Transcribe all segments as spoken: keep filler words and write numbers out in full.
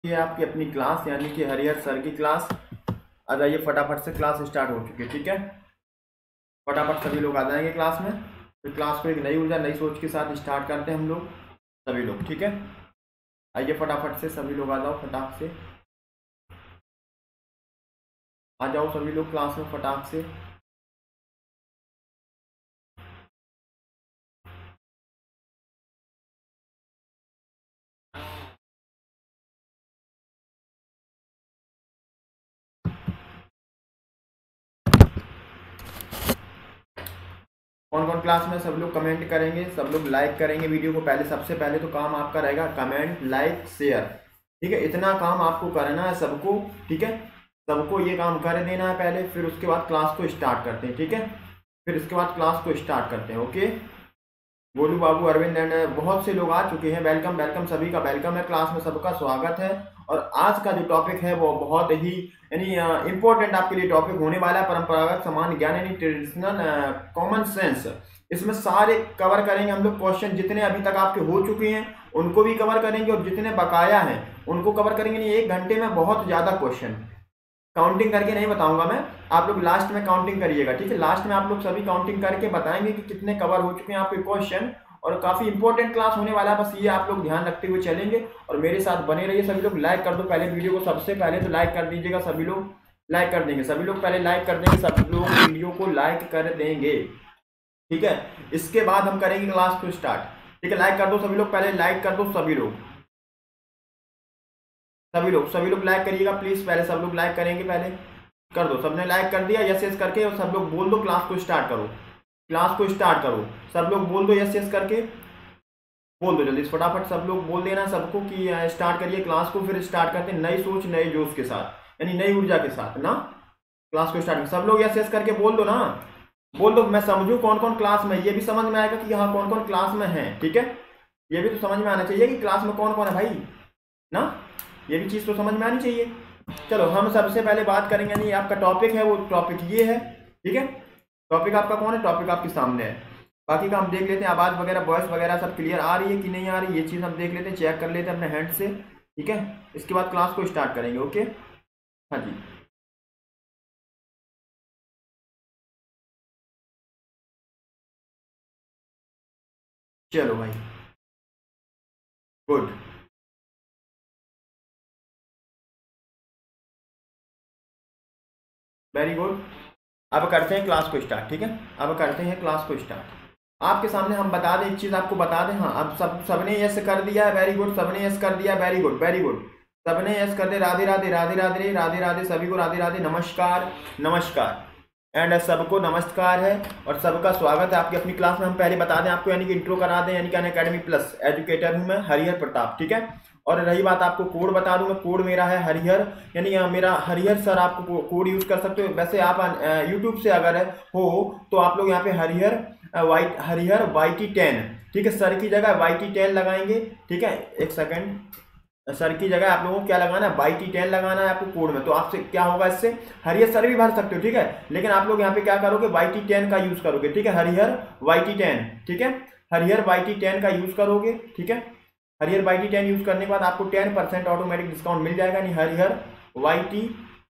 ये आपकी अपनी क्लास यानी कि हरिहर सर की क्लास। आ जाइए फटाफट से, क्लास स्टार्ट हो चुकी है। ठीक है, फटाफट सभी लोग आ जाएंगे क्लास में। तो क्लास को एक नई ऊर्जा नई सोच के साथ स्टार्ट करते हैं हम लोग सभी लोग। ठीक है, आइए फटाफट से सभी लोग आ जाओ, फटाक से आ जाओ सभी लोग क्लास में फटाक से। कौन कौन क्लास में, सब लोग कमेंट करेंगे, सब लोग लाइक करेंगे वीडियो को। पहले सबसे पहले तो काम आपका रहेगा कमेंट लाइक शेयर। ठीक है, इतना काम आपको करना है सबको। ठीक है, सबको ये काम कर देना है पहले, फिर उसके बाद क्लास को स्टार्ट करते हैं। ठीक है, फिर इसके बाद क्लास को स्टार्ट करते हैं। ओके, गोलू बाबू अरविंद एंड बहुत से लोग आ चुके हैं। वेलकम वेलकम, सभी का वेलकम है, क्लास में सबका स्वागत है। और आज का जो टॉपिक है वो बहुत ही यानी इंपॉर्टेंट आपके लिए टॉपिक होने वाला है, परंपरागत सामान्य ज्ञान यानी ट्रेडिशनल कॉमन सेंस। इसमें सारे कवर करेंगे हम लोग। क्वेश्चन जितने अभी तक आपके हो चुके हैं उनको भी कवर करेंगे, और जितने बकाया हैं उनको कवर करेंगे। नहीं, एक घंटे में बहुत ज्यादा क्वेश्चन, काउंटिंग करके नहीं बताऊंगा मैं, आप लोग लास्ट में काउंटिंग करिएगा। ठीक है, लास्ट में आप लोग सभी काउंटिंग करके बताएंगे कि कितने कवर हो चुके हैं आपके क्वेश्चन। और काफी इंपॉर्टेंट क्लास होने वाला है, बस ये आप लोग ध्यान रखते हुए चलेंगे और मेरे साथ बने रहिए। सभी लोग लाइक कर दो पहले वीडियो को, सबसे पहले तो लाइक कर दीजिएगा। सभी लोग लाइक कर देंगे, सभी लोग पहले लाइक कर देंगे, सब लोग वीडियो को लाइक कर देंगे। ठीक है, इसके बाद हम करेंगे क्लास को स्टार्ट। ठीक है, लाइक कर दो सभी लोग, पहले लाइक कर दो सभी लोग, सभी लोग सभी लोग लाइक करिएगा प्लीज। पहले सब लोग लाइक करेंगे, पहले कर दो। सबने लाइक कर दिया, यस यस करके, और सब लोग बोल दो क्लास को स्टार्ट करो, क्लास को स्टार्ट करो। सब लोग बोल दो यस यस करके, बोल दो जल्दी फटाफट। सब लोग बोल देना सबको कि स्टार्ट करिए क्लास को। फिर स्टार्ट करते हैं नई सोच नए जोश के साथ, यानी नई ऊर्जा के साथ ना। क्लास को स्टार्ट, सब लोग यस यस करके बोल दो ना, बोल दो। मैं समझू कौन कौन क्लास में, ये भी समझ में आएगा कि हाँ कौन कौन क्लास में है। ठीक है, ये भी तो समझ में आना चाहिए कि क्लास में कौन कौन है भाई ना, ये भी चीज तो समझ में आनी चाहिए। चलो हम सबसे पहले बात करेंगे, यानी आपका टॉपिक है वो टॉपिक ये है। ठीक है, टॉपिक आपका कौन है, टॉपिक आपके सामने है। बाकी का हम देख लेते हैं, आवाज वगैरह वॉइस वगैरह सब क्लियर आ रही है कि नहीं आ रही, ये चीज हम देख लेते हैं, चेक कर लेते हैं अपने हैंड से। ठीक है, इसके बाद क्लास को स्टार्ट करेंगे। ओके, हाँ जी, चलो भाई, गुड, वेरी गुड। अब करते हैं क्लास को स्टार्ट। ठीक है, अब करते हैं क्लास को स्टार्ट। आपके सामने हम बता दें, एक चीज आपको बता दें। हाँ, अब सब सबने यस कर दिया है, वेरी गुड। सबने यस कर दिया, वेरी गुड वेरी गुड। सबने यस कर दिया, राधे राधे राधे राधे राधे राधे, सभी को राधे राधे, नमस्कार नमस्कार एंड सबको नमस्कार है और सबका स्वागत है आपकी अपनी क्लास में। हम पहले बता दें आपको, यानी कि इंट्रो करा दें, यानी कि अनअकैडमी प्लस एजुकेटर हूं मैं, हरिहर प्रताप। ठीक है, और रही बात, आपको कोड बता दूंगा, कोड मेरा है हरिहर, यानी अ, मेरा हरिहर सर। आपको कोड यूज कर सकते हो। वैसे आप यूट्यूब से अगर हो तो आप लोग यहाँ पे हरिहर वाइट हरिहर वाई टी टेन, ठीक है, सर की जगह वाई टी टेन लगाएंगे। ठीक है, एक सेकेंड, सर की जगह आप लोगों को क्या लगाना है, वाई टी टेन लगाना है आपको कोड में। तो आपसे क्या होगा, इससे हरिहर सर भी भर सकते हो। ठीक है, लेकिन आप लोग यहाँ पे क्या करोगे, वाई टी टेन का यूज करोगे। ठीक है, हरिहर वाई टी टेन, ठीक है, हरिहर वाई टी टेन का यूज करोगे। ठीक है, Harihar Y T ten use करने के बाद आपको टेन परसेंट ऑटोमेटिक डिस्काउंट मिल जाएगा, नहीं हरिहर वाई टी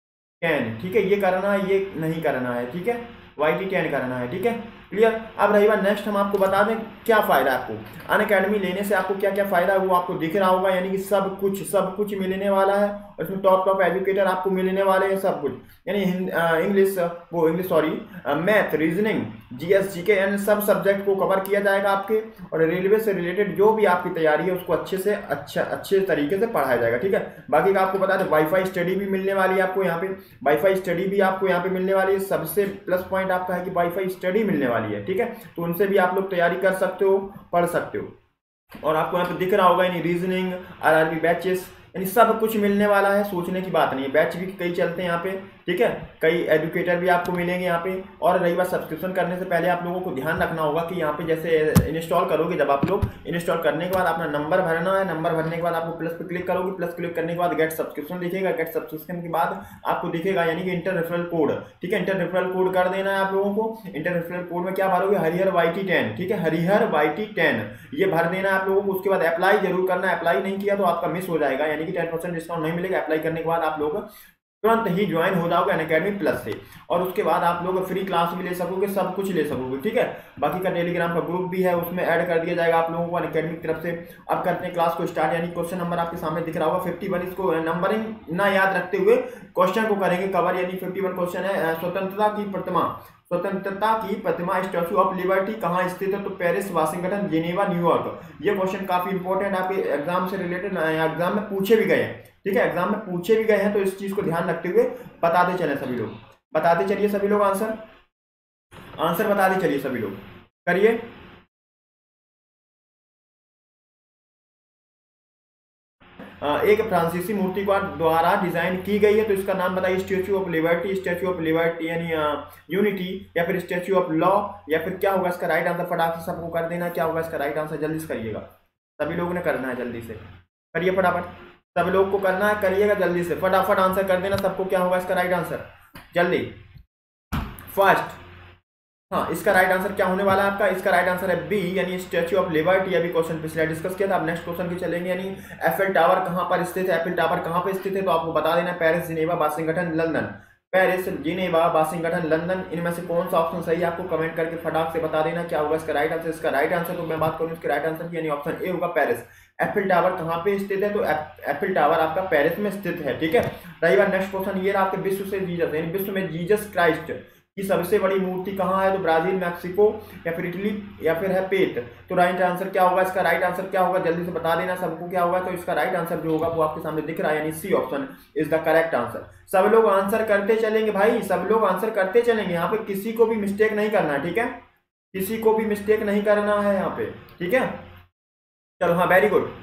टेन। ठीक है, ये करना है, ये नहीं करना है। ठीक है, वाई टी टेन करना है। ठीक है, क्लियर। अब रही बात, नेक्स्ट हम आपको बता दें क्या फायदा है आपको अनअकैडमी लेने से, आपको क्या क्या फायदा है वो आपको दिख रहा होगा। यानी कि सब कुछ सब कुछ मिलने वाला है, और इसमें टॉप टॉप एजुकेटर आपको मिलने वाले हैं, सब कुछ। यानी इंग्लिश वो English sorry math, reasoning, GS, GK and सब सब्जेक्ट को कवर किया जाएगा आपके। और रेलवे से रिलेटेड जो भी आपकी तैयारी है उसको अच्छे से अच्छा अच्छे तरीके से पढ़ाया जाएगा। ठीक है, बाकी का आपको बता दें, वाईफाई स्टडी भी मिलने वाली है आपको यहाँ पे, वाईफाई स्टडी भी आपको यहाँ पे मिलने वाली है। सबसे प्लस पॉइंट आपका है कि वाईफाई स्टडी मिलने वाली है। ठीक है, तो उनसे भी आप लोग तैयारी कर सकते हो, पढ़ सकते हो। और आपको यहाँ पे दिख रहा होगा, यानी रीजनिंग, आरआरबी बैचेस, यानी सब कुछ मिलने वाला है, सोचने की बात नहीं है। बैच भी कई चलते हैं यहाँ पे। ठीक है, कई एजुकेटर भी आपको मिलेंगे यहाँ पे। और रही बात, सब्सक्रिप्शन करने से पहले आप लोगों को ध्यान रखना होगा कि यहाँ पे जैसे इंस्टॉल करोगे, जब आप लोग इंस्टॉल करने के बाद अपना नंबर भरना है, नंबर भरने के बाद आपको प्लस पे क्लिक करोगे, प्लस क्लिक करने के बाद गेट सब्सक्रिप्शन दिखेगा, गेट सब्सक्रिप्शन के बाद आपको दिखेगा यानी कि इंटर रेफरल कोड। ठीक है, इंटर रेफरल कोड कर देना है आप लोगों को। इंटर रेफरल कोड में क्या भरोगे, हरिहर वाई टी टेन। ठीक है, हरिहर वाई टी टेन ये भर देना है आप लोगों को। उसके बाद अप्लाई जरूर करना है, अप्लाई नहीं किया तो आपका मिस हो जाएगा, यानी यानी कि टेन परसेंट डिस्काउंट नहीं मिलेगा। अप्लाई करने के बाद आप लोग तुरंत ही ज्वाइन हो जाओगे अनअकैडमी प्लस से, और उसके बाद आप लोग फ्री क्लास भी ले सकोगे, सब कुछ ले सकोगे, ठीक है। बाकी का टेलीग्राम का ग्रुप भी है, उसमें ऐड कर दिया जाएगा आप लोगों को अनअकैडमी की तरफ से। अब करते हैं क्लास को स्टार्ट, यानी क्वेश्चन नंबर आपके सामने दिख रहा होगा फिफ्टी वन। इसको नंबरिंग ना याद रखते हुए क्वेश्चन को करेंगे कवर, यानी फिफ्टी वन क्वेश्चन है। स्वतंत्रता की प्रतिमा स्वतंत्रता की प्रतिमा स्टैच्यू ऑफ लिबर्टी कहाँ स्थित है? तो पेरिस, वाशिंगटन, जेनेवा, न्यूयॉर्क। ये क्वेश्चन काफी इंपॉर्टेंट आपके एग्जाम से रिलेटेड, एग्जाम में पूछे भी गए हैं, ठीक है, एग्जाम में पूछे भी गए हैं, तो इस चीज को ध्यान रखते हुए बताते चले सभी लोग, बताते चलिए सभी लोग, आंसर आंसर बताते चलिए सभी लोग, करिए। एक फ्रांसीसी मूर्ति को द्वारा डिजाइन की गई है, तो इसका नाम बताइए। Statue of liberty, statue of liberty यानी यूनिटी, या फिर स्टैच्यू ऑफ लॉ, या फिर क्या होगा इसका राइट आंसर? फटाफट से सबको कर देना, क्या होगा इसका राइट आंसर? जल्दी से करिएगा, सभी लोगों ने करना है, जल्दी से करिए फटाफट, सब लोग को करना है, करिएगा जल्दी से, फटाफट आंसर कर देना सबको, क्या होगा इसका राइट आंसर? जल्दी फर्स्ट, हाँ, इसका राइट आंसर क्या होने वाला है आपका? इसका राइट आंसर है बी, यानी स्टैच्यू ऑफ लिबर्टी। अभी क्वेश्चन पिछले डिस्कस किया था, अब नेक्स्ट क्वेश्चन की चलेंगे, यानी एफएल टावर कहाँ पर स्थित है? एफएल टावर कहाँ पर स्थित है? तो आपको बता देना, Paris, Geneva, Washington, London. Paris, Geneva, Washington, London, इनमें से कौन सा ऑप्शन सही है आपको कमेंट करके फटाक से बता देना, क्या होगा इसका राइट आंसर? इसका राइट आंसर, तो मैं बात करूँ इसके राइट आंसर की, यानी ऑप्शन ए होगा पेरिस। एफिल टावर कहाँ पे स्थित है? तो एफिल टावर आपका पेरिस में स्थित है, ठीक है। रही बात नेक्स्ट क्वेश्चन, ये आपके विश्व से जीसस, यानी विश्व में जीसस क्राइस्ट की सबसे बड़ी मूर्ति कहाँ है? तो ब्राजील, मैक्सिको, या फिर इटली, या फिर है पेट। तो राइट आंसर क्या होगा? इसका राइट आंसर क्या होगा? जल्दी से बता देना सबको क्या होगा। तो इसका राइट आंसर जो होगा वो आपके सामने दिख रहा है, यानी C option is the correct answer. सब लोग आंसर करते चलेंगे भाई, सब लोग आंसर करते चलेंगे, यहाँ पे किसी को भी मिस्टेक नहीं करना है, ठीक है, किसी को भी मिस्टेक नहीं करना है यहाँ पे, ठीक है। चलो हाँ, वेरी गुड,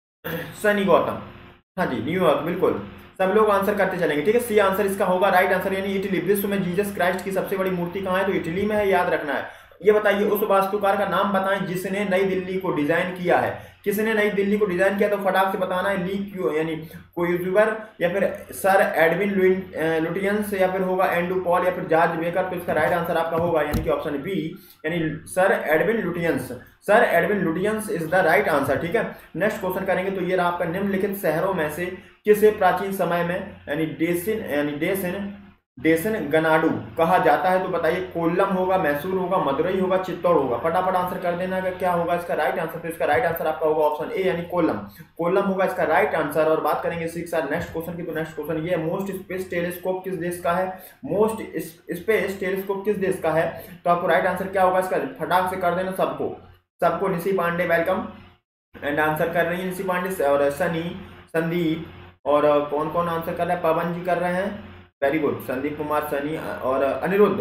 सनी गौतम, हाँ जी, न्यूयॉर्क, बिल्कुल सब लोग आंसर करते चलेंगे, ठीक है। सी आंसर इसका होगा राइट आंसर, यानी इटली। विश्व में जीसस क्राइस्ट की सबसे बड़ी मूर्ति कहाँ है? तो इटली में है, याद रखना है। ये बताइए उस वास्तुकार का नाम बताएं जिसने नई दिल्ली को डिजाइन किया है। किसने नई दिल्ली को डिजाइन किया? तो फटाक से बताना है, ली क्यू यानी कोयूजुबर, या फिर सर एडविन लुटियंस, या फिर होगा एंड्रू पॉल, या फिर जॉर्ज बेकर। तो इसका राइट आंसर आपका होगा यानी कि ऑप्शन बी, यानी sir Edwin Lutyens. Sir Edwin Lutyens is the right answer, ठीक है। नेक्स्ट क्वेश्चन करेंगे, तो ये रहा आपका, निम्नलिखित शहरों में से किसे प्राचीन समय में यानी डेसिन यानी डेसिन डेसन गनाडू कहा जाता है? तो बताइए, कोल्लम होगा, मैसूर होगा, मदुरई होगा, चित्तौड़ होगा। फटाफट आंसर कर देना है, क्या होगा इसका राइट आंसर? तो इसका राइट आंसर आपका होगा ऑप्शन ए, यानी कोल्लम। कोल्लम होगा इसका राइट आंसर। और बात करेंगे सिक्स नेक्स्ट क्वेश्चन की, तो नेक्स्ट क्वेश्चन ये, मोस्ट स्पेस टेलीस्कोप किस देश का है? मोस्ट स्पेस टेलीस्कोप किस देश का है? तो आपको राइट आंसर क्या होगा इसका? फटाक से कर देना सबको, सबको। Nishi Pandey welcome, and answer कर रही है निशी पांडे, और सनी, संदीप, और कौन कौन आंसर कर रहा है? पवन जी कर रहे हैं, वेरी गुड, संदीप कुमार, सनी, और अनिरुद्ध,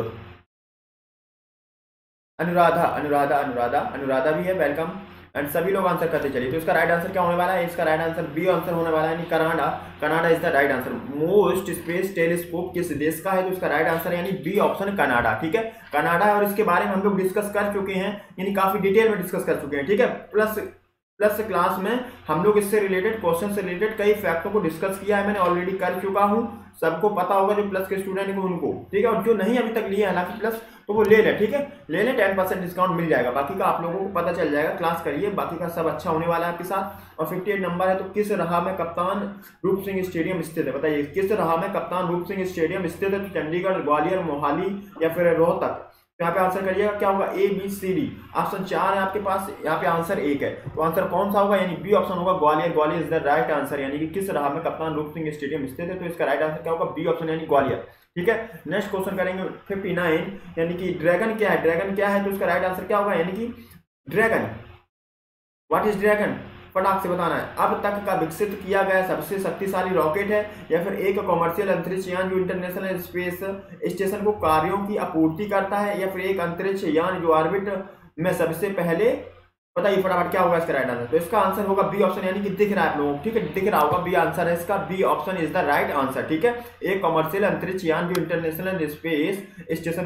अनुराधा अनुराधा अनुराधा अनुराधा भी है, वेलकम। एंड सभी लोग आंसर करते चलिए। तो इसका राइट आंसर क्या होने वाला है? इसका राइट आंसर बी आंसर होने वाला है, यानी Canada. Canada is the right answer. Most space telescope किस देश का है? तो इसका राइट आंसर यानी बी ऑप्शन कनाडा, ठीक है। कनाडा है, और इसके बारे में हम लोग डिस्कस कर चुके हैं, यानी काफी डिटेल में डिस्कस कर चुके हैं, ठीक है। प्लस प्लस क्लास में हम लोग इससे रिलेटेड, क्वेश्चन से रिलेटेड कई फैक्टों को डिस्कस किया है, मैंने ऑलरेडी कर चुका हूं, सबको पता होगा जो प्लस के स्टूडेंट हैं उनको, ठीक है। और जो नहीं अभी तक लिए हालांकि प्लस, तो वो ले लें, ठीक है, ले लें, टेन परसेंट डिस्काउंट मिल जाएगा। बाकी का आप लोगों को पता चल जाएगा, क्लास करिए, बाकी का सब अच्छा होने वाला है आपके साथ। और फिफ्टी एट नंबर है, तो किस राह में कप्तान रूप सिंह स्टेडियम स्थित है? बताइए, किस राह में कप्तान रूप सिंह स्टेडियम स्थित है? तो चंडीगढ़, ग्वालियर, मोहाली, या फिर रोहतक। तो यहाँ पे आंसर करिएगा, क्या होगा? A B C D. Option चार है आपके पास, यहाँ पे आंसर एक है, तो आंसर कौन सा होगा? यानी बी ऑप्शन होगा, Gwalior. Gwalior is the right answer, यानी कि किस राह में कप्तान रूप सिंह स्टेडियम स्थित है? तो इसका राइट आंसर क्या होगा? बी ऑप्शन, यानी ग्वालियर, ठीक है। नेक्स्ट क्वेश्चन करेंगे फिफ्टी नाइन, यानी कि ड्रैगन क्या है? ड्रैगन क्या है? तो इसका राइट आंसर क्या होगा? यानी कि ड्रैगन, व्हाट इज ड्रैगन? फटाक से बताना है। अब तक का विकसित किया गया सबसे शक्तिशाली रॉकेट है, या फिर एक कॉमर्शियल अंतरिक्ष यान जो इंटरनेशनल स्पेस स्टेशन को कार्यों की आपूर्ति करता है, या फिर एक अंतरिक्ष यान जो ऑर्बिट में सबसे पहले, बताइए फटाफट क्या होगा इसका राइट आंसर? तो इसका आंसर होगा बी ऑप्शन, यानी कि दिख रहा है आप लोगों को, ठीक है, दिख रहा होगा, बी आंसर है इसका, B option is the right answer, ठीक है। एक कॉमर्शियल अंतरिक्ष यान जो इंटरनेशनल स्पेस स्टेशन को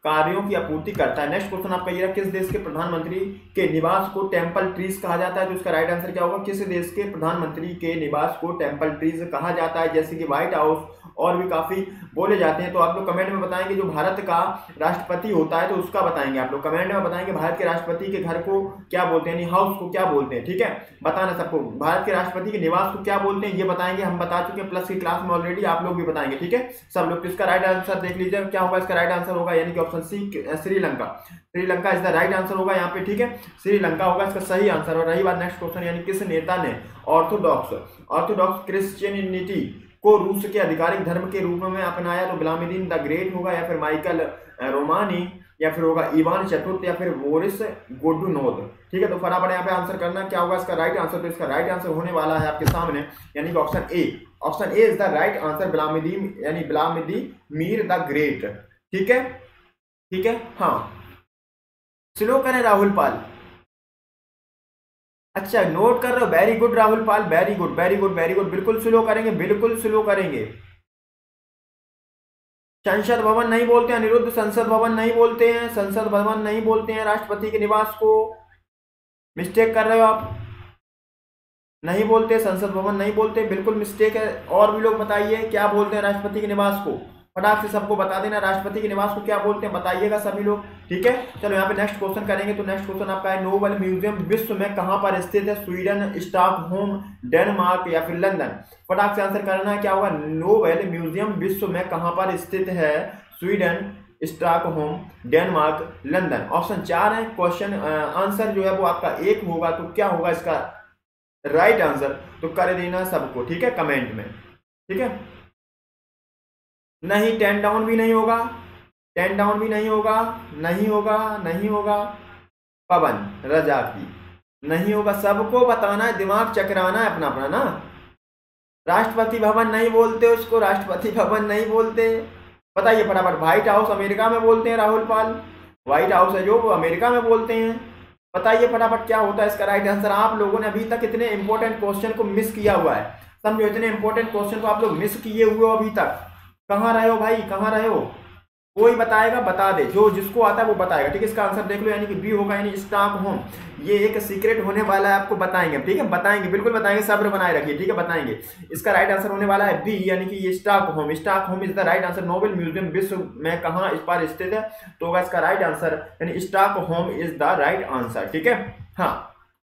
कार्यों की आपूर्ति करता है। नेक्स्ट क्वेश्चन आपका ये है, किस देश के प्रधानमंत्री के निवास को टेम्पल ट्रीज कहा जाता है? तो इसका राइट आंसर क्या होगा? किस देश के प्रधानमंत्री के निवास को टेम्पल ट्रीज कहा जाता है? जैसे कि व्हाइट हाउस और भी काफी बोले जाते हैं। तो आप लोग कमेंट में बताएंगे जो भारत का राष्ट्रपति होता है तो उसका बताएंगे, आप लोग कमेंट में बताएंगे भारत के राष्ट्रपति के घर को क्या बोलते हैं, यानी हाउस को क्या बोलते हैं। ठीक है, बताना सबको। भारत के राष्ट्रपति के निवास को क्या बोलते हैं ये बताएंगे, हम बता चुके हैं प्लस की क्लास में ऑलरेडी, आप लोग भी बताएंगे। ठीक है सब लोग। तो इसका राइट आंसर देख लीजिए क्या होगा, इसका राइट आंसर होगा यानी कि option C Sri Lanka. Sri Lanka is the right answer होगा यहाँ पे। ठीक है, श्रीलंका होगा इसका सही आंसर। और रही बात नेक्स्ट क्वेश्चन, यानी किस नेता ने ऑर्थोडॉक्स ऑर्थोडॉक्स क्रिश्चियनिटी को रूस के आधिकारिक धर्म के रूप में अपनाया? तो व्लादिमीर द ग्रेट होगा, या फिर माइकल रोमानी, या फिर होगा इवान चतुर्थ, या फिर बोरिस गोडुनोव। ठीक है, तो फटाफट यहाँ पे आंसर करना क्या होगा इसका राइट आंसर। तो इसका राइट आंसर होने वाला है आपके सामने यानी कि option A. Option A is the right answer, Vladimir यानी व्लादिमीर द ग्रेट। ठीक है, ठीक है, हाँ स्लो करें राहुल पाल। अच्छा नोट कर रहे हो, very good Rahul Pal, very good very good very good. बिल्कुल स्लो करेंगे, बिल्कुल स्लो करेंगे। संसद भवन नहीं बोलते हैं अनिरुद्ध, संसद भवन नहीं बोलते हैं, संसद भवन नहीं बोलते हैं राष्ट्रपति के निवास को। मिस्टेक कर रहे हो आप, नहीं बोलते, संसद भवन नहीं बोलते, बिल्कुल मिस्टेक है। और भी लोग बताइए क्या बोलते हैं राष्ट्रपति के निवास को, फटाक से सबको बता देना राष्ट्रपति के निवास को क्या बोलते हैं, बताइएगा सभी लोग। ठीक है, चलो यहाँ पे नेक्स्ट क्वेश्चन करेंगे। तो नेक्स्ट क्वेश्चन आपका है, नोबेल म्यूजियम विश्व में कहाँ पर स्थित है? स्वीडन, स्टॉकहोम, डेनमार्क या फिर लंदन? फटाक से आंसर करना है क्या होगा, नोबेल म्यूजियम विश्व में कहाँ पर स्थित है? Sweden, Stockholm, Denmark, London. Option चार है, क्वेश्चन आंसर जो है वो आपका एक होगा। तो क्या होगा इसका राइट आंसर? तो कर देना सबको, ठीक है, कमेंट में। ठीक है, नहीं टेन डाउन भी नहीं होगा, टेन डाउन भी नहीं होगा, नहीं होगा, नहीं होगा। पवन रजाकी नहीं होगा, सबको बताना है, दिमाग चकराना है अपना अपना ना। राष्ट्रपति भवन नहीं बोलते उसको, राष्ट्रपति भवन नहीं बोलते। बताइए फटाफट। व्हाइट हाउस अमेरिका में बोलते हैं राहुल पाल, व्हाइट हाउस है जो वो अमेरिका में बोलते हैं। बताइए फटाफट क्या होता है इसका राइट आंसर। आप लोगों ने अभी तक इतने इंपॉर्टेंट क्वेश्चन को मिस किया हुआ है, समझो, इतने इंपॉर्टेंट क्वेश्चन को आप लोग मिस किए हुए हो अभी तक। कहाँ रहे हो भाई, कहाँ रहे हो? कोई बताएगा, बता दे, जो जिसको आता है वो बताएगा। ठीक है, इसका आंसर देख लो, यानी कि बी होगा, यानी स्टॉकहोम। ये एक सीक्रेट होने वाला है, आपको बताएंगे। ठीक है, बताएंगे, बिल्कुल बताएंगे, सब्र बनाए रखिए। ठीक है, बताएंगे। इसका राइट आंसर होने वाला है बी, यानी कि ये Stockholm. Stockholm is the right answer. Nobel museum विश्व में कहाँ इस पर स्थित है? तो होगा इसका राइट आंसर, यानी Stockholm is the right answer. ठीक है, हाँ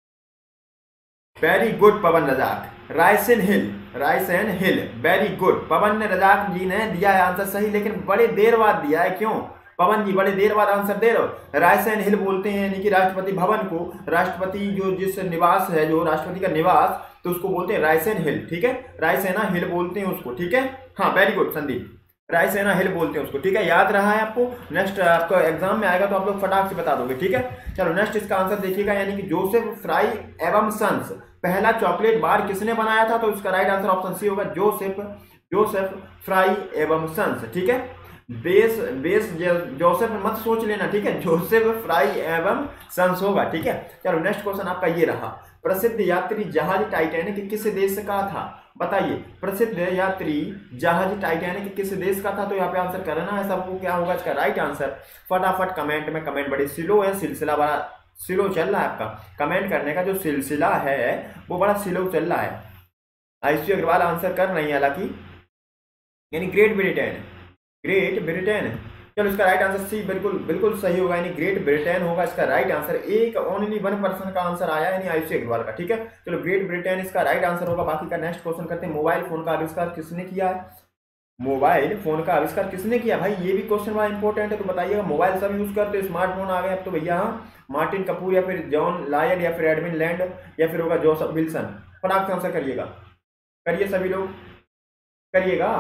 very good Pawan Razak. Raisen hill, Raisen hill, very good. Pawan ने रजाक जी ने दिया है आंसर सही, लेकिन बड़े देर बाद दिया है। क्यों पवन जी बड़े देर बाद आंसर दे रहे हो? रायसेन हिल बोलते हैं यानी कि राष्ट्रपति भवन को, राष्ट्रपति जो जिस निवास है, जो राष्ट्रपति का निवास, तो उसको बोलते हैं रायसेन हिल। ठीक है, रायसेना हिल बोलते हैं उसको। ठीक है, हाँ very good Sandeep, Raisina hill बोलते हैं उसको। ठीक है, याद रहा है आपको। नेक्स्ट आपको एग्जाम में आएगा तो आप लोग फटाक से बता दोगे। ठीक है, चलो नेक्स्ट इसका आंसर देखिएगा, यानी कि जोसेफ फ्राई एवं सन्स पहला चॉकलेट बार किसने बनाया था? तो इसका राइट आंसर ऑप्शन सी होगा, जोसेफ जोसेफ फ्राई एवं सन्स। ठीक है, बेस बेस जोसेफ मत सोच लेना। ठीक है, जोसेफ फ्राई एवं सन्स होगा। ठीक है, चलो नेक्स्ट क्वेश्चन आपका ये रहा, प्रसिद्ध यात्री जहाज टाइटैनिक किस देश का था? बताइए, प्रसिद्ध यात्री जहाज टाइटैनिक किस देश का था? तो यहाँ पे आंसर करना है सबको, क्या होगा इसका राइट आंसर। फटाफट कमेंट में, कमेंट बड़ी स्लो है, सिलसिला बड़ा स्लो चल रहा है आपका, कमेंट करने का जो सिलसिला है वो बड़ा स्लो चल रहा है। आयुषी अग्रवाल आंसर कर रही है हालांकि, यानी ग्रेट ब्रिटेन, ग्रेट ब्रिटेन। चलो इसका राइट आंसर सी बिल्कुल बिल्कुल सही होगा, यानी ग्रेट ब्रिटेन होगा इसका राइट आंसर। एक ओनली वन पर्सन का आंसर आया, यानी आयुषी अग्रवाल का। ठीक है, चलो ग्रेट ब्रिटेन इसका राइट आंसर होगा। बाकी का नेक्स्ट क्वेश्चन करते हैं, मोबाइल फोन का आविष्कार किसने किया है? मोबाइल फोन का आविष्कार किसने किया भाई? ये भी क्वेश्चन बड़ा इंपॉर्टेंट है, तो बताइएगा। मोबाइल सब यूज करते, स्मार्टफोन आ गए अब तो भैया। मार्टिन कपूर, या फिर जॉन लायड, या फिर एडविन लैंड, या फिर होगा जोसेफ विल्सन। फटाक से आंसर करिएगा, करिए सभी लोग, करिएगा,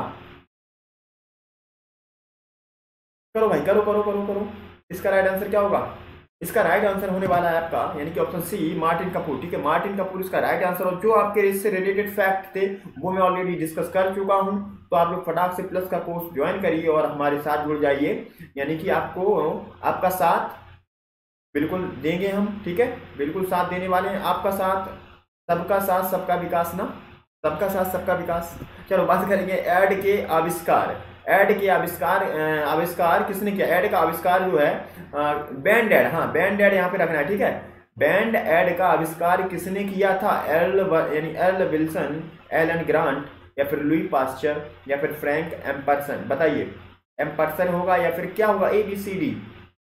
करो भाई, करो करो करो करो। इसका राइट आंसर क्या होगा? इसका राइट आंसर होने वाला है आपका, यानी कि ऑप्शन सी मार्टिन कपूर। ठीक है, मार्टिन कपूर इसका राइट आंसर। और जो आपके इससे रिलेटेड फैक्ट थे वो मैं ऑलरेडी डिस्कस कर चुका हूं, तो आप लोग फटाक से प्लस का कोर्स ज्वाइन करिए और हमारे साथ जुड़ जाइए, यानी कि आपको आपका साथ बिल्कुल देंगे हम। ठीक है, बिल्कुल साथ देने वाले हैं आपका साथ, सबका साथ सबका विकास ना, सबका साथ सबका विकास। चलो बात करेंगे ऐड के आविष्कार। एड के आविष्कार आविष्कार किसने किया, एड का आविष्कार जो है बैंड एड, हाँ बैंड एड यहाँ पे रखना है, ठीक है। बैंड एड का आविष्कार किसने किया था, एल यानी एल विल्सन, एलन ग्रांट, या फिर लुई पास्चर, या फिर फ्रैंक एम्परसन। बताइए एम्परसन होगा या फिर क्या होगा, ए बी सी डी,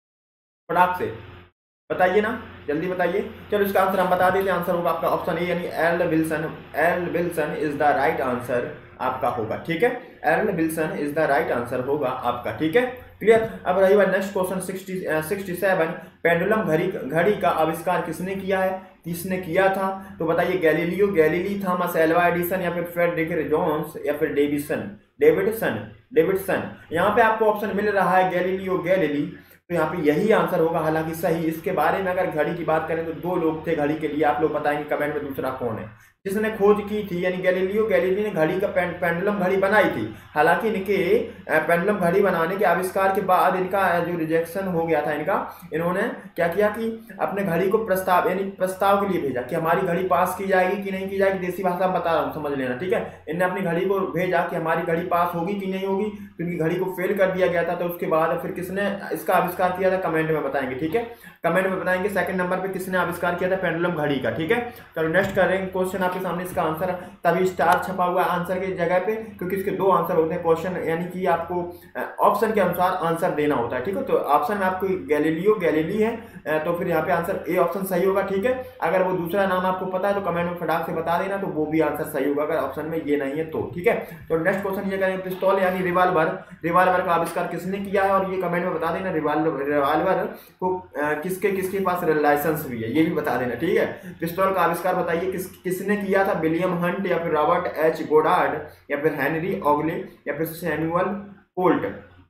फटाक से बताइए ना, जल्दी बताइए। चलो इसका आंसर हम बता देते हैं, आंसर होगा आपका ऑप्शन ए यानी L Wilson. L Wilson is the right answer आपका होगा, ठीक है। L Wilson is the right answer होगा आपका, ठीक है, क्लियर। अब रही बात next question sixty seven, pendulum घड़ी घड़ी का आविष्कार किसने किया है, किसने किया था, तो बताइए Galileo Galilei, Thomas Alva Edison, या फिर फ्रेडरिक जोन्स, या फिर डेविसन डेविडसन डेविडसन। यहाँ पे आपको ऑप्शन मिल रहा है गैलीलियो गैलीली, तो यहाँ पे यही आंसर होगा, हालांकि सही। इसके बारे में अगर घड़ी की बात करें तो दो लोग थे घड़ी के लिए, आप लोग बताएंगे कमेंट में दूसरा कौन है जिसने खोज की थी, यानी गैलीलियो गैलीली ने घड़ी का पेंडुलम घड़ी बनाई थी। हालांकि इनके पेंडुलम घड़ी बनाने के आविष्कार के बाद इनका जो रिजेक्शन हो गया था इनका, इन्होंने क्या किया कि अपने घड़ी को प्रस्ताव यानी प्रस्ताव के लिए भेजा कि हमारी घड़ी पास की जाएगी कि नहीं की जाएगी, देसी भाषा में बता रहा हूँ समझ लेना, ठीक है। इनने अपनी घड़ी को भेजा कि हमारी घड़ी पास होगी कि नहीं होगी, क्योंकि घड़ी को फेल कर दिया गया था। तो उसके बाद फिर किसने इसका आविष्कार किया था, कमेंट में बताएंगे, ठीक है, कमेंट में बताएंगे सेकंड नंबर पे किसने आविष्कार किया था पेंडुलम घड़ी का, ठीक है। चलो नेक्स्ट करेंगे क्वेश्चन आपके सामने, इसका आंसर तभी स्टार छपा हुआ है आंसर की जगह पे, क्योंकि इसके दो आंसर होते हैं क्वेश्चन, यानी कि आपको ऑप्शन के अनुसार आंसर देना होता है, ठीक है। तो ऑप्शन में आपको गैलीलियो गैलीली है, तो फिर यहाँ पे आंसर ए ऑप्शन सही होगा, ठीक है। अगर वो दूसरा नाम आपको पता है तो कमेंट में फटाक से बता देना, तो वो भी आंसर सही होगा अगर ऑप्शन में ये नहीं है तो, ठीक है। तो नेक्स्ट क्वेश्चन ये करेंगे, पिस्तौल यानी रिवाल्वर, रिवाल्वर का आविष्कार किसने किया है, और ये कमेंट में बता देना रिवाल्वर रिवाल्वर को किसके किसके पास लाइसेंस भी है, ये भी बता देना, ठीक है। पिस्तौल का आविष्कार बताइए किस किसने किया था, विलियम हंट, या फिर रॉबर्ट एच गोडार्ड, या फिर हेनरी ऑगले, या फिर सैमुअल कोल्ट।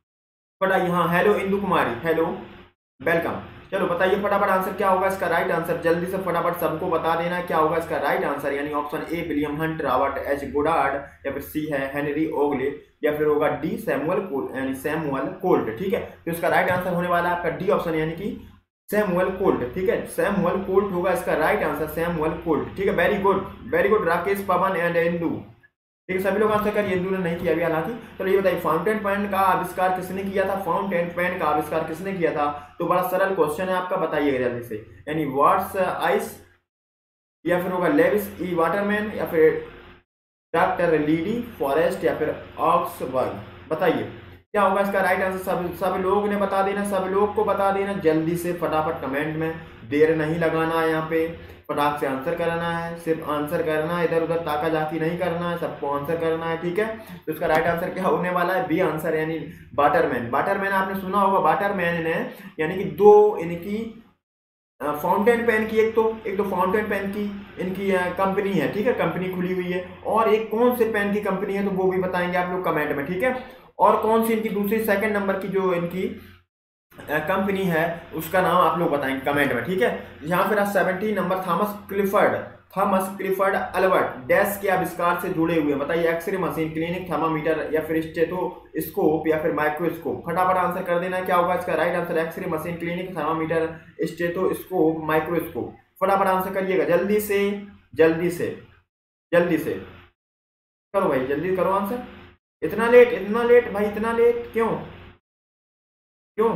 बताइए, हाँ hello Indu Kumari, hello welcome. चलो बताइए फटाफट आंसर क्या होगा इसका राइट आंसर, जल्दी से फटाफट सबको बता देना क्या होगा इसका राइट आंसर, यानी option A William Hunt, Robert H Goddard, या फिर सी है हेनरी ओगले, या फिर होगा डी सैमुअल कोल्ट यानी सैमुअल कोल्ट, ठीक है। तो इसका राइट आंसर होने वाला है आपका डी ऑप्शन यानी कि सैमुअल कोल्ट, ठीक है। सैमुअल कोल्ट होगा इसका राइट आंसर, सैमुअल कोल्ट, ठीक है। Very good very good Rakesh, Pawan and Indu, ठीक है, सभी लोग आंसर करिए, इंदु ने नहीं किया अभी हालांकि। चलो ये बताइए फाउंटेन पेन का आविष्कार किसने किया था, फाउंटेन पेन का आविष्कार किसने किया था, तो बड़ा सरल क्वेश्चन है आपका, बताइएगा जल्दी से, यानी व्हाट्स आइस, या फिर होगा लेविस ई वाटरमैन, या फिर डॉक्टर लीडी फॉरेस्ट, या फिर ऑक्सबर्ग। बताइए क्या होगा इसका राइट आंसर, सब सब लोग ने बता देना, सब लोग को बता देना जल्दी से फटाफट कमेंट में, देर नहीं लगाना है, यहाँ पे फटाक से आंसर करना है, सिर्फ आंसर करना है, इधर उधर ताका जाकी नहीं करना है, सबको आंसर करना है, ठीक है। तो इसका राइट आंसर क्या होने वाला है, बी आंसर यानी वाटरमैन। वाटरमैन आपने सुना होगा, वाटरमैन ने यानी कि दो इनकी फाउंटेन पेन की एक तो एक तो फाउंटेन पेन की इनकी कंपनी है, ठीक है, कंपनी खुली हुई है, और एक कौन से पेन की कंपनी है तो वो भी बताएंगे आप लोग कमेंट में, ठीक है। और कौन सी इनकी दूसरी सेकंड नंबर की जो इनकी कंपनी है उसका नाम आप लोग बताएंगे कमेंट में, ठीक है। यहाँ फिर seventy number, Thomas Clifford Thomas Clifford Albert dash के आविष्कार से जुड़े हुए, बताइए एक्सरे मशीन, क्लिनिक, थर्मामीटर, या फिर स्टेथोस्कोप, या फिर माइक्रोस्कोप। फटाफट आंसर कर देना क्या होगा इसका right answer, x ray machine, clinic, thermometer, stethoscope, microscope. फटाफट आंसर करिएगा जल्दी से जल्दी से जल्दी से करो भाई, जल्दी करो आंसर। इतना लेट इतना लेट भाई, इतना लेट क्यों क्यों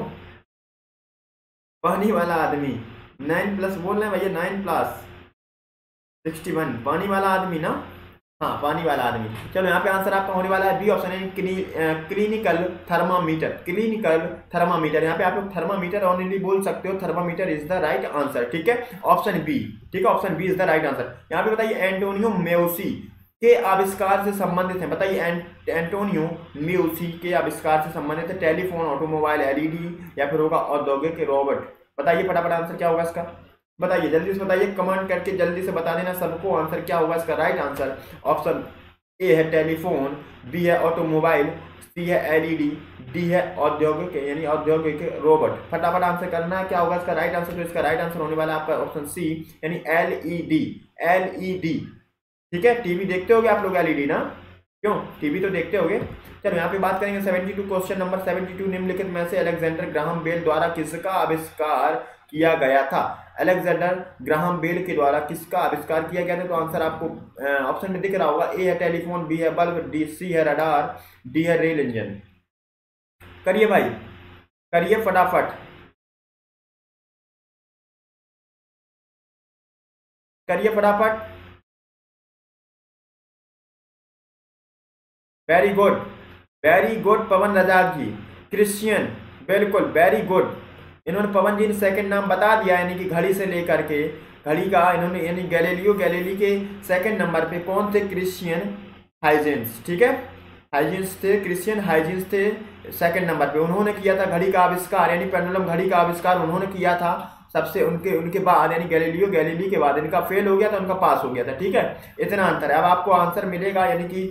पानी वाला आदमी नाइन प्लस बोल रहे हैं भैया, नाइन प्लस सिक्सटी वन, पानी वाला आदमी ना, हाँ पानी वाला आदमी। चलो यहाँ पे आंसर आपका होने वाला है बी ऑप्शन है, क्लिनिकल थर्मामीटर, क्लिनिकल थर्मामीटर। यहाँ पे आप लोग थर्मामीटर ऑनली बोल सकते हो, thermometer is the right answer, ठीक है, ऑप्शन बी, ठीक है, option B is the right answer. यहाँ पे बताइए एंटोनियो मेउसी के आविष्कार से संबंधित है, बताइए एंटोनियो मेउसी के आविष्कार से संबंधित है, टेलीफोन, ऑटोमोबाइल, एलईडी, या फिर होगा औद्योगिक रोबोट। बताइए फटाफट आंसर क्या होगा इसका, बताइए जल्दी से बताइए, कमेंट करके जल्दी से बता देना सबको आंसर क्या होगा इसका राइट आंसर। ऑप्शन ए है टेलीफोन, बी है ऑटोमोबाइल, सी है एलईडी, डी है औद्योगिक यानी औद्योगिक रोबोट। फटाफट आंसर करना है क्या होगा इसका राइट आंसर, तो इसका राइट आंसर होने वाला है आपका ऑप्शन सी यानी एलईडी, एलईडी, ठीक है। टीवी देखते होगे आप लोग एलईडी ना, क्यों टीवी तो देखते होगे। चलो यहाँ पे बात करेंगे seventy two, question number seventy two, निम्नलिखित में से अलेक्जेंडर ग्राहम बेल द्वारा किसका आविष्कार किया गया था, अलेक्जेंडर ग्राहम बेल के द्वारा किसका आविष्कार किया गया था, तो आंसर आपको ऑप्शन में दिख रहा होगा, ए है टेलीफोन, बी है बल्ब, डी सी है रडार, डी है रेल इंजन। करिए भाई, करिए फटाफट, करिए फटाफट। Very good, very good Pawan Razak ji. Christiaan, बिल्कुल वेरी गुड। इन्होंने पवन जी ने सेकंड नाम बता दिया, यानी कि घड़ी से लेकर के, घड़ी का इन्होंने, यानी गैलीलियो गैलीली के सेकंड नंबर पे कौन थे? क्रिश्चियन हाइजेंस, ठीक है, हाइजेंस थे, क्रिश्चियन हाइजेंस थे सेकंड नंबर पे। उन्होंने किया था घड़ी का आविष्कार, यानी पेंडुलम घड़ी का आविष्कार उन्होंने किया था सबसे, उनके उनके बाद, यानी गैलीलियो गैलीली के बाद इनका फेल हो गया था, उनका पास हो गया था, ठीक है। इतना अंतर है। अब आपको आंसर मिलेगा, यानी कि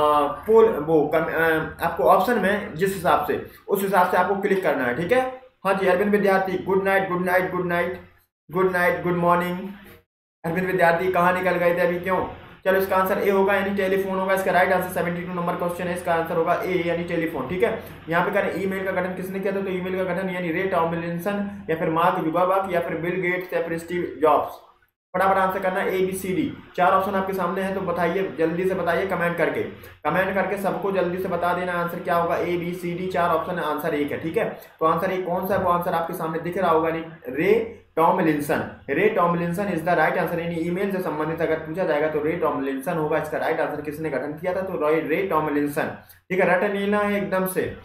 पोल वो कम, आ, आपको ऑप्शन में जिस हिसाब से, उस हिसाब से आपको क्लिक करना है, ठीक है। हाँ जी, Arvind Vidyarthi, good night, good night, good night, good night, good morning. Arvind Vidyarthi कहाँ निकल गए थे अभी, क्यों? चलो इसका आंसर ए होगा, यानी टेलीफोन होगा। इसका right answer seventy two number question है, इसका आंसर होगा ए, यानी टेलीफोन, ठीक है। यहाँ पे करें ईमेल का गठन किसने किया था? तो ईमेल का गठन यानी रे टॉमलिंसन या फिर मार्क जुकरबर्ग या फिर बिल गेट्स या फिर स्टीव जॉब्स। फटाफट आंसर करना है, ए बी सी डी। चार ऑप्शन आपके सामने है, तो बताइए, जल्दी से बताइए कमेंट करके, कमेंट करके सबको जल्दी से बता देना आंसर क्या होगा। ए बी सी डी चार ऑप्शन है, आंसर एक है, ठीक है। तो आंसर एक कौन सा है, वो आंसर आपके सामने दिख रहा होगा, Ray Tomlinson. Ray Tomlinson is the right answer, यानी ईमेल से संबंधित अगर पूछा जाएगा तो रे टॉमलिंसन होगा इसका राइट आंसर। किसने गठन किया था? तो रे टॉमलिंसन, ठीक है, रट लेना है एकदम से।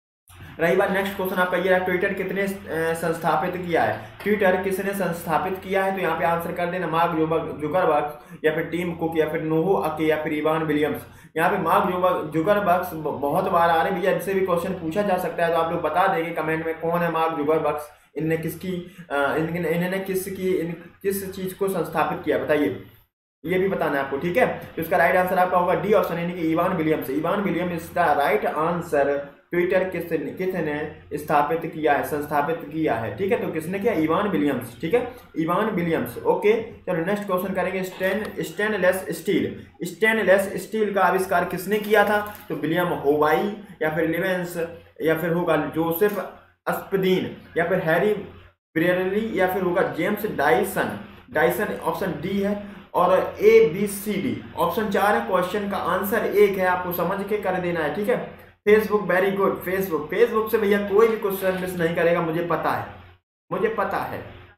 रही बात नेक्स्ट क्वेश्चन आपका ये है, ट्विटर कितने संस्थापित किया है? ट्विटर किसने संस्थापित किया है? तो यहाँ पे आंसर कर देना मार्क जुकरबर्ग या फिर टीम कुक या फिर नोहो अके या फिर इवान विलियम्स। यहाँ पे मार्क जुकरबर्ग बहुत बार आ रहे भैया, इनसे भी क्वेश्चन पूछा जा सकता है, तो आप लोग बता देंगे कमेंट में कौन है मार्क जुकरबर्ग, इनने किसकी इन्होंने किसकी इन किस चीज को संस्थापित किया, बताइए, ये भी बताना है आपको, ठीक है। तो इसका राइट आंसर आपका होगा डी ऑप्शन, यानी कि Evan Williams. Evan William is the right answer. Twitter किसने किसने स्थापित किया है, संस्थापित किया है, ठीक है। तो किसने किया? इवान विलियम्स, ठीक है, इवान विलियम्स। ओके, चलो नेक्स्ट क्वेश्चन करेंगे। Stain stainless steel, stainless steel का आविष्कार किसने किया था? तो विलियम होवाई या फिर लिवेंस या फिर होगा जोसेफ अस्पदीन या फिर हैरी ब्रेयरली या फिर होगा James Dyson. Dyson option D है, और A B C D option चार है। क्वेश्चन का आंसर एक है, आपको समझ के कर देना है, ठीक है। Facebook, very good, Facebook, Facebook से भैया कोई भी क्वेश्चन मिस नहीं करेगा, मुझे पता है, मुझे पता है।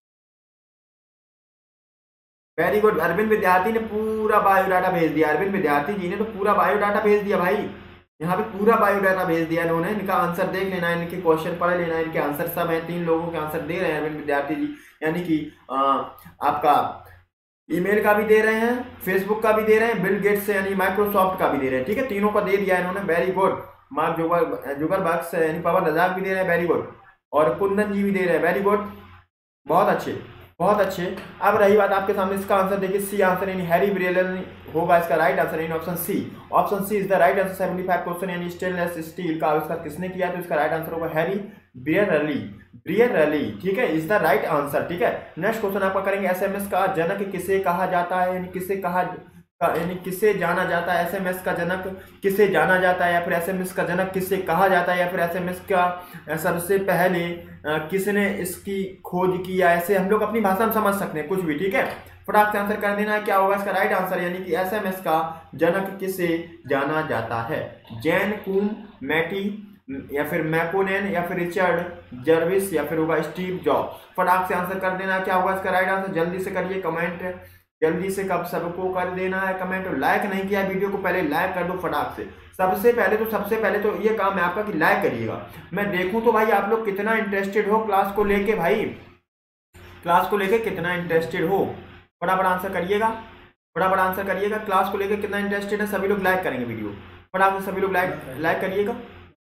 वेरी गुड, अरविंद विद्यार्थी ने पूरा बायोडाटा भेज दिया, अरविंद विद्यार्थी जी ने तो पूरा बायोडाटा भेज दिया भाई, यहाँ पे पूरा बायोडाटा भेज दिया इन्होंने। इनका आंसर देख लेना है, इनके क्वेश्चन पढ़ लेना है, इनके आंसर सब है, तीन लोगों के आंसर दे रहे हैं अरविंद विद्यार्थी जी, यानी कि आपका ईमेल का भी दे रहे हैं, फेसबुक का भी दे रहे हैं, बिल गेट्स से यानी माइक्रोसॉफ्ट का भी दे रहे हैं, ठीक है, तीनों का दे दिया इन्होंने। Very good, Mark Zucker Zuckerberg से यानी पवन रजाक भी दे रहे हैं, वेरी गुड, और कुंदन जी भी दे रहे हैं, वेरी गुड, बहुत अच्छे, बहुत अच्छे। अब रही बात आपके सामने इसका आंसर देखिए, सी आंसर यानी हैरी ब्रेयरली होगा इसका राइट आंसर, यानी option C, option C is the right answer. Seventy five question यानी स्टेनलेस स्टील का आविष्कार किसने किया? तो इसका राइट आंसर होगा हैरी ब्रेयरली, ब्रेयरली, ठीक है, इज द राइट आंसर, ठीक है। नेक्स्ट क्वेश्चन आपका करेंगे, एसएमएस का जनक किसे कहा जाता है, यानी किसे कहा यानी किसे जाना जाता है, एसएमएस का जनक किसे जाना जाता है, या फिर एसएमएस का जनक किसे कहा जाता है, या फिर एसएमएस का सबसे पहले किसने इसकी खोज की, या ऐसे हम लोग अपनी भाषा में समझ सकते हैं कुछ भी, ठीक है। फटाक से आंसर कर देना है, क्या होगा इसका राइट आंसर, यानी कि एसएमएस का जनक किसे जाना जाता है? जैन कूम मैटी या फिर मैकोनेन या फिर रिचर्ड जर्विस या फिर होगा स्टीव जॉब्स। फटाक से आंसर कर देना, क्या होगा इसका राइट आंसर, जल्दी से करिए कमेंट, जल्दी से कब सबको कर देना है कमेंट। लाइक नहीं किया वीडियो को, पहले लाइक कर दो फटाक से, सबसे पहले तो सबसे पहले तो ये काम है आपका कि लाइक करिएगा, मैं देखूं तो भाई आप लोग कितना इंटरेस्टेड हो क्लास को लेके, भाई क्लास को लेके कितना इंटरेस्टेड हो, फटाफट आंसर करिएगा, फटाफट आंसर करिएगा, क्लास को लेके कितना इंटरेस्टेड है, सभी लोग लाइक करेंगे वीडियो, फटाफट से सभी लोग लाइक लाइक करिएगा,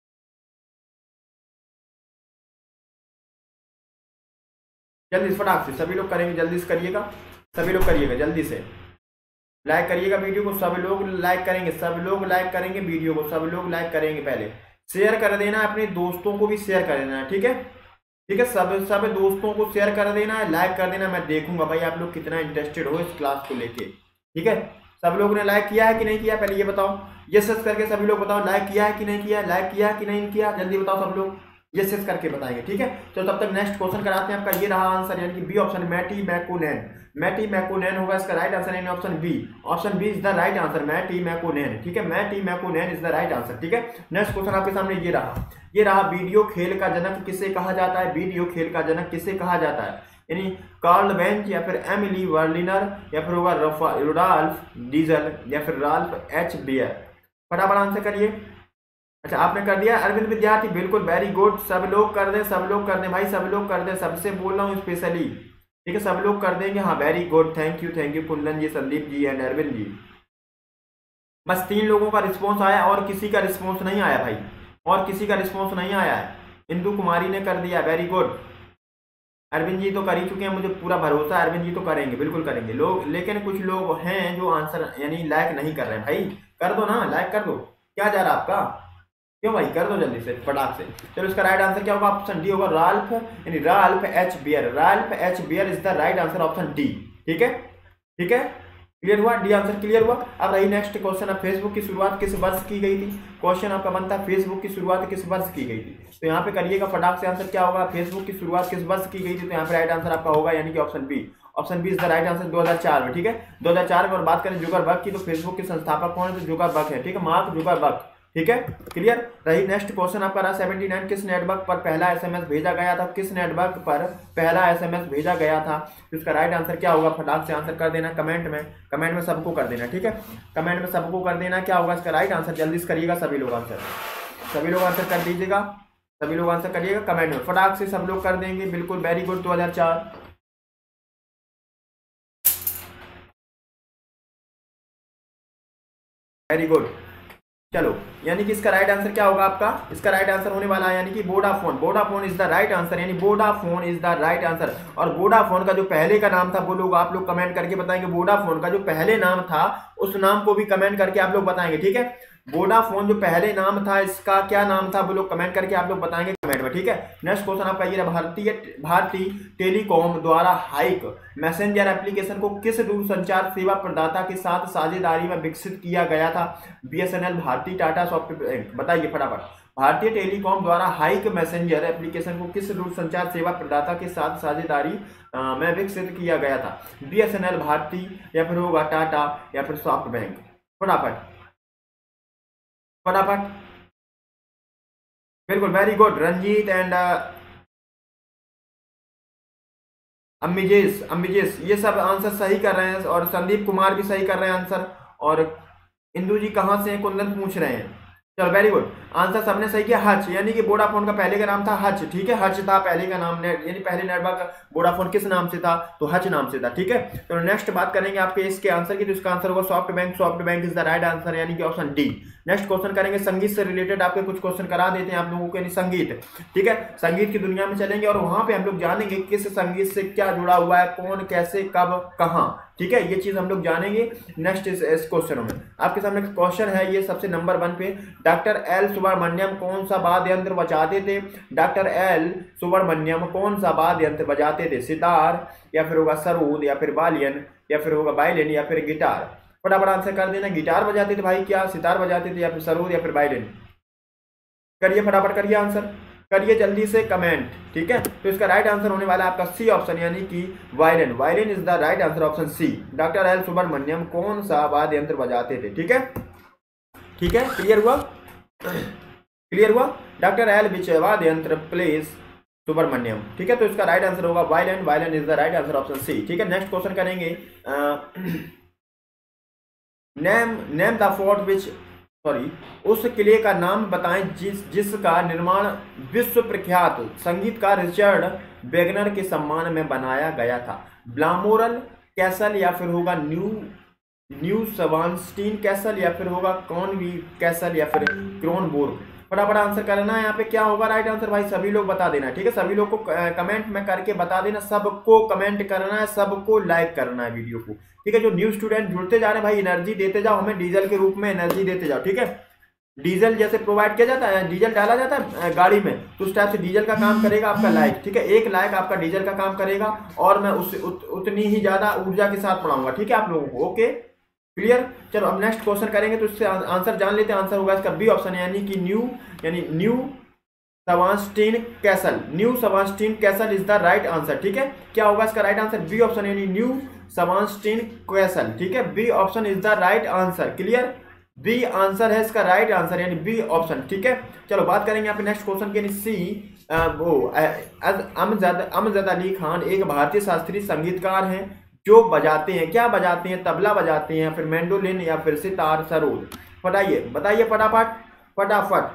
जल्दी फटाक से सभी लोग करेंगे, जल्दी से करिएगा, सभी लोग करिएगा, जल्दी से लाइक करिएगा वीडियो को, सब लोग लाइक करेंगे, सब लोग लाइक करेंगे वीडियो को, सब लोग लाइक करेंगे, पहले शेयर कर देना है, अपने दोस्तों को भी शेयर कर देना है, ठीक है, ठीक है, सब सब दोस्तों को शेयर कर देना है, लाइक कर देना, मैं देखूंगा भाई आप लोग कितना इंटरेस्टेड हो इस क्लास को लेके, ठीक है। सब लोगों ने लाइक किया है कि नहीं किया, पहले ये बताओ, ये सर्च करके सभी लोग बताओ लाइक किया है कि नहीं किया, लाइक किया है कि नहीं किया, जल्दी बताओ सब लोग, यस यस करके बताएंगे, ठीक है। तो तब तक नेक्स्ट क्वेश्चन कराते हैं आपका, ये रहा आंसर यानी कि बी ऑप्शन मैटी मैकोनेन, मैटी मैकोनेन होगा इसका राइट आंसर यानी option B, option B is the right answer, Matti Makkonen, ठीक है, Matti Makkonen is the right answer, ठीक है। नेक्स्ट क्वेश्चन आपके सामने ये रहा, ये रहा वीडियो खेल का जनक किसे कहा जाता है, वीडियो खेल का जनक किसे कहा जाता है, यानी कार्ल बेंच या फिर एमिली वर्लिनर या फिर होगा रुडॉल्फ डीजल या फिर राल्फ एच बियर, फटाफट आंसर करिए। अच्छा आपने कर दिया अरविंद विद्यार्थी, बिल्कुल वेरी गुड, सब लोग कर दें, सब लोग कर दें भाई, सब लोग कर दें, सबसे बोल रहा हूँ स्पेशली, ठीक है, सब लोग कर देंगे, हाँ very good, thank you thank you Kundan ji, Sandeep ji and Arvind ji. बस तीन लोगों का रिस्पॉन्स आया और किसी का रिस्पॉन्स नहीं आया भाई, और किसी का रिस्पॉन्स नहीं आया है। इंदु कुमारी ने कर दिया, वेरी गुड, अरविंद जी तो कर ही चुके हैं, मुझे पूरा भरोसा है अरविंद जी तो करेंगे, बिल्कुल करेंगे लोग, लेकिन कुछ लोग हैं जो आंसर यानी लाइक नहीं कर रहे हैं भाई, कर दो ना, लाइक कर दो, क्या जा रहा है आपका, क्यों भाई, कर दो जल्दी से फटाक से। चलो इसका राइट आंसर क्या होगा, ऑप्शन डी होगा, राल्फ यानी Ralph H Baer, Ralph H Baer is the right answer, option D, ठीक है, ठीक है, क्लियर हुआ, डी आंसर क्लियर हुआ। अब रही नेक्स्ट क्वेश्चन, अब फेसबुक की शुरुआत किस वर्ष की गई थी, क्वेश्चन आपका बनता है फेसबुक की शुरुआत किस वर्ष की गई थी, तो यहाँ पे करिएगा फटाक से, आंसर क्या होगा, फेसबुक की शुरुआत किस वर्ष की गई थी, तो यहाँ पे राइट आंसर आपका होगा यानी कि option B, option B is the right answer, दो हज़ार चार में, ठीक है, दो हज़ार चार में। और बात करें जुकरबर्ग की, तो फेसबुक के संस्थापक कौन है, तो जुकरबर्ग है, ठीक है, मार्क जुकरबर्ग, ठीक है, क्लियर रही। नेक्स्ट क्वेश्चन आपका रहा सेवेंटी नाइन, किस नेटवर्क पर पहला एसएमएस भेजा गया था, किस नेटवर्क पर पहला एसएमएस भेजा गया था, तो इसका राइट आंसर क्या होगा, फटाक से आंसर कर देना कमेंट में, कमेंट में सबको कर देना, ठीक है, कमेंट में सबको कर देना, क्या होगा इसका राइट आंसर, जल्दी से करिएगा सभी लोग आंसर, सभी लोग आंसर कर दीजिएगा, सभी लोग आंसर करिएगा कमेंट में, फटाक से सब लोग कर देंगे, बिल्कुल वेरी गुड, दो हज़ार चार, वेरी गुड। चलो यानी कि इसका राइट आंसर क्या होगा आपका, इसका राइट आंसर होने वाला है यानी कि Vodafone, Vodafone is the right answer, यानी Vodafone is the right answer. और वोडाफोन का जो पहले का नाम था वो लोग आप लोग कमेंट करके बताएंगे, वोडाफोन का जो पहले नाम था उस नाम को भी कमेंट करके आप लोग बताएंगे, ठीक है, वोडाफोन जो पहले नाम था इसका क्या नाम था वो लोग कमेंट करके आप लोग बताएंगे कमेंट में, ठीक है। नेक्स्ट क्वेश्चन आपका ये, भारतीय भारतीय टेलीकॉम द्वारा हाइक मैसेंजर एप्लीकेशन को किस दूरसंचार सेवा प्रदाता के साथ साझेदारी में विकसित किया गया था, बीएसएनएल, भारतीय, टाटा सॉफ्टवेयर, बताइए फटाफट। भारतीय टेलीकॉम द्वारा हाइक मैसेंजर एप्लीकेशन को किस दूरसंचार सेवा प्रदाता के साथ साझेदारी में विकसित किया गया था, बीएसएनएल, भारतीय या फिर होगा टाटा या फिर सॉफ्ट बैंक, फटाफट फटाफट, बिल्कुल very good, Ranjeet and Ambijesh, Ambijesh ये सब आंसर सही कर रहे हैं, और संदीप कुमार भी सही कर रहे हैं आंसर, और इंदू जी कहाँ से हैं, कुंदन पूछ रहे हैं, चलो वेरी गुड, आंसर सबने सही किया, हच, यानी कि वोडाफोन का पहले का नाम था हच, ठीक है, हच था पहले का नाम, यानी पहले नेटवर्क वोडाफोन किस नाम से था, तो हच नाम से था, ठीक है। तो नेक्स्ट बात करेंगे आपके इसके आंसर की, तो इसका आंसर होगा SoftBank, SoftBank is the right answer यानी कि ऑप्शन डी। नेक्स्ट क्वेश्चन करेंगे संगीत से रिलेटेड, आपके कुछ क्वेश्चन करा देते हैं आप लोगों को, यानी संगीत, ठीक है, संगीत की दुनिया में चलेंगे और वहां पे हम लोग जानेंगे किस संगीत से क्या जुड़ा हुआ है, कौन कैसे कब कहाँ, ठीक है, ये चीज हम लोग जानेंगे नेक्स्ट इस, इस क्वेश्चनों में। आपके सामने क्वेश्चन है ये सबसे नंबर वन पे, डॉक्टर एल सुब्रमण्यम कौन सा वाद्य यंत्र बजाते थे, डॉक्टर एल सुब्रमण्यम कौन सा वाद्य यंत्र बजाते थे, सितार या फिर होगा सरोद या फिर वालियन या फिर होगा वायलिन या फिर गिटार, फटाफट आंसर कर देना, गिटार बजाते थे भाई, क्या सितार बजाते थे या फिर सरोद या फिर वायलिन, करिए फटाफट करिए आंसर, करिए जल्दी से कमेंट, ठीक है। तो इसका राइट आंसर होने वाला है आपका सी ऑप्शन यानी कि violin, violin is the right answer, option C, doctor L Subramaniam कौन सा वाद्य यंत्र बजाते थे, ठीक है, ठीक है, क्लियर हुआ, क्लियर हुआ, डॉक्टर एल विच वाद्य यंत्र प्लेस सुब्रमण्यम, ठीक है, तो इसका राइट आंसर होगा violin, violin is the right answer, option C, ठीक है। नेक्स्ट क्वेश्चन करेंगे, name name the fort which sorry उस किले का नाम बताएं जिस जिसका निर्माण विश्व प्रख्यात संगीतकार रिचर्ड वेगनर के सम्मान में बनाया गया था, ब्लामोरल कैसल या फिर होगा न्यू न्यू सवानस्टीन कैसल या फिर होगा कॉनवी कैसल या फिर क्रोनबोर्ग, फटाफट आंसर करना है यहाँ पे, क्या होगा राइट आंसर भाई, सभी लोग बता देना, ठीक है, सभी लोग को कमेंट में करके बता देना, सबको कमेंट करना है, सबको लाइक करना है वीडियो को, ठीक है। जो न्यू स्टूडेंट जुड़ते जा रहे हैं भाई एनर्जी देते जाओ, हमें डीजल के रूप में एनर्जी देते जाओ, ठीक है, डीजल जैसे प्रोवाइड किया जाता है, डीजल डाला जाता है गाड़ी में, तो उस टाइप से डीजल का काम करेगा आपका लाइक, ठीक है, एक लाइक आपका डीजल का काम करेगा, और मैं उस उत, उतनी ही ज्यादा ऊर्जा के साथ पढ़ाऊंगा, ठीक है, आप लोगों को, ओके क्लियर। चलो अब नेक्स्ट क्वेश्चन करेंगे, तो इससे आंसर जान लेते हैं, आंसर होगा इसका बी ऑप्शन यानी कि न्यू यानी Neuschwanstein castle, Neuschwanstein castle is the right answer. ठीक है, क्या होगा इसका राइट आंसर? बी ऑप्शन यानी न्यू सवास्टीन कैसल। ठीक है, B option is the right answer. Clear, B answer है इसका राइट आंसर यानी बी ऑप्शन। ठीक है, चलो बात करेंगे यहाँ पे नेक्स्ट क्वेश्चन की। सी वो अमजद अमजद अली खान एक भारतीय शास्त्रीय संगीतकार हैं जो बजाते हैं, क्या बजाते हैं? तबला बजाते हैं, फिर मैंडोलिन या फिर सितार, सरोद। बताइए बताइए फटाफट फटाफट।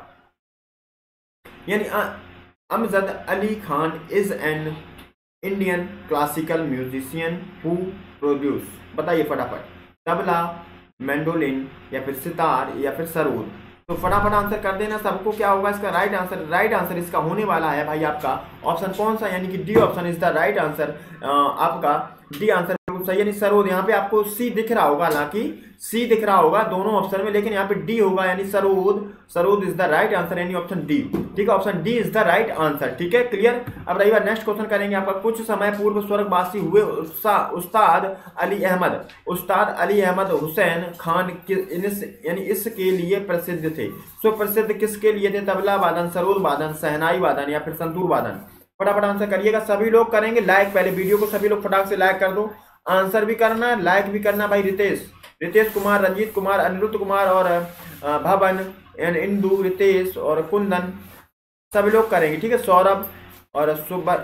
यानी Amjad Ali Khan is an Indian classical musician who produce. बताइए फटाफट, तबला, मैंडोलिन या फिर सितार या फिर सरोद। तो फटाफट आंसर कर देना सबको, क्या होगा इसका राइट आंसर? राइट आंसर इसका होने वाला है भाई आपका ऑप्शन कौन सा, यानी कि D option is the right answer. आपका डी आंसर बिल्कुल सही, यानी सरोद। यहाँ पे आपको सी दिख रहा होगा, हालांकि सी दिख रहा होगा दोनों ऑप्शन में, लेकिन यहाँ पे डी होगा यानी sarod. Sarod is the right answer यानी ऑप्शन डी। ठीक है, option D is the right answer. ठीक है, क्लियर। अब रही बात नेक्स्ट क्वेश्चन करेंगे आपका। कुछ समय पूर्व स्वर्गवासी हुए उस्ताद अली अहमद उस्ताद अली अहमद हुसैन खान यानी इसके लिए प्रसिद्ध थे। सो प्रसिद्ध किसके लिए थे? तबला वादन, सरोद वादन, शहनाई वादन या फिर संतूर वादन। फटाफट आंसर करिएगा, सभी लोग करेंगे लाइक। पहले वीडियो को सभी लोग फटाक से लाइक कर दो, आंसर भी करना, लाइक भी करना भाई। रितेश रितेश कुमार, रंजीत कुमार, अनिरुद्ध कुमार और भवन एंड इंदू, रितेश और कुंदन, सभी लोग करेंगे। ठीक है, सौरभ और सुबर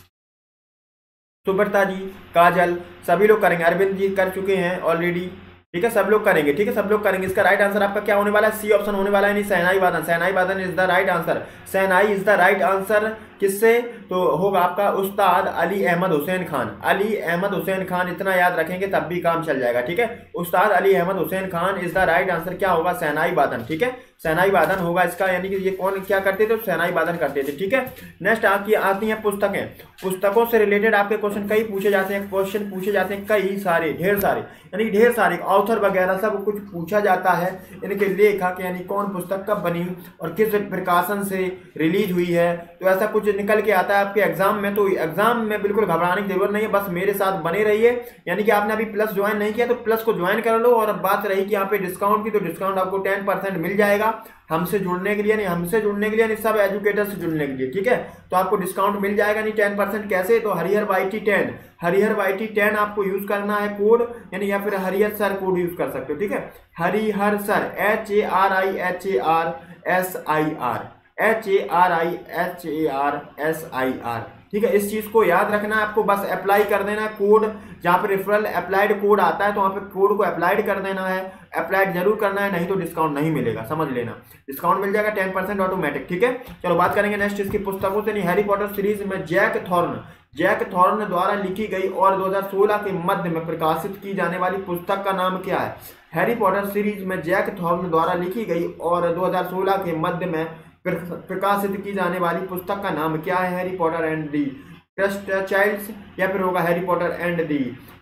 सुब्रता जी, काजल, सभी लोग करेंगे। अरविंद जी कर चुके हैं ऑलरेडी। ठीक है, सब लोग करेंगे। ठीक है, सब लोग करेंगे। इसका राइट आंसर आपका क्या होने वाला है? सी ऑप्शन होने वाला है, नहीं शहनाई वादन। शहनाई वादन is the right answer. Shehnai is the right answer किससे? तो होगा आपका उस्ताद अली अहमद हुसैन खान। अली अहमद हुसैन खान, इतना याद रखेंगे तब भी काम चल जाएगा। ठीक है, Ustad Ali Ahmed Hussain Khan is the right answer. क्या होगा? शहनाई वादन। ठीक है, शहनाई वादन होगा इसका, यानी कि ये कौन क्या करते थे? शहनाई वादन करते थे। ठीक है, नेक्स्ट आपकी आती हैं पुस्तकें। पुस्तकों से रिलेटेड आपके क्वेश्चन कई पूछे जाते हैं, क्वेश्चन पूछे जाते हैं कई सारे, ढेर सारे, यानी ढेर सारे ऑथर वगैरह सब कुछ पूछा जाता है। इनके लेखक यानी कौन पुस्तक कब बनी और किस प्रकाशन से रिलीज हुई है, तो ऐसा कुछ निकल के आता है आपके एग्जाम में। तो एग्जाम में बिल्कुल घबराने की जरूरत नहीं है, बस मेरे साथ बने रहिए। यानी कि आपने अभी प्लस ज्वाइन नहीं किया तो प्लस को ज्वाइन कर लो। और बात रही कि यहाँ पे डिस्काउंट की, तो डिस्काउंट आपको टेन परसेंट मिल जाएगा हमसे जुड़ने के लिए, नहीं हमसे जुड़ने के लिए नहीं, सब एजुकेटर से जुड़ने के लिए। ठीक है, तो आपको डिस्काउंट मिल जाएगा नहीं टेन परसेंट। कैसे? तो Harihar Y T ten, Harihar Y T ten आपको यूज करना है कोड, यानी या फिर हरिहर सर कोड यूज कर सकते हो। ठीक है, Harihar sir, H A R I H A R S I R, H A R I H A R S I R. ठीक है, इस चीज को याद रखना है आपको, बस अप्लाई कर देना है कोड। जहाँ पे रेफरल अप्लाइड कोड आता है तो वहाँ पे कोड को अप्लाइड कर देना है, अप्लाइड जरूर करना है, नहीं तो डिस्काउंट नहीं मिलेगा, समझ लेना। डिस्काउंट मिल जाएगा टेन परसेंट ऑटोमेटिक। ठीक है, चलो बात करेंगे नेक्स्ट इसकी पुस्तकों से। नहीं, हैरी पॉटर सीरीज में जैक थॉर्न जैक थॉर्न द्वारा लिखी गई और दो हज़ार सोलह के मध्य में प्रकाशित की जाने वाली पुस्तक का नाम क्या है? हैरी पॉटर सीरीज में जैक थॉर्न द्वारा लिखी गई और दो हज़ार सोलह के मध्य में प्रकाशित की जाने वाली पुस्तक का नाम क्या है? Harry Potter and the cursed childs, या फिर होगा हैरी पॉटर एंड दी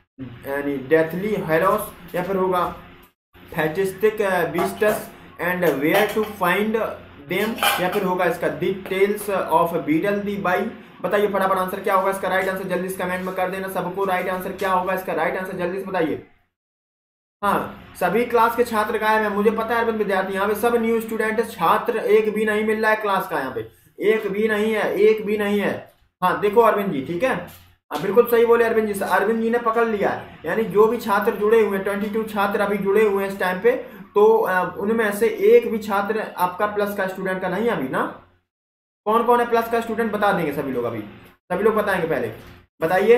यानी डेथली हैलोस, या फिर होगा fantastic beasts and where to find them, या फिर होगा इसका the tales of Beedle the बाई। बताइए फटाफट आंसर क्या होगा इसका राइट आंसर? जल्दी से कमेंट में कर देना सबको राइट आंसर क्या होगा इसका राइट आंसर, जल्दी से बताइए। हाँ, सभी क्लास के छात्र गायब हैं, मुझे पता है अरविंद विद्यार्थी। यहाँ पे सब न्यू स्टूडेंट, छात्र एक भी नहीं मिल रहा है क्लास का, यहाँ पे एक भी नहीं है, एक भी नहीं है। हाँ देखो अरविंद जी, ठीक है, हाँ बिल्कुल सही बोले अरविंद जी, अरविंद जी ने पकड़ लिया है। यानी जो भी छात्र जुड़े हुए हैं, ट्वेंटी टू छात्र अभी जुड़े हुए हैं इस टाइम पे, तो उनमें से एक भी छात्र आपका प्लस का स्टूडेंट का नहीं है अभी ना। कौन कौन है प्लस का स्टूडेंट बता देंगे सभी लोग, अभी सभी लोग बताएंगे, पहले बताइए।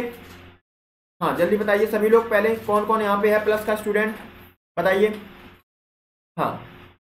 हाँ जल्दी बताइए सभी लोग, पहले कौन कौन यहाँ पे है प्लस का स्टूडेंट बताइए। हाँ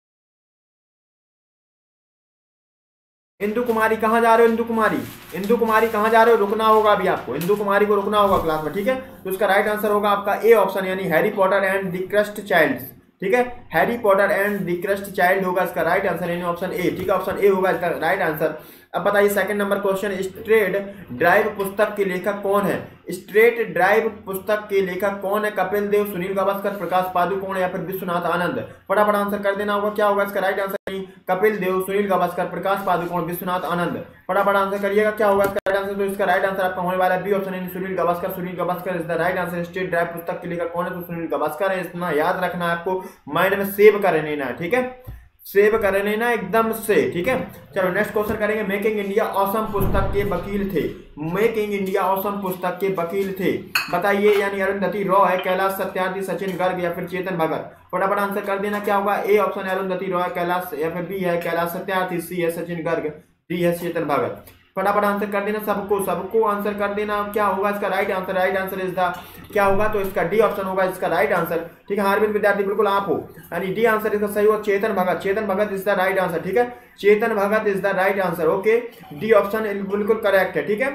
इंदु कुमारी कहाँ जा रहे हो? इंदु कुमारी, इंदु कुमारी कहाँ जा रहे हो? रुकना होगा अभी आपको, इंदु कुमारी को रुकना होगा क्लास में, ठीक है। तो इसका राइट आंसर होगा आपका ए ऑप्शन, यानी Harry Potter and the cursed childs, ठीक है। Harry Potter and the cursed child होगा इसका राइट आंसर, यानी ऑप्शन ए, ठीक है, ऑप्शन ए होगा इसका राइट आंसर। अब बताइए second number question, straight drive पुस्तक के लेखक कौन है? स्ट्रेट ड्राइव पुस्तक के लेखक कौन है? कपिल देव, सुनील गावस्कर, प्रकाश पादुकोण या फिर विश्वनाथ आनंद? फटाफट आंसर कर देना होगा, क्या होगा इसका राइट आंसर? कपिल देव, सुनील गावस्कर, प्रकाश पादुकोण, विश्वनाथ आनंद। फटाफट आंसर करिएगा, क्या होगा इसका राइट आंसर? तो इसका राइट आंसर आपका होने वाला है बी ऑप्शन, यानी Sunil Gavaskar. Sunil Gavaskar is the right answer. Straight drive पुस्तक के लेखक कौन है? तो सुनील गावस्कर है, इतना याद रखना है आपको, माइंड में सेव कर लेना है, ठीक है, सेव कर लेना एकदम से, ठीक है। चलो नेक्स्ट क्वेश्चन करेंगे। मेकिंग इंडिया ऑसम पुस्तक के वकील थे, मेकिंग इंडिया ऑसम पुस्तक के वकील थे, बताइए। यानी अरुंधति रॉय, कैलाश सत्यार्थी, सचिन गर्ग या फिर चेतन भगत। फटाफट आंसर कर देना क्या होगा। ए ऑप्शन है अरुंधति रॉय, कैलाश, या फिर बी है कैलाश सत्यार्थी, सी है सचिन गर्ग, डी है चेतन भगत। फटाफट आंसर कर देना, सबको सबको आंसर कर देना। क्या होगा इसका right answer? Right answer is the क्या होगा, तो इसका डी ऑप्शन होगा इसका राइट आंसर, ठीक है। हार्विन विद्यार्थी बिल्कुल आप हो, यानी डी आंसर इसका सही होगा Chetan Bhagat. Chetan Bhagat is the right answer, ठीक है। Chetan Bhagat is the right answer, okay. D option बिल्कुल करेक्ट है, ठीक है।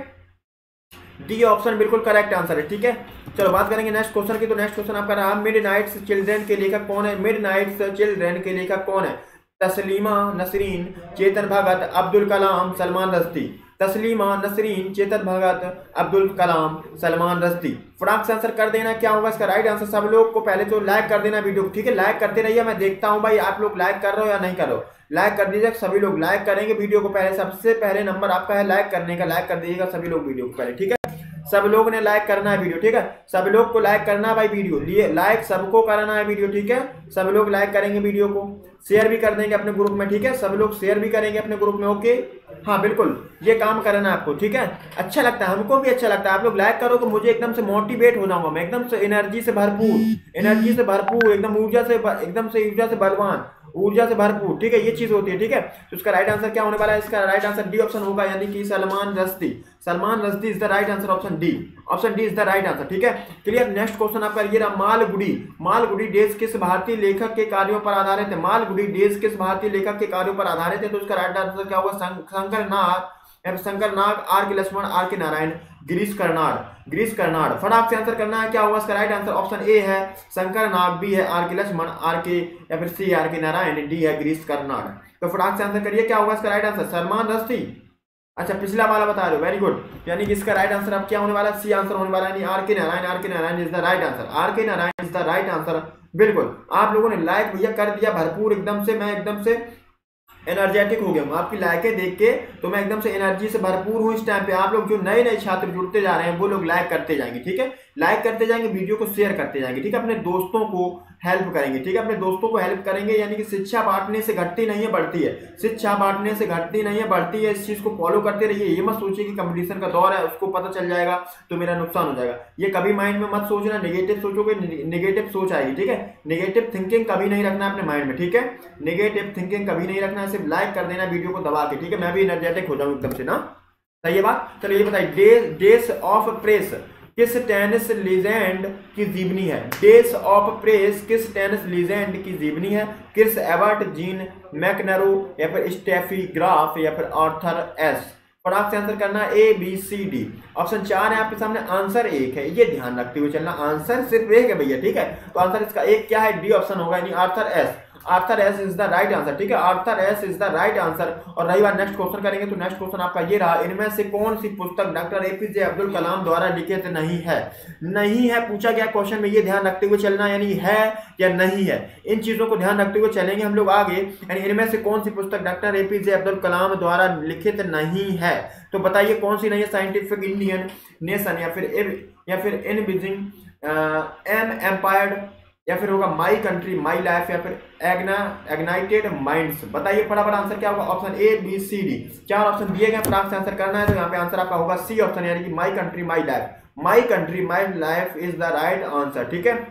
डी ऑप्शन बिल्कुल करेक्ट आंसर है, ठीक है। चलो बात करेंगे नेक्स्ट क्वेश्चन की। तो नेक्स्ट क्वेश्चन आपका रहा, मिड नाइट्स चिल्ड्रन के लेखक कौन है? मिड नाइट्स चिल्ड्रन के लेखक कौन है? तस्लीमा नसरीन, चेतन भगत, अब्दुल कलाम, सलमान रश्दी। तस्लीमा नसरीन, चेतन भगत, अब्दुल कलाम, सलमान रश्दी। फटाक से आंसर कर देना क्या होगा इसका राइट आंसर। सब लोग को पहले तो लाइक कर देना वीडियो, ठीक है। लाइक करते रहिए, मैं देखता हूं भाई आप लोग लाइक कर रहे हो या नहीं कर रहे हो। लाइक कर दीजिए, सभी लोग लाइक करेंगे वीडियो को पहले। सबसे पहले नंबर आपका है लाइक करने का, लाइक कर दीजिएगा सभी लोग वीडियो को पहले, ठीक है। सब लोग ने लाइक करना है वीडियो, ठीक है। सब लोग को लाइक करना है भाई वीडियो, लिए लाइक सबको करना है वीडियो, ठीक है। सब लोग लाइक करेंगे वीडियो को, शेयर भी कर देंगे अपने ग्रुप में, ठीक है। सब लोग शेयर भी करेंगे अपने ग्रुप में, ओके। हाँ बिल्कुल, ये काम करना है आपको, ठीक है। अच्छा लगता है, हमको भी अच्छा लगता है। आप लोग लाइक करो तो मुझे एकदम से मोटिवेट हो जाऊंगा मैं, एकदम से एनर्जी से भरपूर, एनर्जी से भरपूर, एकदम ऊर्जा से, एकदम से ऊर्जा से बलवान, ऊर्जा से भरपूर, ठीक है। ये चीज होती है, ठीक है। तो इसका राइट आंसर क्या होने वाला है? इसका राइट आंसर डी ऑप्शन होगा, यानी कि Salman Rushdie. Salman Rushdie is the right answer, option D. Option D is the right answer, ठीक है। क्लियर। नेक्स्ट क्वेश्चन आपका ये रहा, मालगुडी। मालगुडी डेज किस भारतीय लेखक के कार्यों पर आधारित है? मालगुडी डेज किस भारतीय लेखक के कार्यों पर आधारित है? तो इसका राइट आंसर क्या होगा? Shankar Nag, Shankar Nag, R K Laxman, are K Narayan, Girish Karnad, Girish Karnad. फटाक से आंसर करना है क्या होगा इसका राइट आंसर। ऑप्शन ए है शंकर नाग, बी है आर के लक्ष्मण, आर के या फिर C R K Narayan, D है गिरीश कर्नाड। तो फटाक से आंसर करिए क्या होगा इसका राइट आंसर। सलमान रश्दी, अच्छा पिछला वाला बता रहे हो, वेरी गुड। यानी कि इसका राइट आंसर अब क्या होने वाला है? सी आंसर होने वाला है, यानी are K Narayan, R K Narayan is the right answer. R K Narayan is the right answer, बिल्कुल। आप लोगों ने लाइक भैया कर दिया भरपूर, एकदम से मैं एकदम से एनर्जेटिक हो गया हूँ आपकी लाइकें देख के, तो मैं एकदम से एनर्जी से भरपूर हूँ इस टाइम पे। आप लोग जो नए नए छात्र जुड़ते जा रहे हैं वो लोग लाइक करते जाएंगे, ठीक है। लाइक करते जाएंगे, वीडियो को शेयर करते जाएंगे, ठीक है। अपने दोस्तों को हेल्प करेंगे, ठीक है। अपने दोस्तों को हेल्प करेंगे, यानी कि शिक्षा बांटने से घटती नहीं है, बढ़ती है। शिक्षा बांटने से घटती नहीं है, बढ़ती है। इस चीज को फॉलो करते रहिए। ये मत सोचिए कि कंपटीशन का दौर है, उसको पता चल जाएगा तो मेरा नुकसान हो जाएगा। ये कभी माइंड में मत सोचना, नेगेटिव सोचोगे नेगेटिव सोच आएगी, ठीक है। नेगेटिव थिंकिंग कभी नहीं रखना अपने माइंड में, ठीक है। नेगेटिव थिंकिंग कभी नहीं रखना, सिर्फ लाइक कर देना वीडियो को दबा के, ठीक है। मैं भी एनर्जेटिक हो जाऊं एकदम से ना, सही है बात। चलो ये बताइए, डे डेज ऑफ प्रेस किस टेनिस लीजेंड की जीवनी है? डेज ऑफ प्रेस किस टेनिस लीजेंड की जीवनी है? क्रिस एबर्ट, जीन मैकनरो या फिर स्टेफी ग्राफ या फिर आर्थर एस। फटाक से आंसर करना A B C D. Option चार है आपके सामने, आंसर एक है, ये ध्यान रखते हुए चलना। आंसर सिर्फ एक है भैया, ठीक है। तो आंसर इसका एक क्या है? डी ऑप्शन होगा, यानी Arthur Ashe. Arthur Ashe is the right answer, ठीक है। Arthur Ashe is the right answer. और रही बात नेक्स्ट क्वेश्चन करेंगे, तो नेक्स्ट क्वेश्चन आपका ये रहा, इनमें से कौन सी पुस्तक डॉक्टर एपीजे अब्दुल कलाम द्वारा लिखित नहीं है? नहीं है पूछा गया क्वेश्चन में, ये ध्यान रखते हुए चलना, यानी है या नहीं है, इन चीजों को ध्यान रखते हुए चलेंगे हम लोग आगे। यानी इनमें से कौन सी पुस्तक डॉक्टर एपीजे अब्दुल कलाम द्वारा लिखित नहीं है? तो बताइए कौन सी नहीं है। साइंटिफिक इंडियन नेशन या फिर या फिर इनविजिंग एम एम्पायर्ड या फिर होगा माई कंट्री माई लाइफ या फिर एग्ना एग्नाइटेड माइंड्स। बताइए फटाफट आंसर क्या होगा। Option A B C D, चार ऑप्शन दिए गए, फटाफट से आंसर करना है। तो यहाँ पे आंसर आपका होगा सी ऑप्शन, यानी कि my country my life. My country my life is the right answer, ठीक है।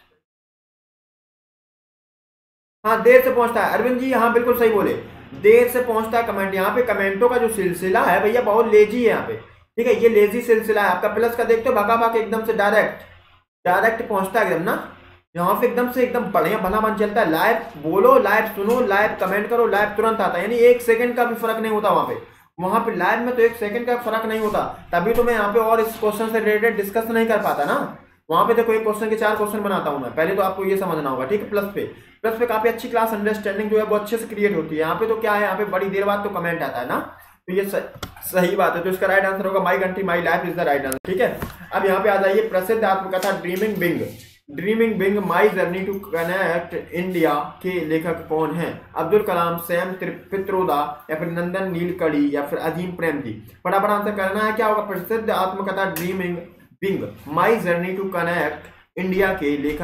हाँ देर से पहुंचता है अरविंद जी, हाँ बिल्कुल सही बोले, देर से पहुंचता है कमेंट। यहाँ पे कमेंटों का जो सिलसिला है भैया बहुत लेजी है यहाँ पे, ठीक है। ये लेजी सिलसिला है आपका। प्लस का देखते हो भगा भाग एकदम से डायरेक्ट डायरेक्ट पहुंचता है एकदम ना, यहाँ पे एकदम से एकदम बढ़िया भला मन चलता है। लाइव बोलो, लाइव सुनो, लाइव कमेंट करो, लाइव तुरंत आता है, यानी एक सेकंड का भी फर्क नहीं होता वहां पे। वहां पे लाइव में तो एक सेकंड का फर्क नहीं होता, तभी तो मैं यहाँ पे और इस क्वेश्चन से रिलेटेड डिस्कस नहीं कर पाता ना। वहां पे देखो एक क्वेश्चन के चार क्वेश्चन बनाता हूं मैं, पहले तो आपको ये समझना होगा, ठीक है। प्लस पे प्लस पे काफी अच्छी क्लास अंडरस्टैंडिंग जो है वो अच्छे से क्रिएट होती है। यहाँ पे तो क्या है, यहाँ पे बड़ी देर बाद तो कमेंट आता है ना, तो ये सही बात है। तो इसका राइट आंसर होगा my country my life is the right answer, ठीक है। अब यहाँ पे आ जाइए, प्रसिद्ध आत्मकथा dreaming big dreaming big my journey to connect India के लेखक कौन हैं? अब्दुल कलाम, सैम पित्रोदा या फिर नंदन नीलकड़ी या फिर अजीम प्रेम जी। फटाफट आंसर करना है क्या होगा। प्रसिद्ध आत्मकथा dreaming big my journey to connect India के लेखक कौन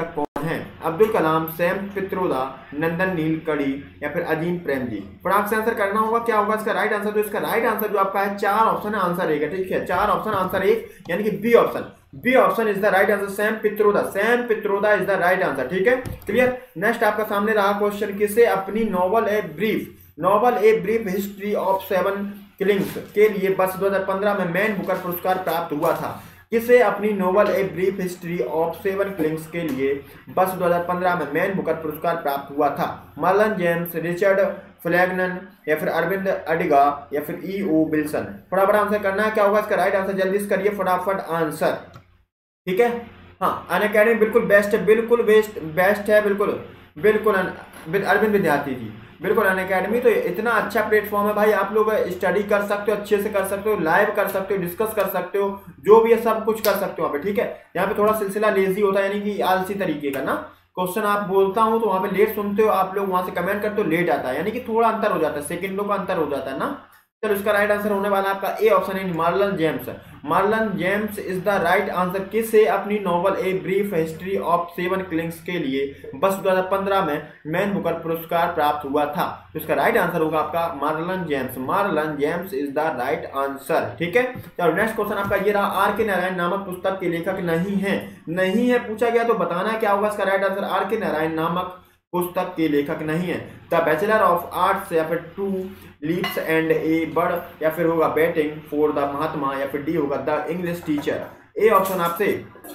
हैं? अब्दुल कलाम, सैम पित्रोदा, नंदन नीलकणी या फिर अजीम प्रेम जी। फटाक से आंसर करना होगा, क्या होगा इसका राइट आंसर? तो इसका राइट आंसर जो आपका है चार ऑप्शन है, आंसर एक है, ठीक है, चार ऑप्शन आंसर एक यानी कि B option. B option is the right answer, Sam Pitroda, Sam Pitroda is the right answer, ठीक है, क्लियर। नेक्स्ट आपका सामने रहा क्वेश्चन, किसे अपनी novel a brief novel a brief history of seven killings के लिए वर्ष दो हज़ार पंद्रह में मैन बुकर पुरस्कार प्राप्त हुआ था? किसे अपनी novel a brief history of seven killings के लिए वर्ष दो हज़ार पंद्रह में मैन बुकर पुरस्कार प्राप्त हुआ था? मर्लिन जेम्स, रिचर्ड फ्लैगनन या फिर अरविंद अडिगा या फिर ई ओ विल्सन। फटाफट आंसर करना है, क्या होगा इसका राइट आंसर? जल्दी से करिए फटाफट आंसर, ठीक है। हाँ, अनअकैडमी बिल्कुल बेस्ट है, बिल्कुल बेस्ट बेस्ट है, बिल्कुल बिल्कुल अरविंद विद्यार्थी जी, बिल्कुल अनअकैडमी तो इतना अच्छा प्लेटफॉर्म है भाई, आप लोग स्टडी कर सकते हो, अच्छे से कर सकते हो, लाइव कर सकते हो, डिस्कस कर सकते हो, जो भी है सब कुछ कर सकते हो वहाँ पे, ठीक है। यहाँ पे थोड़ा सिलसिला लेजी होता है, यानी कि आलसी तरीके का ना, क्वेश्चन आप बोलता हूँ तो वहाँ पे लेट सुनते हो आप लोग, वहाँ से कमेंट करते हो लेट आता है, यानी कि थोड़ा अंतर हो जाता है, सेकंडों का अंतर हो जाता है ना। चलो इसका राइट आंसर होने वाला आपका ए ऑप्शन है, Marlon James. Marlon James is the right answer. किसे अपनी novel a brief history of seven killings के लिए वर्ष दो हज़ार पंद्रह में मैन बुकर पुरस्कार प्राप्त हुआ था? तो इसका राइट आंसर होगा आपका Marlon James. Marlon James is the right answer, ठीक है। चलो नेक्स्ट क्वेश्चन आपका ये रहा, आर के नारायण नामक पुस्तक के लेखक नहीं है, नहीं है पूछा गया तो बताना क्या होगा इसका right answer? R K Narayan नामक पुस्तक के लेखक नहीं है। द बैचलर ऑफ आर्ट्स या फिर two leaves and a bird या फिर होगा बैटिंग फॉर द महात्मा या फिर डी होगा the English teacher. A option आपसे,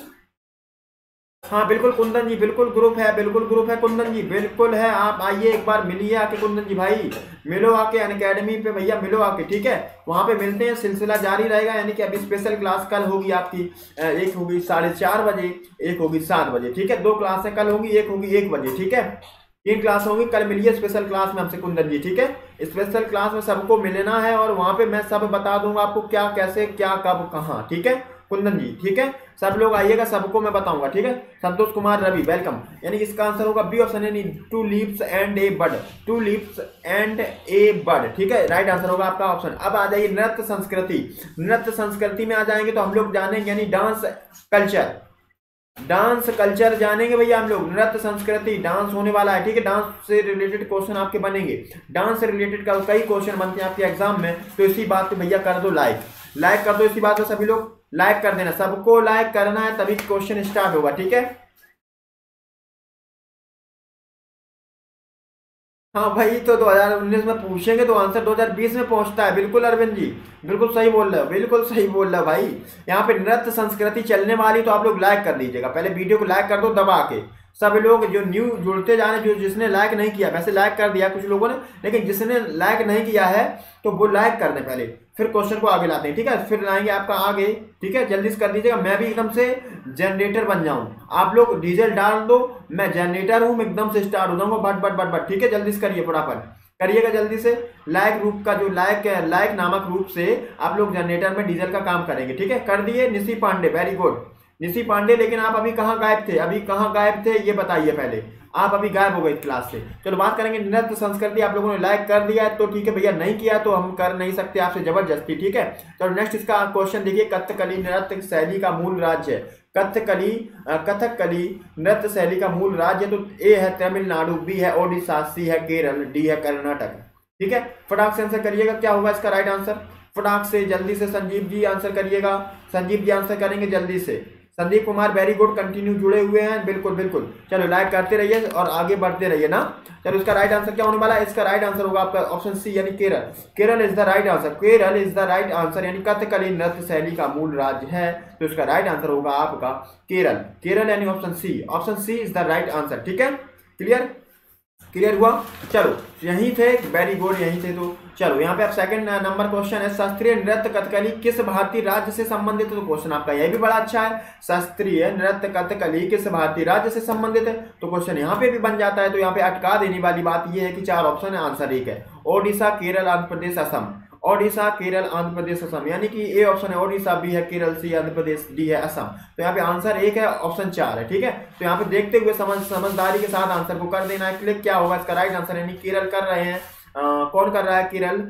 हाँ बिल्कुल कुंदन जी, बिल्कुल ग्रुप है, बिल्कुल ग्रुप है कुंदन जी, बिल्कुल है। आप आइए एक बार मिलिए आके कुंदन जी भाई, मिलो आके अनअकैडमी पे भैया, मिलो आके, ठीक है, वहाँ पे मिलते हैं, सिलसिला जारी रहेगा। यानी कि अभी स्पेशल क्लास कल होगी आपकी, एक होगी साढ़े चार बजे, एक होगी सात बजे, ठीक है, दो क्लासें कल होगी, एक होगी एक बजे, ठीक है, तीन क्लास होंगी। कल मिलिए स्पेशल क्लास में हमसे कुंदन जी, ठीक है। स्पेशल क्लास में सबको मिलना है और वहाँ पे मैं सब बता दूंगा आपको, क्या कैसे क्या कब कहाँ, ठीक है कुंदन जी, ठीक है, सब लोग आइएगा, सबको मैं बताऊंगा, ठीक है। संतोष कुमार रवि वेलकम, यानी कि इसका आंसर होगा बी ऑप्शन है, two leaves and a bird, two leaves and a bird, ठीक है, राइट आंसर होगा आपका ऑप्शन। अब आ जाइए नृत्य संस्कृति, नृत्य संस्कृति में आ जाएंगे तो हम लोग जानेंगे यानी डांस कल्चर, डांस कल्चर जानेंगे भैया हम लोग, नृत्य संस्कृति डांस होने वाला है, ठीक है। डांस से रिलेटेड क्वेश्चन आपके बनेंगे, डांस से रिलेटेड का कई क्वेश्चन बनते हैं आपके एग्जाम में, तो इसी बात पे भैया कर दो लाइक, लाइक कर दो, इसी बात पे सभी लोग लाइक कर देना, सबको लाइक करना है तभी क्वेश्चन स्टार्ट होगा, ठीक है। हाँ भाई, तो दो हज़ार उन्नीस में पूछेंगे तो आंसर दो हज़ार बीस में पहुंचता है, बिल्कुल अरविंद जी, बिल्कुल सही बोल रहे हो, बिल्कुल सही बोल रहे हो भाई। यहाँ पे नृत्य संस्कृति चलने वाली, तो आप लोग लाइक कर दीजिएगा, पहले वीडियो को लाइक कर दो दबा के, सब लोग जो न्यू जुड़ते जा रहे हैं, जो जिसने लाइक नहीं किया, वैसे लाइक कर दिया कुछ लोगों ने, लेकिन जिसने लाइक नहीं किया है तो वो लाइक कर दे पहले, फिर क्वेश्चन को आगे लाते हैं, ठीक है, फिर लाएंगे आपका आगे, ठीक है, जल्दी से कर दीजिएगा, मैं भी एकदम से जनरेटर बन जाऊं, आप लोग डीजल डाल दो, मैं जनरेटर हूं, मैं एकदम से स्टार्ट हो जाऊंगा, बट बट बट बट, ठीक है, जल्दी से करिए फटाफट, करिएगा जल्दी से। लाइक रूप का जो लाइक लाइक नामक रूप से आप लोग जनरेटर में डीजल का काम करेंगे, ठीक है, कर दिए। निशी पांडे, वेरी गुड निशी पांडे, लेकिन आप अभी कहाँ गायब थे, अभी कहाँ गायब थे ये बताइए पहले, आप अभी गायब हो गए क्लास से। चलो बात करेंगे नृत्य संस्कृति, आप लोगों ने लाइक कर दिया है तो ठीक है भैया, नहीं किया तो हम कर नहीं सकते आपसे जबरदस्ती, ठीक है। तो नेक्स्ट इसका क्वेश्चन देखिए, कथकली नृत्य शैली का मूल राज्य है, कथकली कथकली नृत्य शैली का मूल राज्य, तो ए है तमिलनाडु, बी है ओडिशा, सी है केरल, डी है कर्नाटक, ठीक है। फटाक से आंसर करिएगा, क्या होगा इसका राइट आंसर, फटाक से जल्दी से संजीव जी आंसर करिएगा, संजीव जी आंसर करेंगे जल्दी से। Sandeep Kumar very good, continue जुड़े हुए हैं, बिल्कुल बिल्कुल, चलो लाइक करते रहिए और आगे बढ़ते रहिए ना। चलो इसका राइट आंसर क्या होने वाला है, इसका राइट आंसर होगा आपका ऑप्शन सी यानी Kerala, Kerala is the right answer, Kerala is the right answer, यानी कथकली नृत्य शैली का मूल राज्य है, तो इसका राइट आंसर होगा आपका केरल, केरल यानी option C, option C is the right answer, ठीक है, क्लियर क्लियर हुआ। चलो यहीं थे, वेरी गुड यहीं थे, तो चलो यहाँ पे आप सेकंड नंबर क्वेश्चन है, शास्त्रीय नृत्य कथकली किस भारतीय राज्य से संबंधित है, तो क्वेश्चन आपका यह भी बड़ा अच्छा है, शास्त्रीय नृत्य कथकली किस भारतीय राज्य से संबंधित है, तो क्वेश्चन यहाँ पे भी बन जाता है। तो यहाँ पे अटका देने वाली बात यह है कि चार ऑप्शन है, आंसर एक है, ओडिशा, केरल, आंध्र प्रदेश, असम, ओडिशा, केरल, आंध्र प्रदेश, असम, यानी कि ए ऑप्शन है ओडिशा, बी है केरल, सी आंध्र प्रदेश, डी है असम, तो यहाँ पे आंसर एक है, ऑप्शन चार है, ठीक है। तो यहाँ पे देखते हुए समझ समझदारी के साथ आंसर को कर देना है क्लिक, क्या होगा इसका राइट आंसर, यानी केरल कर रहे हैं, आ, कौन कर रहा है, केरल,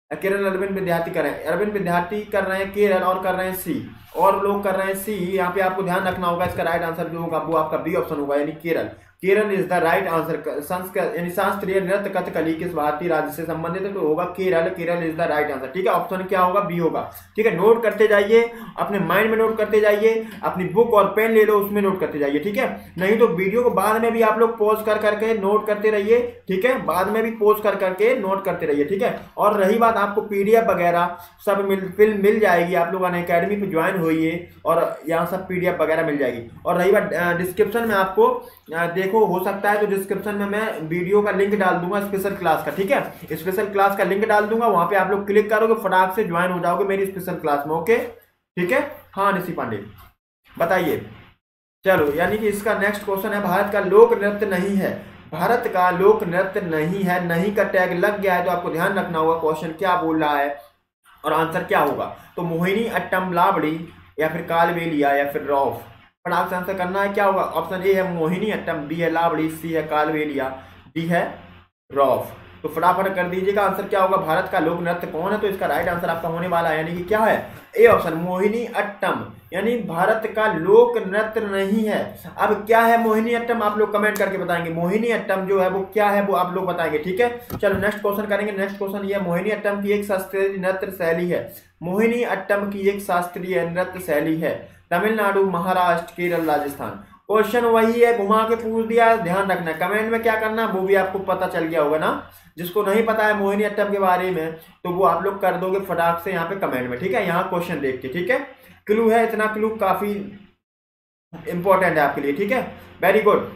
केरल अरविंद विद्यार्थी कर रहे हैं, अरविंद विद्यार्थी कर रहे हैं केरल और कर रहे हैं सी, और लोग कर रहे हैं सी। यहाँ पे आपको ध्यान रखना होगा, इसका राइट आंसर जो होगा वो आपका बी ऑप्शन होगा, यानी Kerala. Kerala is the right answer. Sanskrit यानी शास्त्रीय नृत्य कथकली किस भारतीय राज्य से संबंधित है, तो होगा Kerala. Kerala is the right answer, ठीक है। ऑप्शन क्या होगा, बी होगा, ठीक है। नोट करते जाइए, अपने माइंड में नोट करते जाइए, अपनी बुक और पेन ले लो, उसमें नोट करते जाइए, ठीक है। नहीं तो वीडियो को बाद में भी आप लोग पॉज कर करके नोट करते रहिए, ठीक है। बाद में भी पॉज कर करके नोट करते रहिए, ठीक है। और रही बात, आपको पीडीएफ वगैरह सब मिल फिल्म मिल जाएगी, आप लोग अनअकैडमी पे ज्वाइन होइए और यहाँ सब पीडीएफ वगैरह मिल जाएगी। और रही बात डिस्क्रिप्शन में, आपको देखो हो सकता है तो डिस्क्रिप्शन में मैं वीडियो का लिंक डाल दूंगा स्पेशल क्लास का, ठीक है। स्पेशल क्लास का लिंक डाल दूंगा, वहां पे आप लोग क्लिक करोगे, फटाक से ज्वाइन हो जाओगे मेरी स्पेशल क्लास में, ओके, ठीक है। हाँ निशि पांडे बताइए। चलो, यानी कि इसका नेक्स्ट क्वेश्चन है, भारत का लोक नृत्य नहीं है, भारत का लोक नृत्य नहीं है, नहीं का टैग लग गया है तो आपको ध्यान रखना होगा क्वेश्चन क्या बोल रहा है और आंसर क्या होगा। तो मोहिनी अट्टम, लावड़ी, या फिर कालबेलिया, या फिर रौफ। फटाक से आंसर करना है, क्या होगा। ऑप्शन ए है मोहिनी अट्टम, बी है लावड़ी, सी है कालबेलिया, डी है रौफ। तो फटाफट कर दीजिएगा, आंसर क्या होगा। भारत का लोक नृत्य कौन है, तो इसका राइट आंसर आपका होने वाला है, यानी कि क्या है, ए ऑप्शन मोहिनी अट्टम, यानी भारत का लोक नृत्य नहीं है। अब क्या है मोहिनी अट्टम, आप लोग कमेंट करके बताएंगे, मोहिनी अट्टम जो है वो क्या है, वो आप लोग बताएंगे, ठीक है। चलो नेक्स्ट क्वेश्चन करेंगे। नेक्स्ट क्वेश्चन ये, मोहिनी अट्टम की एक शास्त्रीय नृत्य शैली है, मोहिनी अट्टम की एक शास्त्रीय नृत्य शैली है, तमिलनाडु, महाराष्ट्र, केरल, राजस्थान। क्वेश्चन वही है, घुमा के पूछ दिया, ध्यान रखना है। कमेंट में क्या करना वो भी आपको पता चल गया होगा ना। जिसको नहीं पता है मोहिनी अट्टम के बारे में तो वो आप लोग कर दोगे फटाक से यहाँ पे कमेंट में, ठीक है। यहाँ क्वेश्चन देख के, ठीक है। क्लू है, इतना क्लू काफी इंपॉर्टेंट है आपके लिए, ठीक है। Very good.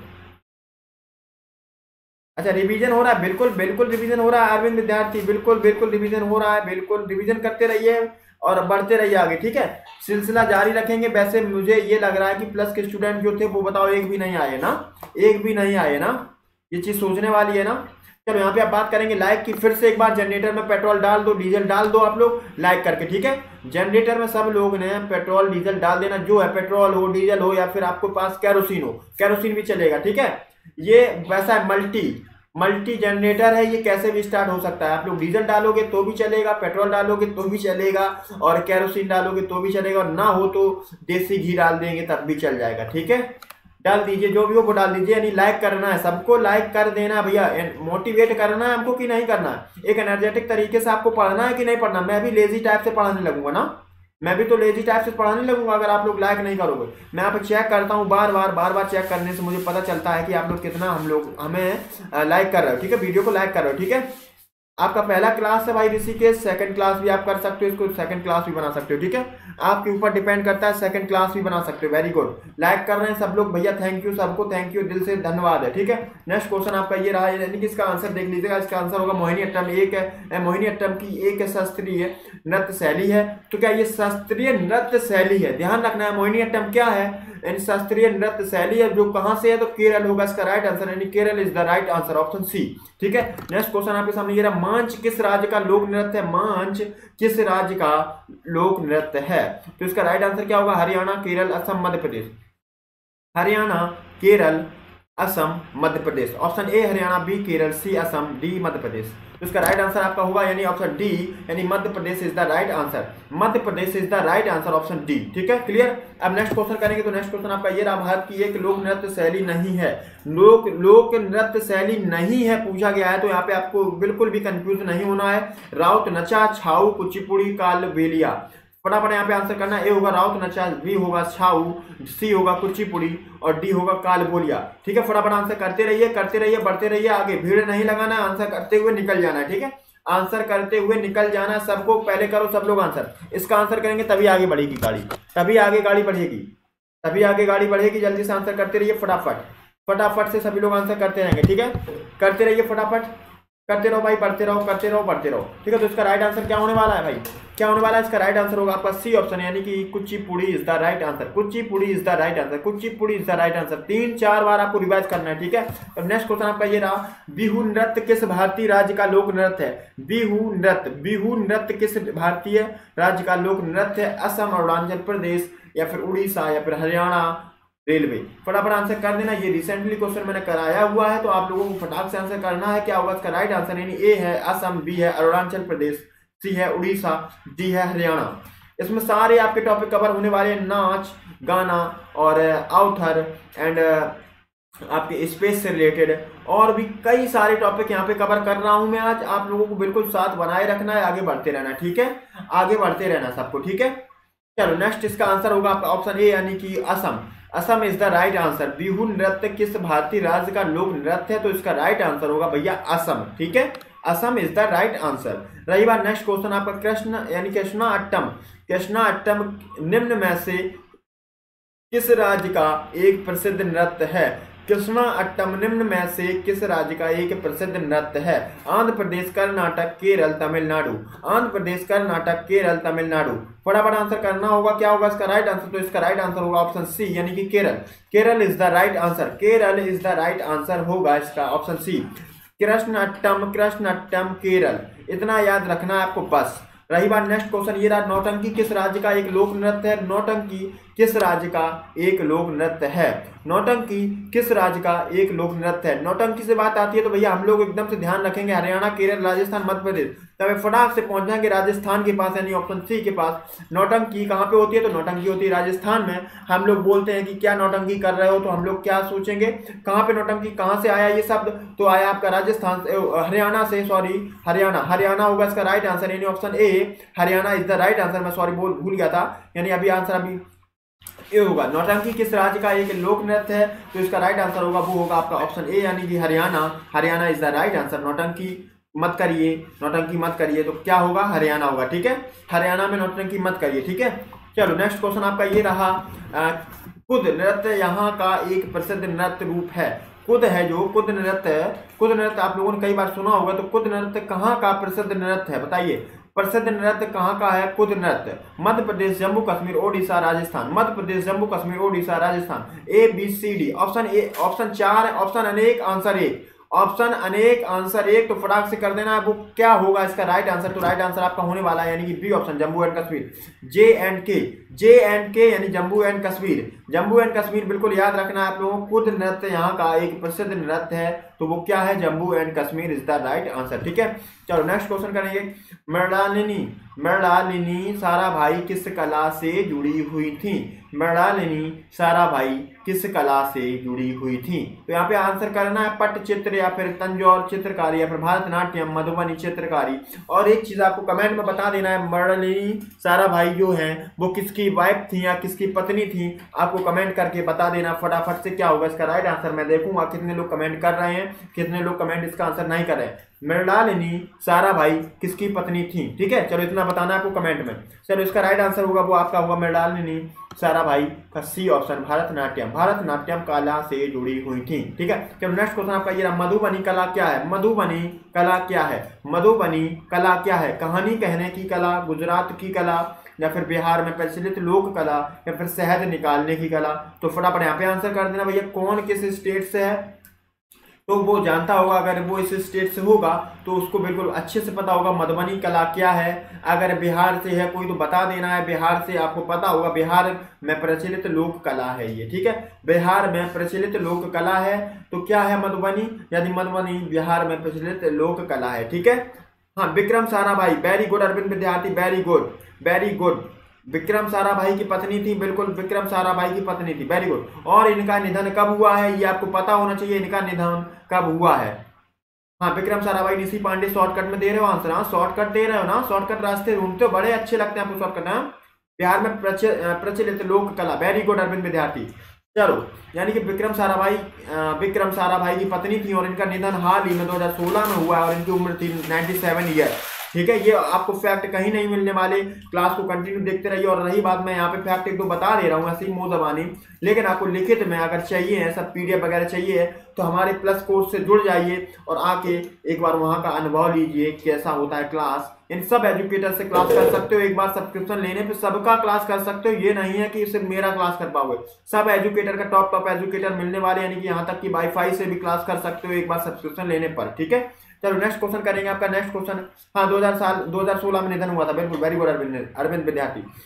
अच्छा, रिवीजन हो रहा है, बिल्कुल बिल्कुल रिवीजन हो रहा है अरविंद विद्यार्थी, बिल्कुल बिल्कुल रिवीजन हो रहा है, बिल्कुल रिवीजन करते रहिए और बढ़ते रहिए आगे, ठीक है। सिलसिला जारी रखेंगे। वैसे मुझे ये लग रहा है कि प्लस के स्टूडेंट जो थे वो बताओ एक भी नहीं आए ना, एक भी नहीं आए ना, ये चीज सोचने वाली है ना। चलो यहाँ पे आप बात करेंगे लाइक की, फिर से एक बार जनरेटर में पेट्रोल डाल दो, डीजल डाल दो आप लोग लाइक करके, ठीक है। जनरेटर में सब लोग ने पेट्रोल डीजल डाल देना, जो है पेट्रोल हो, डीजल हो, या फिर आपके पास कैरोसिन हो, कैरोसिन भी चलेगा, ठीक है। ये वैसा है मल्टी मल्टी जनरेटर है, ये कैसे भी स्टार्ट हो सकता है। आप लोग डीजल डालोगे तो भी चलेगा, पेट्रोल डालोगे तो भी चलेगा, और कैरोसिन डालोगे तो भी चलेगा, और ना हो तो देसी घी डाल देंगे तब भी चल जाएगा, ठीक है। डाल दीजिए, जो भी हो वो डाल दीजिए। यानी लाइक करना है, सबको लाइक कर देना भैया। मोटिवेट करना है हमको कि नहीं करना है, एक एनर्जेटिक तरीके से आपको पढ़ना है कि नहीं पढ़ना। मैं भी लेजी टाइप से पढ़ाने लगूंगा ना, मैं भी तो लेजी टाइप से पढ़ाने लगूंगा अगर आप लोग लाइक नहीं करोगे। मैं यहाँ पे चेक करता हूँ, बार बार बार बार चेक करने से मुझे पता चलता है कि आप लोग कितना हम लोग हमें लाइक कर रहे हो, ठीक है, वीडियो को लाइक कर रहे हो, ठीक है। आपका पहला क्लास है भाई ऋषिकेश, सेकंड क्लास भी आप कर सकते हो, इसको सेकंड क्लास भी बना सकते हो, ठीक है। आपके ऊपर डिपेंड करता है, सेकंड क्लास भी बना सकते हो। वेरी गुड, लाइक कर रहे हैं सब लोग भैया, थैंक यू सबको, थैंक यू, दिल से धन्यवाद है, ठीक है। नेक्स्ट क्वेश्चन आपका ये रहा, यानी कि इसका आंसर देख लीजिएगा। इसका आंसर होगा मोहिनी अट्टम एक है, मोहिनी अट्टम की एक शास्त्रीय नृत्य शैली है। तो क्या ये शास्त्रीय नृत्य शैली है, ध्यान रखना है। मोहिनी अट्टम क्या है, यानी शास्त्रीय नृत्य शैली है, जो कहां से है, तो केरल होगा इसका राइट आंसर, यानी Kerala is the right answer, option C, ठीक है। नेक्स्ट क्वेश्चन आपके सामने ये रहा, मांच किस राज्य का लोक नृत्य है, मांच किस राज्य का लोक नृत्य है। तो इसका राइट आंसर क्या होगा, Haryana, Kerala, Assam, Madhya Pradesh. Haryana, Kerala, Assam, Madhya Pradesh. Option A Haryana, B Kerala, C Assam, D Madhya Pradesh. तो इसका राइट आंसर आपका होगा यानी ऑप्शन डी, यानी Madhya Pradesh is the right answer, Madhya Pradesh is the right answer, option D, ठीक है, क्लियर। अब नेक्स्ट क्वेश्चन करेंगे। तो नेक्स्ट क्वेश्चन आपका ये रहा, भारत की एक लोक नृत्य शैली नहीं है, लोक लोक नृत्य शैली नहीं है पूछा गया है, तो यहाँ पे आपको बिल्कुल भी कंफ्यूज नहीं होना है। राउत नचा, छाऊ, कुचिपुड़ी, कालबेलिया। फटाफट यहाँ पे आंसर करना है। ए होगा राउत नचा, बी होगा छाऊ, सी होगा कुचिपुड़ी, और डी होगा कालबेलिया, ठीक है। फटाफट आंसर करते रहिए, करते रहिए, बढ़ते रहिए आगे, भीड़ नहीं लगाना है, आंसर करते हुए निकल जाना है, ठीक है। आंसर करते हुए निकल जाना है, सबको पहले करो सब लोग आंसर। इसका आंसर करेंगे तभी आगे बढ़ेगी गाड़ी, तभी आगे गाड़ी बढ़ेगी, तभी आगे गाड़ी बढ़ेगी। जल्दी से आंसर करते रहिए, फटाफट फटाफट से सभी लोग आंसर करते रहेंगे, ठीक है। करते रहिए, फटाफट करते रहो भाई, बढ़ते रहो, करते रहो, बढ़ते रहो, ठीक है। तो इसका राइट आंसर क्या होने वाला है भाई, क्या होने वाला है, इसका राइट आंसर होगा आपका सी ऑप्शन, यानी कि Kuchipudi is the right answer, Kuchipudi is the right answer, Kuchipudi is the right answer. तीन चार बार आपको रिवाइज करना है, ठीक है। अब नेक्स्ट क्वेश्चन आपका ये रहा, बिहू नृत्य किस भारतीय राज्य का लोक नृत्य है। बिहू नृत्य, बिहू नृत्य किस भारतीय राज्य का लोक नृत्य है। असम, अरुणाचल प्रदेश, या फिर उड़ीसा, या फिर हरियाणा, रेलवे। फटाफट आंसर कर देना। ये रिसेंटली क्वेश्चन मैंने कराया हुआ है, तो आप लोगों को फटाफट से आंसर करना है। क्या होगा इसका राइट आंसर, यानी ए है असम, बी है अरुणाचल प्रदेश, सी है उड़ीसा, डी है हरियाणा। इसमें सारे आपके टॉपिक कवर होने वाले हैं, नाच गाना और आउथर एंड आपके स्पेस से रिलेटेड और भी कई सारे टॉपिक यहाँ पे कवर कर रहा हूं मैं आज। आप लोगों को बिल्कुल साथ बनाए रखना है, आगे बढ़ते रहना, ठीक है, आगे बढ़ते रहना सबको, ठीक है। चलो नेक्स्ट इसका आंसर होगा आपका ऑप्शन ए यानी कि Assam. Assam is the right answer. Bihu नृत्य किस भारतीय राज्य का लोक नृत्य है? तो इसका राइट आंसर होगा भैया असम, ठीक है, Assam is the right answer. रही बात नेक्स्ट क्वेश्चन आपका कृष्ण यानी कृष्णा अट्टम। कृष्णा अट्टम निम्न में से किस राज्य का एक प्रसिद्ध नृत्य है? कृष्णा अट्टम निम्न में से किस राज्य का एक प्रसिद्ध नृत्य है? आंध्र प्रदेश, कर्नाटक, केरल, तमिलनाडु। आंध्र प्रदेश, कर्नाटक, केरल, तमिलनाडु। फटाफट आंसर करना होगा, क्या होगा इसका राइट आंसर? तो इसका राइट आंसर होगा ऑप्शन सी यानी कि Kerala. Kerala is the right answer. Kerala is the right answer होगा इसका option C. Krishnattam, Krishnattam, Kerala, इतना याद रखना है आपको बस। रही बात नेक्स्ट क्वेश्चन ये रहा, नौटंकी किस राज्य का एक लोक नृत्य है? नौटंकी किस राज्य का एक लोक नृत्य है? नौटंकी किस राज्य का एक लोक नृत्य है? नौटंकी से बात आती है तो भैया हम लोग एकदम से ध्यान रखेंगे हरियाणा, केरल, राजस्थान, मध्य प्रदेश, तब फटाक से पहुंच जाएंगे राजस्थान के पास यानी ऑप्शन सी के पास। नौटंकी कहाँ पे होती है? तो नौटंकी होती है राजस्थान में। हम लोग बोलते हैं कि क्या नौटंकी कर रहे हो, तो हम लोग क्या सोचेंगे कहाँ पे नौटंकी, कहाँ से आया ये शब्द? तो आया आपका राजस्थान से, हरियाणा से, सॉरी हरियाणा, हरियाणा होगा इसका राइट आंसर यानी option A, Haryana is the right answer. मैं सॉरी बोल भूल गया था, यानी अभी आंसर अभी ये होगा। नौटंकी किस राज्य का एक लोक नृत्य है? तो इसका राइट आंसर होगा वो होगा आपका ऑप्शन ए यानी कि Haryana. Haryana is the right answer. नौटंकी मत करिए, नौटंकी मत करिए, तो क्या होगा? हरियाणा होगा, ठीक है, हरियाणा में नौटंकी मत करिए, ठीक है। चलो नेक्स्ट क्वेश्चन आपका ये रहा, कुद नृत्य यहाँ का एक प्रसिद्ध नृत्य रूप है। कुद है जो कुद नृत्य, कुद नृत्य आप लोगों ने कई बार सुना होगा, तो कुद नृत्य कहाँ का प्रसिद्ध नृत्य है बताइए? प्रसिद्ध नृत्य कहाँ का है कुद नृत्य? Madhya Pradesh, Jammu Kashmir, Odisha, Rajasthan. Madhya Pradesh, Jammu Kashmir, Odisha, Rajasthan. A B C D. Option A, option चार है, ऑप्शन अनेक, आंसर एक। ऑप्शन अनेक, आंसर एक, तो फटाक से कर देना है वो क्या होगा इसका राइट आंसर? तो राइट आंसर आपका होने वाला है यानी कि B option, Jammu and Kashmir. J and K, J and K यानी जम्मू एंड कश्मीर। जम्मू एंड कश्मीर बिल्कुल याद रखना है आप लोगों को। कुद नृत्य यहाँ का एक प्रसिद्ध नृत्य है, तो वो क्या है? Jammu and Kashmir is the right answer, ठीक है। चलो नेक्स्ट क्वेश्चन करेंगे। मृणालिनी, मृणालिनी साराभाई किस कला से जुड़ी हुई थी? मृणालिनी साराभाई किस कला से जुड़ी हुई थी? तो यहाँ पे आंसर करना है पट्टचित्र या फिर तंजौर चित्रकारी या फिर भरतनाट्यम, मधुबनी चित्रकारी। और एक चीज आपको कमेंट में बता देना है, मृणालिनी साराभाई जो है वो किसकी वाइफ थी या किसकी पत्नी थी? आपको कमेंट करके बता देना फटाफट से क्या होगा इसका राइट आंसर। मैं देखूंगा कितने लोग कमेंट कर रहे हैं, कितने लोग कमेंट इसका आंसर नहीं कर रहे हैं। मृणालिनी साराभाई किसकी पत्नी थी, ठीक है, चलो इतना बताना है आपको कमेंट में। चलो इसका राइट आंसर होगा वो आपका होगा मृणालिनी साराभाई का सी ऑप्शन, भरतनाट्यम। भरतनाट्यम कला से जुड़ी हुई थी, ठीक है। चलो नेक्स्ट क्वेश्चन आपका ये रहा, मधुबनी कला क्या है? मधुबनी कला क्या है? मधुबनी कला क्या है? कहानी कहने की कला, गुजरात की कला, या फिर बिहार में प्रचलित लोक कला, या फिर शहद निकालने की कला? तो फटाफट यहाँ पे आंसर कर देना भैया कौन किस स्टेट से है, तो वो जानता होगा। अगर वो इस स्टेट से होगा तो उसको बिल्कुल अच्छे से पता होगा मधुबनी कला क्या है। अगर बिहार से है कोई तो बता देना है, बिहार से आपको पता होगा बिहार में प्रचलित लोक कला है ये, ठीक है, बिहार में प्रचलित लोक कला है। तो क्या है मधुबनी? यदि मधुबनी बिहार में प्रचलित लोक कला है, ठीक है। हाँ, Vikram Sarabhai, very good Arvind Vidyarthi, very good, very good. Vikram Sarabhai की पत्नी थी, बिल्कुल विक्रम साराभाई की पत्नी थी, वेरी गुड। और इनका निधन कब हुआ है ये आपको पता होना चाहिए, इनका निधन कब हुआ है। हाँ, विक्रम साराभाई। निशी पांडे शॉर्टकट में दे रहे हो आंसर? हाँ, शॉर्टकट दे रहे हो ना, शॉर्टकट रास्ते ढूंढते हो, बड़े अच्छे लगते हैं आपको शॉर्टकट। हाँ, बिहार में प्रचलित लोक कला, वेरी गुड अरविंद विद्यार्थी। चलो, यानी कि विक्रम साराभाई विक्रम साराभाई की पत्नी थी और इनका निधन हाल ही में दो हज़ार सोलह में हुआ और इनकी उम्र थी सत्तानवे ईयर, ठीक है। ये आपको फैक्ट कहीं नहीं मिलने वाले, क्लास को कंटिन्यू देखते रहिए। और रही बात, मैं यहाँ पे फैक्ट एक दो बता दे रहा हूँ ऐसे ही मुंह जबानी, लेकिन आपको लिखित में अगर चाहिए है, सब पीडीएफ वगैरह चाहिए तो हमारे प्लस कोर्स से जुड़ जाइए और आके एक बार वहाँ का अनुभव लीजिए कैसा होता है क्लास। इन सब एजुकेटर से क्लास कर सकते हो, एक बार सब्सक्रिप्शन लेने पे सबका क्लास कर सकते हो। ये नहीं है कि सिर्फ मेरा क्लास कर पाओगे, सब एजुकेटर का टॉप टॉप एजुकेटर मिलने वाले, यानी कि यहाँ तक कि वाईफाई से भी क्लास कर सकते हो एक बार सब्सक्रिप्शन लेने पर, ठीक है। चलो नेक्स्ट क्वेश्चन करेंगे आपका। नेक्स्ट क्वेश्चन, हाँ, दो हज़ार साल दो हज़ार सोलह में निधन हुआ था, बिल्कुल, वेरी गुड अरविंद अरविंद विद्यार्थी।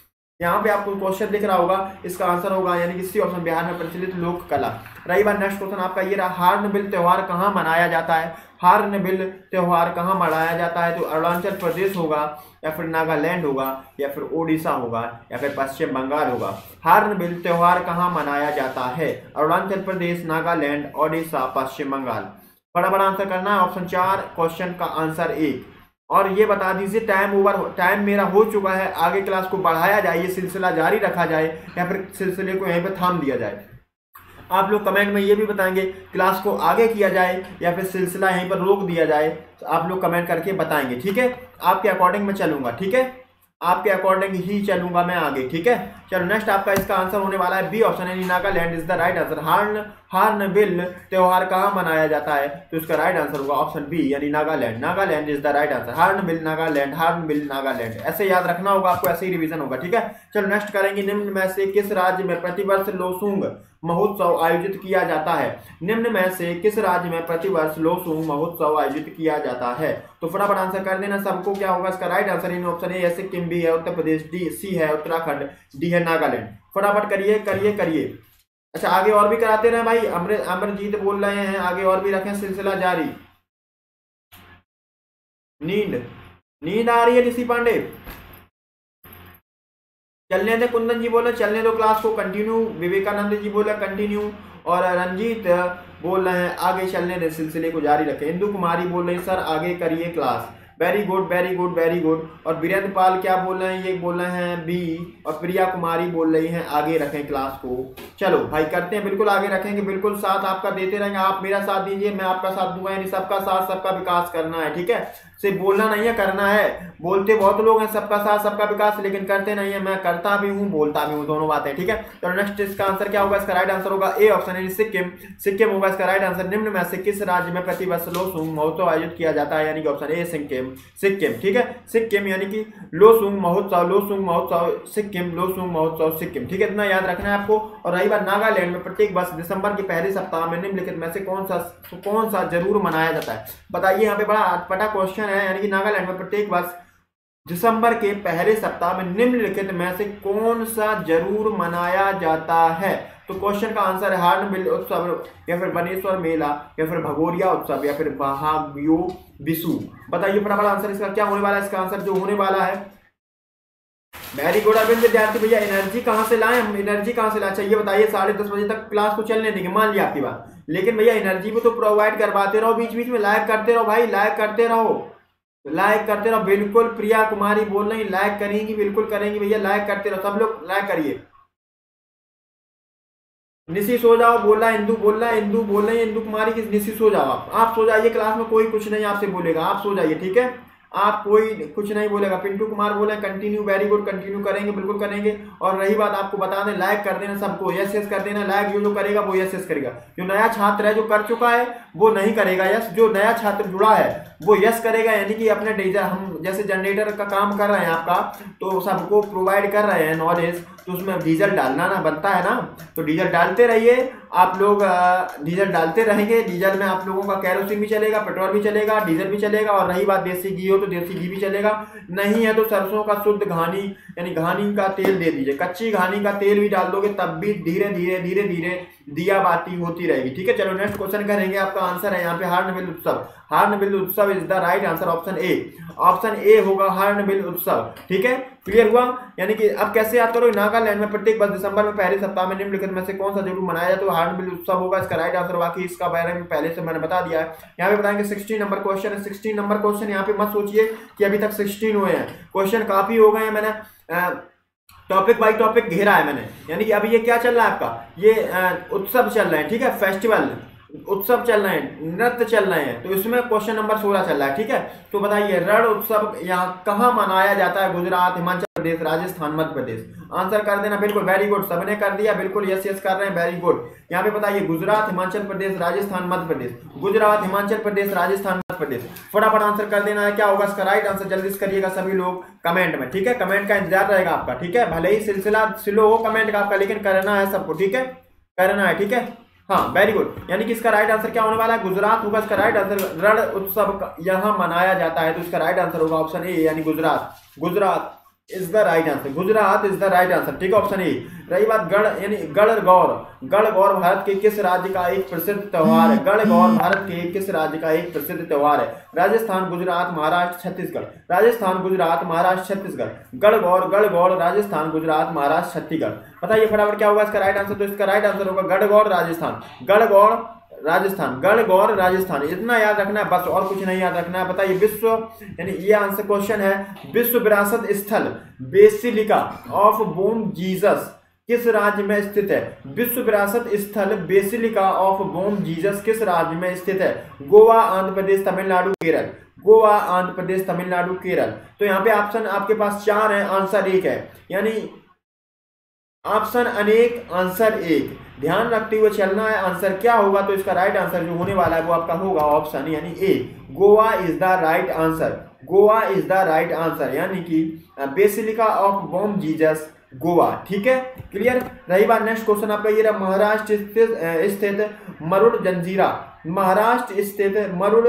यहाँ पे आपको क्वेश्चन दिख रहा होगा, इसका आंसर होगा यानी कि सी ऑप्शन बिहार में प्रचलित लोक कला। रही बात नेक्स्ट क्वेश्चन आपका ये रहा, हार्नबिल त्योहार कहाँ मनाया जाता है? हार्नबिल त्योहार कहाँ मनाया जाता है? तो अरुणाचल प्रदेश होगा, या फिर नागालैंड होगा, या फिर ओडिशा होगा, या फिर पश्चिम बंगाल होगा। हार्नबिल त्योहार कहाँ मनाया जाता है? अरुणाचल प्रदेश, नागालैंड, ओडिशा, पश्चिम बंगाल। फटाफट आंसर करना है। ऑप्शन चार क्वेश्चन का आंसर एक। और ये बता दीजिए टाइम ओवर, टाइम मेरा हो चुका है, आगे क्लास को बढ़ाया जाए, ये सिलसिला जारी रखा जाए, या फिर सिलसिले को यहीं पे थाम दिया जाए? आप लोग कमेंट में ये भी बताएंगे क्लास को आगे किया जाए या फिर सिलसिला यहीं पर रोक दिया जाए, तो आप लोग कमेंट करके बताएंगे, ठीक है? आपके अकॉर्डिंग मैं चलूंगा, ठीक है? आपके अकॉर्डिंग ही चलूंगा मैं आगे, ठीक है? चलो नेक्स्ट आपका इसका आंसर होने वाला है बी ऑप्शन है, Nagaland is the right answer. Horn hornbill त्योहार कहाँ मनाया जाता है? तो इसका राइट आंसर होगा ऑप्शन बी यानी Nagaland. Nagaland is the right answer. Hornbill Nagaland, hornbill Nagaland, ऐसे याद रखना होगा आपको, ऐसे ही रिवीजन होगा, ठीक है? चलो नेक्स्ट करेंगे, निम्न में से किस राज्य में प्रतिवर्ष लोसूंग महोत्सव आयोजित किया जाता है? निम्न में से किस राज्य में प्रतिवर्ष लोसूंग महोत्सव आयोजित किया जाता है? तो फटाफट आंसर कर देना सबको। क्या होगा इसका राइट आंसर? इन ऑप्शन ए सिक्किम, बी है उत्तर प्रदेश, डी सी है उत्तराखंड, डी है नागालैंड। फटाफट करिए करिए करिए। अच्छा आगे और भी कराते रहे भाई, अमर अमरजीत बोल रहे हैं आगे और भी रखें, सिलसिला जारी। नींद नींद आ रही है ऋषि पांडे? चलने दे, कुंदन जी बोले चलने दो क्लास को कंटिन्यू, विवेकानंद जी बोले कंटिन्यू, और रंजीत बोल रहे हैं आगे चलने दे, सिलसिले को जारी रखें। इंदु कुमारी बोल रहे हैं सर आगे करिए class. Very good very good very good. और वीरेंद्र पाल क्या बोल रहे हैं? ये बोल रहे हैं बी। और प्रिया कुमारी बोल रही हैं आगे रखें क्लास को। चलो भाई करते हैं, बिल्कुल आगे रखेंगे, बिल्कुल साथ आपका देते रहेंगे। आप मेरा साथ दीजिए, मैं आपका साथ दूंगा, यानी सबका साथ सबका विकास करना है, ठीक है? सिर्फ बोलना नहीं है, करना है। बोलते बहुत लोग हैं सबका साथ सबका विकास, लेकिन करते नहीं है। मैं करता भी हूँ बोलता भी हूँ, दोनों बातें, ठीक है? तो नेक्स्ट इसका आंसर क्या होगा? इसका राइट आंसर होगा ए ऑप्शन है सिक्किम। सिक्किम होगा इसका राइट आंसर। निम्न में से किस राज्य में प्रतिवर्ष लोसूंग महोत्सव आयोजित किया जाता है? यानी कि ऑप्शन ए सिक्किम। सिक्किम, ठीक है? सिक्किम यानी कि लोसूंग महोत्सव, लोसूंग महोत्सव सिक्किम, लोसूंग महोत्सव सिक्किम, ठीक है? इतना याद रखना है आपको। और रही बात नागालैंड में प्रत्येक वर्ष दिसंबर के पहले सप्ताह में निम्नलिखित में से कौन सा कौन सा जरूर मनाया जाता है? बताइए, यहाँ पे बड़ा अटपटा क्वेश्चन है। यानी कि नागालैंड में प्रत्येक वर्ष दिसंबर के पहले सप्ताह में निम्नलिखित में से कौन सा जरूर मनाया जाता है? तो क्वेश्चन का आंसर है हार्नबिल उत्सव, या फिर बनेश्वर मेला, या फिर भगोरिया उत्सव, या फिर बहाग्यो बिसु। बताइए फटाफट आंसर इसका क्या होने वाला है? इसका आंसर जो होने वाला है, वेरी गुड अरविंद विद्यार्थी भैया। एनर्जी कहाँ से लाएं हम? एनर्जी कहाँ से लाएं? चाहिए बताइए, साढ़े दस बजे तक क्लास को चलने देंगे, मान लिया आपकी बात, लेकिन भैया एनर्जी भी तो प्रोवाइड करवाते रहो, बीच बीच में लाइक करते रहो भाई, लाइक करते रहो, लाइक करते रहो। बिल्कुल प्रिया कुमारी बोल रही लाइक करेंगी, बिल्कुल करेंगी भैया, लाइक करते रहो, सब लोग लाइक करिए। निशी सो जाओ बोला, इंदू बोल रहा है, इंदू बोल रही है, इंदू कुमारी की निशी सो जाओ, आप आप सो जाइए, क्लास में कोई कुछ नहीं आपसे बोलेगा, आप सो जाइए, ठीक है? आप कोई कुछ नहीं बोलेगा। पिंटू कुमार बोले कंटिन्यू, वेरी गुड, कंटिन्यू करेंगे, बिल्कुल करेंगे। और रही बात, आपको बता दें लाइक कर देना सबको, यस यस कर देना, लाइक जो जो करेगा वो यस यस करेगा। जो नया छात्र है जो कर चुका है वो नहीं करेगा यस, जो नया छात्र जुड़ा है वो यस करेगा। यानी कि अपने डीजल, हम जैसे जनरेटर का काम कर रहे हैं आपका, तो सबको प्रोवाइड कर रहे हैं नॉलेज, तो उसमें डीजल डालना ना बनता है ना, तो डीजल डालते रहिए आप लोग, डीजल डालते रहेंगे। डीजल में आप लोगों का कैरोसिन भी चलेगा, पेट्रोल भी चलेगा, डीजल भी चलेगा। और रही बात देसी घी हो तो देसी घी भी चलेगा, नहीं है तो सरसों का शुद्ध घानी यानी घानी का तेल दे दीजिए, कच्ची घानी का तेल भी डाल दोगे तब भी धीरे धीरे धीरे धीरे दिया बाती होती रहेगी, ठीक है? चलो नेक्स्ट क्वेश्चन करेंगे। आपका आंसर है यहाँ पे हार्नबिल उत्सव। हार्नबिल उत्सव is the right answer, option A. Option A होगा हार्नबिल उत्सव, ठीक है? क्लियर हुआ? यानी कि अब कैसे याद करोगे? नागालैंड में प्रत्येक वर्ष दिसंबर में पहले सप्ताह में निम्नलिखित में से कौन सा जरूर मनाया जाए? तो हार्नबिल उत्सव होगा इसका राइट आंसर। बाकी इसका बारे में पहले से मैंने बता दिया है। यहाँ पे बताएंगे सिक्सटीन नंबर क्वेश्चन है। सिक्सटीन नंबर क्वेश्चन यहाँ पे मत सोचिए कि अभी तक सिक्सटीन हुए हैं, क्वेश्चन काफी हो गए हैं। मैंने टॉपिक बाई टॉपिक घेरा है मैंने, यानी कि अभी ये क्या चल रहा है आपका, ये उत्सव चल रहे हैं, ठीक है? फेस्टिवल उत्सव चल रहे हैं, नृत्य चल रहे हैं, तो इसमें क्वेश्चन नंबर सोलह चल रहा है, ठीक है? तो बताइए रण उत्सव यहाँ कहाँ मनाया जाता है? गुजरात, हिमाचल प्रदेश, राजस्थान, मध्य प्रदेश। आंसर कर देना, बिल्कुल वेरी गुड, सबने कर दिया, बिल्कुल यस यस कर रहे हैं, वेरी गुड। यहाँ पे बताइए गुजरात, हिमाचल प्रदेश, राजस्थान, मध्य प्रदेश। गुजरात, हिमाचल प्रदेश, राजस्थान, मध्य प्रदेश। फटाफट आंसर कर देना है। क्या होगा इसका राइट आंसर? जल्दी से करिएगा सभी लोग कमेंट में, ठीक है? कमेंट का इंतजार रहेगा आपका, ठीक है? भले ही सिलसिला स्लो हो कमेंट का आपका, लेकिन करना है सबको, ठीक है? करना है, ठीक है? हाँ वेरी गुड। यानी कि इसका राइट आंसर क्या होने वाला है? गुजरात होगा इसका राइट आंसर। रण उत्सव यहाँ मनाया जाता है, तो इसका राइट आंसर होगा ऑप्शन ए यानी Gujarat. Gujarat is the right answer, Gujarat is the right answer, ठीक है, ऑप्शन ए। रही बात गढ़ यानी गणगौर, गणगौर भारत के किस राज्य का एक प्रसिद्ध त्योहार है? गणगौर भारत के किस राज्य का एक प्रसिद्ध त्योहार है? राजस्थान, गुजरात, महाराष्ट्र, छत्तीसगढ़। राजस्थान, गुजरात, महाराष्ट्र, छत्तीसगढ़। गणगौर, गणगौर, राजस्थान, गुजरात, महाराष्ट्र, छत्तीसगढ़। बताइए फटाफट क्या होगा इसका राइट आंसर? तो इसका राइट आंसर होगा गणगौर, राजस्थान। गणगौर, राजस्थान, गणगौर, राजस्थान, इतना याद रखना है बस, और कुछ नहीं याद रखना है। बताइए विश्व यानी ये आंसर क्वेश्चन है, विश्व विरासत स्थल बेसिलिका ऑफ बोम जीसस किस राज्य में स्थित है? विश्व विरासत स्थल बेसिलिका ऑफ बोम जीसस किस राज्य में स्थित है? गोवा, आंध्र प्रदेश, तमिलनाडु, केरल। गोवा, आंध्र प्रदेश, तमिलनाडु, केरल। तो यहाँ पे ऑप्शन आपके पास चार है, आंसर एक है, यानी ऑप्शन अनेक, आंसर एक। ध्यान रखते हुए चलना है, आंसर क्या होगा? तो इसका राइट आंसर जो होने वाला है वो आपका होगा ऑप्शन यानी A, Goa is the right answer. Goa is the right answer, यानी कि Basilica of Bom Jesus, Goa, ठीक है, क्लियर। रही बात नेक्स्ट क्वेश्चन आपका ये रहा, महाराष्ट्र स्थित स्थित मरुड़ जंजीरा, महाराष्ट्र स्थित मरुड़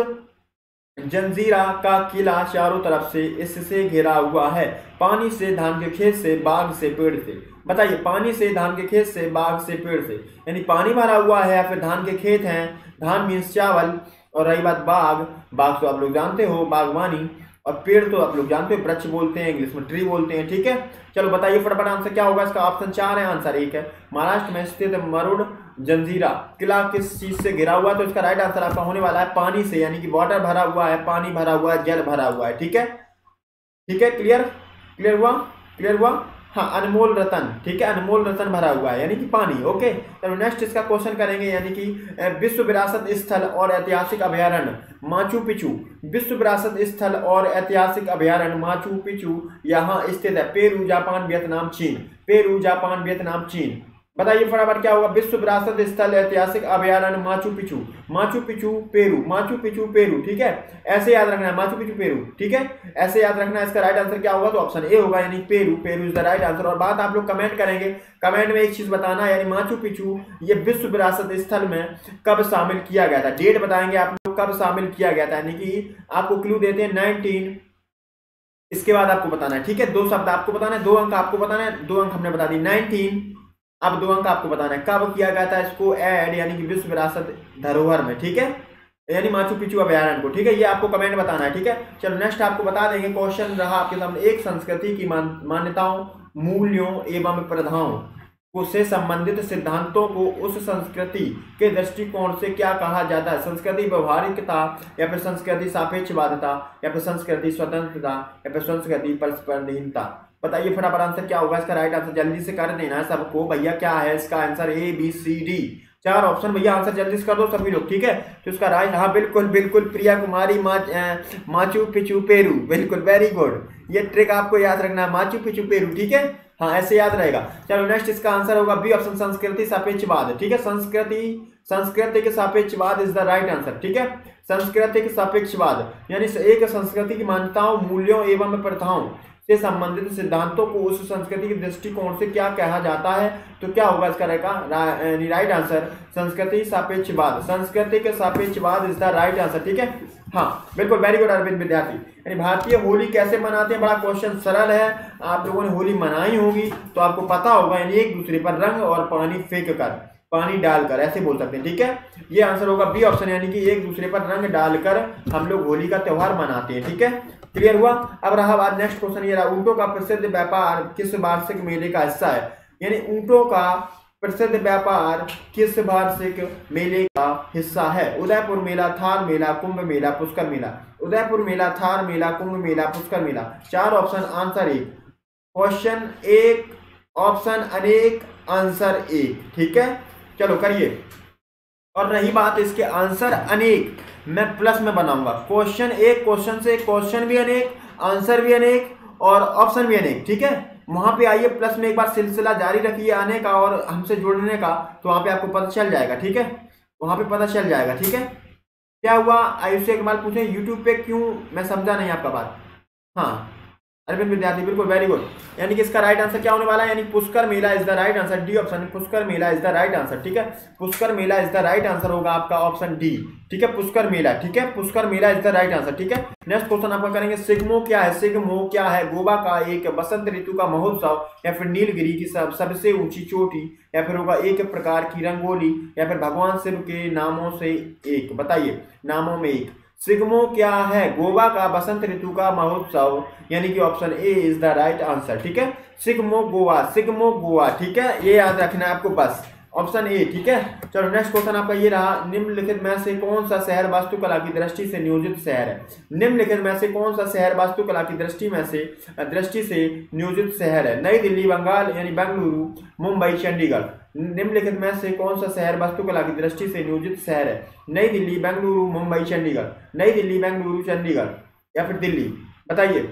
जंजीरा का किला चारों तरफ से इससे घिरा हुआ है, पानी से, धान के खेत से, बाग से, पेड़ से। बताइए पानी से, धान के खेत से, बाग से, पेड़ से, यानी पानी भरा हुआ है या फिर धान के खेत हैं, धान मीन्स चावल, और रही बात बाग, बाग तो आप लोग जानते हो बागवानी, और पेड़ तो आप लोग जानते हो वृक्ष बोलते हैं, इंग्लिश में ट्री बोलते हैं, ठीक है। चलो बताइए फटाफट आंसर क्या होगा इसका? ऑप्शन चार है, आंसर एक है। महाराष्ट्र में स्थित मरुड़ जंजीरा किला किस चीज से घिरा हुआ है? तो इसका राइट आंसर आपका होने वाला है पानी से, यानी कि वाटर भरा हुआ है, पानी भरा हुआ है, जल भरा हुआ है, ठीक है, ठीक है, क्लियर, क्लियर हुआ, क्लियर हुआ। हाँ, अनमोल रतन, ठीक है, अनमोल रतन भरा हुआ है, यानी कि पानी, ओके। चलो नेक्स्ट इसका क्वेश्चन करेंगे, यानी कि विश्व विरासत स्थल और ऐतिहासिक अभ्यारण्य माचू पिचू, विश्व विरासत स्थल और ऐतिहासिक अभ्यारण्य माचू पिचू यहाँ स्थित है, पेरू, जापान, वियतनाम, चीन। पेरू, जापान, वियतनाम, चीन। बताइए फटाफट क्या होगा? विश्व विरासत स्थल ऐतिहासिक अभ्यारण्य Machu Picchu, Machu Picchu, Peru, Machu Picchu, Peru, ठीक है, ऐसे याद रखना है, माचू पिचू, पेरू, ठीक है, ऐसे याद रखना है। इसका राइट आंसर क्या होगा? तो ऑप्शन ए होगा, यानी Peru, Peru is the right answer. और बात आप लोग कमेंट करेंगे, कमेंट में एक चीज बताना, यानी माचू पिचू ये विश्व विरासत स्थल में कब शामिल किया गया था, डेट बताएंगे आप लोग कब शामिल किया गया था, यानी कि आपको क्लू देते हैं नाइनटीन, इसके बाद आपको बताना है, ठीक है, दो शब्द आपको बताना है, दो अंक आपको बताना है, दो अंक हमने बता दी नाइनटीन, अब दो अंक आपको बताना है कब किया गया था इसको ऐड, यानी कि विश्व विरासत धरोहर में, ठीक है, यानी माचू पिचू अभ्यारण्य को, ठीक है, ये आपको कमेंट बताना है, ठीक है। चलो नेक्स्ट आपको बता देंगे, क्वेश्चन रहा आपके सामने, एक संस्कृति की मान, मान्यताओं, मूल्यों एवं प्रथाओं को से संबंधित सिद्धांतों को उस संस्कृति के दृष्टिकोण से क्या कहा जाता है? संस्कृति व्यवहारिकता, या फिर संस्कृति सापेक्षवादिता, या फिर संस्कृति स्वतंत्रता, या फिर संस्कृति परस्परहीनता। बताइए फटाफट आंसर क्या होगा इसका? राइट आंसर जल्दी से कर देना है सबको भैया, क्या है इसका answer? A B C D, चार ऑप्शन भैया, आंसर जल्दी से कर दो सभी लोग, ठीक है। तो इसका राइट, हाँ बिल्कुल बिल्कुल, Priya Kumari, Mach Machu Picchu Peru, बिल्कुल, वेरी गुड, ये ट्रिक आपको याद रखना है, माचू पिचू पेरू, ठीक है, हाँ ऐसे याद रहेगा। चलो नेक्स्ट इसका आंसर होगा बी ऑप्शन, संस्कृति सापेक्षवाद, ठीक है, संस्कृति संस्कृति के सापेक्षवाद इज द राइट आंसर, ठीक है, संस्कृति के सापेक्षवाद, यानी एक संस्कृति की मान्यताओं, मूल्यों एवं प्रथाओं से संबंधित सिद्धांतों को उस संस्कृति के दृष्टिकोण से क्या कहा जाता है? तो क्या होगा इसका रहेगा राइट आंसर? संस्कृति सापेक्षवाद, संस्कृति के सापेक्षवाद इज द राइट आंसर, ठीक है, हाँ बिल्कुल, वेरी गुड अरविंद विद्यार्थी। यानी भारतीय होली कैसे मनाते हैं? बड़ा क्वेश्चन सरल है, आप लोगों ने होली मनाई होगी तो आपको पता होगा, यानी एक दूसरे पर रंग और पानी फेंक कर, पानी डालकर, ऐसे बोल सकते हैं, ठीक है, ये आंसर होगा बी ऑप्शन, यानी कि एक दूसरे पर रंग डालकर हम लोग होली का त्योहार मनाते हैं, ठीक है, क्लियर हुआ। अब रहा बात नेक्स्ट क्वेश्चन ये रहा, ऊंटों का प्रसिद्ध व्यापार किस वार्षिक मेले का हिस्सा है? यानी ऊंटों का प्रसिद्ध व्यापार किस वार्षिक मेले का हिस्सा है? उदयपुर मेला, थार मेला, कुंभ मेला, पुष्कर मेला। उदयपुर मेला, थार मेला, कुंभ मेला, पुष्कर मेला, चार ऑप्शन, आंसर एक, क्वेश्चन एक, ऑप्शन अनेक, आंसर एक, ठीक है, चलो करिए। और रही बात इसके आंसर अनेक, मैं प्लस में बनाऊंगा, क्वेश्चन एक, क्वेश्चन से क्वेश्चन भी अनेक, आंसर भी अनेक और ऑप्शन भी अनेक, ठीक है, वहां पे आइए प्लस में एक बार सिलसिला जारी रखिए आने का और हमसे जुड़ने का, तो वहां पे आपको पता चल जाएगा, ठीक है, वहां पे पता चल जाएगा, ठीक है। क्या हुआ आयुष से एक बार पूछे यूट्यूब पे क्यों? मैं समझा नहीं आपका बात। हाँ अरविंद विद्यार्थी, बिल्कुल, वेरी गुड। यानी कि इसका राइट आंसर क्या होने वाला है, यानी पुष्कर मेला is the right answer, D option, Pushkar मेला इज द राइट आंसर, ठीक है। पुष्कर मेला इज द राइट आंसर होगा आपका ऑप्शन डी, ठीक है, पुष्कर मेला, ठीक है, पुष्कर मेला इज द राइट आंसर, ठीक है। नेक्स्ट क्वेश्चन आपका करेंगे, सिग्मो क्या है, सिग्मो क्या है, गोवा का एक बसंत ऋतु का महोत्सव, या फिर नीलगिरी की सब सबसे ऊंची चोटी, या फिर होगा एक प्रकार की रंगोली, या फिर भगवान शिव के नामों से एक, बताइए नामों में एक। सिग्मो क्या है, गोवा का बसंत ऋतु का महोत्सव, यानी कि option A is the right answer, ठीक है। सिग्मो गोवा, सिग्मो गोवा, ठीक है, ये याद रखना है आपको बस, ऑप्शन ए, ठीक है। चलो नेक्स्ट क्वेश्चन आपका ये रहा, निम्नलिखित में से कौन सा शहर वास्तुकला की दृष्टि से नियोजित शहर है, निम्नलिखित में से कौन सा शहर वास्तुकला की दृष्टि में से दृष्टि से नियोजित शहर है, नई दिल्ली, बंगाल यानी बेंगलुरु, मुंबई, चंडीगढ़। निम्नलिखित में से कौन सा शहर वास्तुकला की दृष्टि से नियोजित शहर है, नई दिल्ली, बेंगलुरु, मुंबई, चंडीगढ़, नई दिल्ली, बेंगलुरु, चंडीगढ़, या फिर दिल्ली, बताइए,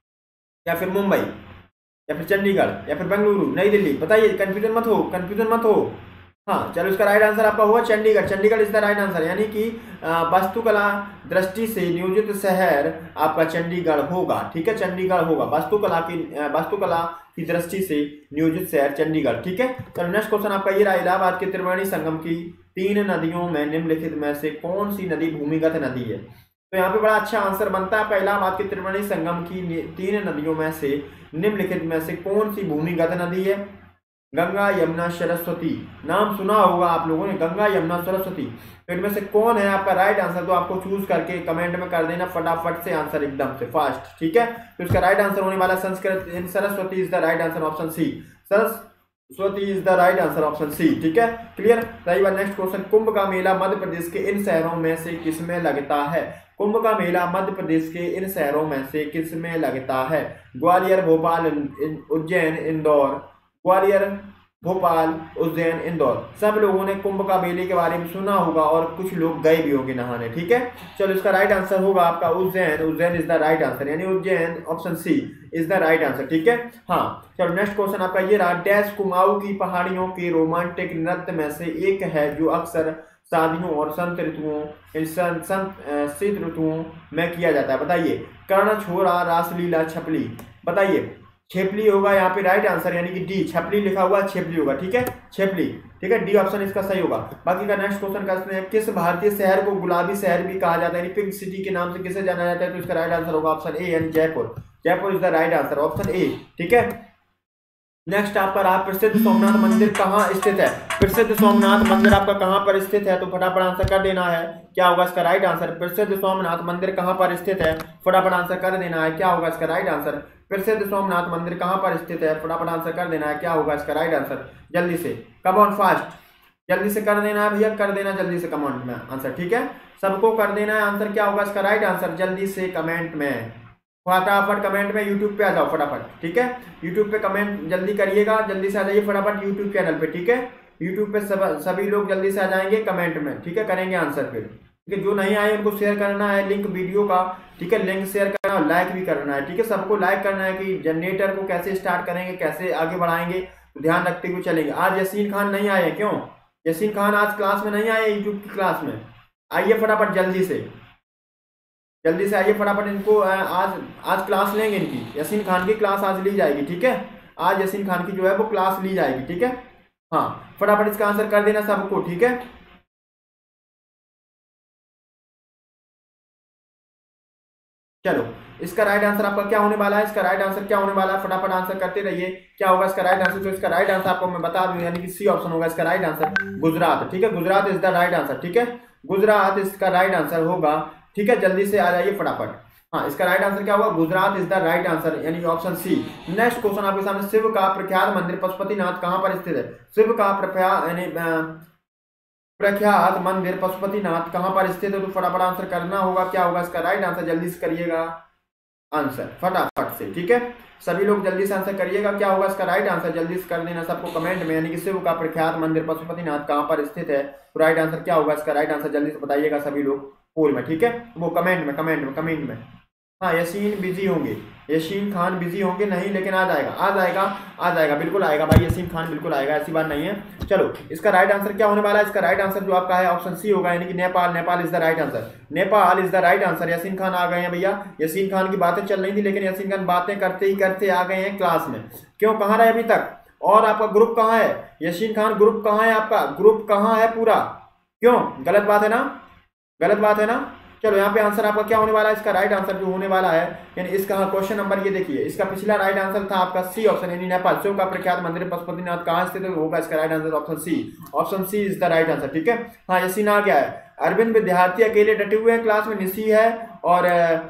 या फिर मुंबई, या फिर चंडीगढ़, या फिर बेंगलुरु, नई दिल्ली, बताइए, कंफ्यूजन मत हो, कंफ्यूजन मत हो। हाँ चलो, इसका राइट आंसर आपका हुआ Chandigarh, Chandigarh is the right answer, यानी कि वास्तुकला दृष्टि से नियोजित शहर आपका चंडीगढ़ होगा, ठीक है, चंडीगढ़ होगा, वास्तुकला की वास्तुकला की दृष्टि से नियोजित शहर चंडीगढ़, ठीक है। चलो नेक्स्ट क्वेश्चन आपका ये रहा, इलाहाबाद के त्रिवेणी संगम की तीन नदियों में निम्नलिखित में से कौन सी नदी भूमिगत नदी है, तो यहाँ पे बड़ा अच्छा आंसर बनता है आपका, इलाहाबाद के त्रिवेणी संगम की तीन नदियों में से निम्नलिखित में से कौन सी भूमिगत नदी है, गंगा, यमुना, सरस्वती, नाम सुना होगा आप लोगों ने, गंगा, यमुना, सरस्वती, तो इनमें से कौन है आपका राइट आंसर, तो आपको चूज करके कमेंट में कर देना फटाफट से आंसर, एकदम से फास्ट, ठीक है। तो इसका राइट आंसर होने वाला Sanskrit, Saraswati is the right answer, option C, Saraswati is the right answer, option C, ठीक है, क्लियर। रही बात नेक्स्ट क्वेश्चन, कुंभ का मेला मध्य प्रदेश के इन शहरों में से किसमें लगता है, कुंभ का मेला मध्य प्रदेश के इन शहरों में से किसमें लगता है, ग्वालियर, भोपाल, उज्जैन, इंदौर, ग्वालियर, भोपाल, उज्जैन, इंदौर। सब लोगों ने कुंभ का मेले के बारे में सुना होगा और कुछ लोग गए भी होंगे नहाने, ठीक है। चलो इसका राइट आंसर होगा आपका Ujjain, Ujjain is the right answer, यानी Ujjain, option C is the right answer, ठीक है। हाँ चलो नेक्स्ट क्वेश्चन आपका ये रहा, डैश कुमाऊं की पहाड़ियों के रोमांटिक नृत्य में से एक है जो अक्सर शादियों और संत ऋतुओं संत शीत ऋतुओं में किया जाता है, बताइए, कर्ण, छोरा, रासलीला, छपली, बताइए, छेपली होगा यहाँ पे राइट आंसर, यानी कि डी, छपली लिखा हुआ छेपली होगा, ठीक है, छेपली, ठीक है, डी ऑप्शन इसका सही होगा। बाकी का नेक्स्ट क्वेश्चन करते हैं, किस भारतीय शहर को गुलाबी शहर भी कहा जाता है, यानी पिंक सिटी के नाम से किसे जाना जाता है, तो इसका राइट आंसर होगा ऑप्शन ए, यानी Jaipur, Jaipur is the right answer, option A, ठीक है। नेक्स्ट आपका रहा, प्रसिद्ध सोमनाथ मंदिर कहाँ स्थित है, प्रसिद्ध सोमनाथ मंदिर आपका कहाँ पर स्थित है, तो फटाफट आंसर कर देना है, क्या होगा इसका राइट आंसर, प्रसिद्ध सोमनाथ मंदिर कहाँ पर स्थित है, फटाफट आंसर कर देना है, क्या होगा इसका राइट आंसर, प्रसिद्ध सोमनाथ मंदिर कहाँ पर स्थित है, फटाफट आंसर कर देना है, क्या होगा इसका राइट आंसर, जल्दी से, कम ऑन फास्ट, जल्दी से कर देना है भैया, कर देना जल्दी से कमेंट में आंसर, ठीक है, सबको कर देना है आंसर, क्या होगा इसका राइट आंसर, जल्दी से कमेंट में, फटाफट कमेंट में, यूट्यूब पे आ जाओ फटाफट, ठीक है, यूट्यूब पे कमेंट जल्दी करिएगा, जल्दी से आ जाइए फटाफट यूट्यूब चैनल पे, ठीक है, यूट्यूब पे सब सभी लोग जल्दी से आ जाएंगे कमेंट में, ठीक है, करेंगे आंसर फिर, ठीक है, जो नहीं आए उनको शेयर करना है लिंक वीडियो का, ठीक है, लिंक शेयर करना और लाइक भी करना है, ठीक है, सबको लाइक करना है कि जनरेटर को कैसे स्टार्ट करेंगे, कैसे आगे बढ़ाएंगे, तो ध्यान रखते हुए चलेंगे। आज यासीन खान नहीं आए, क्यों यासीन खान आज क्लास में नहीं आए, यूट्यूब की क्लास में, आइए फटाफट जल्दी से, जल्दी से आइए फटाफट, इनको आज आज क्लास लेंगे इनकी, यासीन खान की क्लास आज ली जाएगी, ठीक है, आज यासीन खान की जो है वो क्लास ली जाएगी, ठीक है। हाँ फटाफट इसका आंसर कर देना सबको, ठीक है। चलो इसका राइट आंसर आपका क्या होने वाला है, इसका राइट आंसर क्या होने वाला है, फटाफट आंसर करते रहिए, क्या होगा इसका राइट आंसर, तो इसका राइट आंसर आपको मैं बता दूं, यानी कि सी ऑप्शन होगा इसका राइट आंसर, गुजरात, ठीक है, Gujarat is the right answer, ठीक है, गुजरात इसका राइट आंसर होगा, ठीक है, जल्दी से आ जाइए फटाफट। हाँ इसका राइट आंसर क्या होगा, Gujarat is the right answer, यानी ऑप्शन सी। नेक्स्ट क्वेश्चन आपके सामने, शिव का प्रख्यात मंदिर पशुपतिनाथ कहाँ पर स्थित है, शिव का प्रख्यात यानी प्रख्यात मंदिर पशुपतिनाथ कहाँ पर स्थित है, तो फटाफट आंसर करना होगा, क्या होगा इसका राइट आंसर, जल्दी से करिएगा आंसर फटाफट से, ठीक है, सभी लोग जल्दी से आंसर करिएगा, क्या होगा इसका राइट आंसर, जल्दी से कर देना सबको कमेंट में, यानी कि शिव का प्रख्यात मंदिर पशुपतिनाथ कहाँ पर स्थित है, तो राइट आंसर क्या होगा इसका राइट आंसर, जल्दी से बताइएगा सभी लोग पोल में, ठीक है, वो कमेंट में कमेंट में कमेंट में। हाँ यासीन बिजी होंगे, यसीन खान बिजी होंगे नहीं, लेकिन आ जाएगा आ जाएगा आ जाएगा बिल्कुल आएगा भाई, यसीन खान बिल्कुल आएगा, ऐसी बात नहीं है। चलो इसका राइट आंसर क्या होने वाला है, इसका राइट आंसर जो आपका है ऑप्शन सी होगा, यानी कि Nepal. Nepal is the right answer, Nepal is the right answer. Yaseen Khan आ गए हैं भैया, यसीन खान की बातें चल रही थी, लेकिन यसीन खान बातें करते ही करते आ गए हैं क्लास में। क्यों, कहाँ रहे अभी तक, और आपका ग्रुप कहाँ है, यसीन खान ग्रुप कहाँ है, आपका ग्रुप कहाँ है पूरा, क्यों, गलत बात है ना, गलत बात है ना। चलो यहाँ पे आंसर आपका क्या होने वाला है, इसका राइट आंसर जो होने वाला है, यानी इसका क्वेश्चन नंबर ये देखिए, इसका पिछला राइट आंसर था आपका सी ऑप्शन, यानी नेपाल शिव का प्रख्यात मंदिर पशुपतिनाथ कहाँ स्थित होगा, इसका right answer option C, option C is the right answer. ठीक है, हाँ यसीन आ गया है। अरविंद विद्यार्थी अकेले डटे हुए हैं क्लास में, निशी है और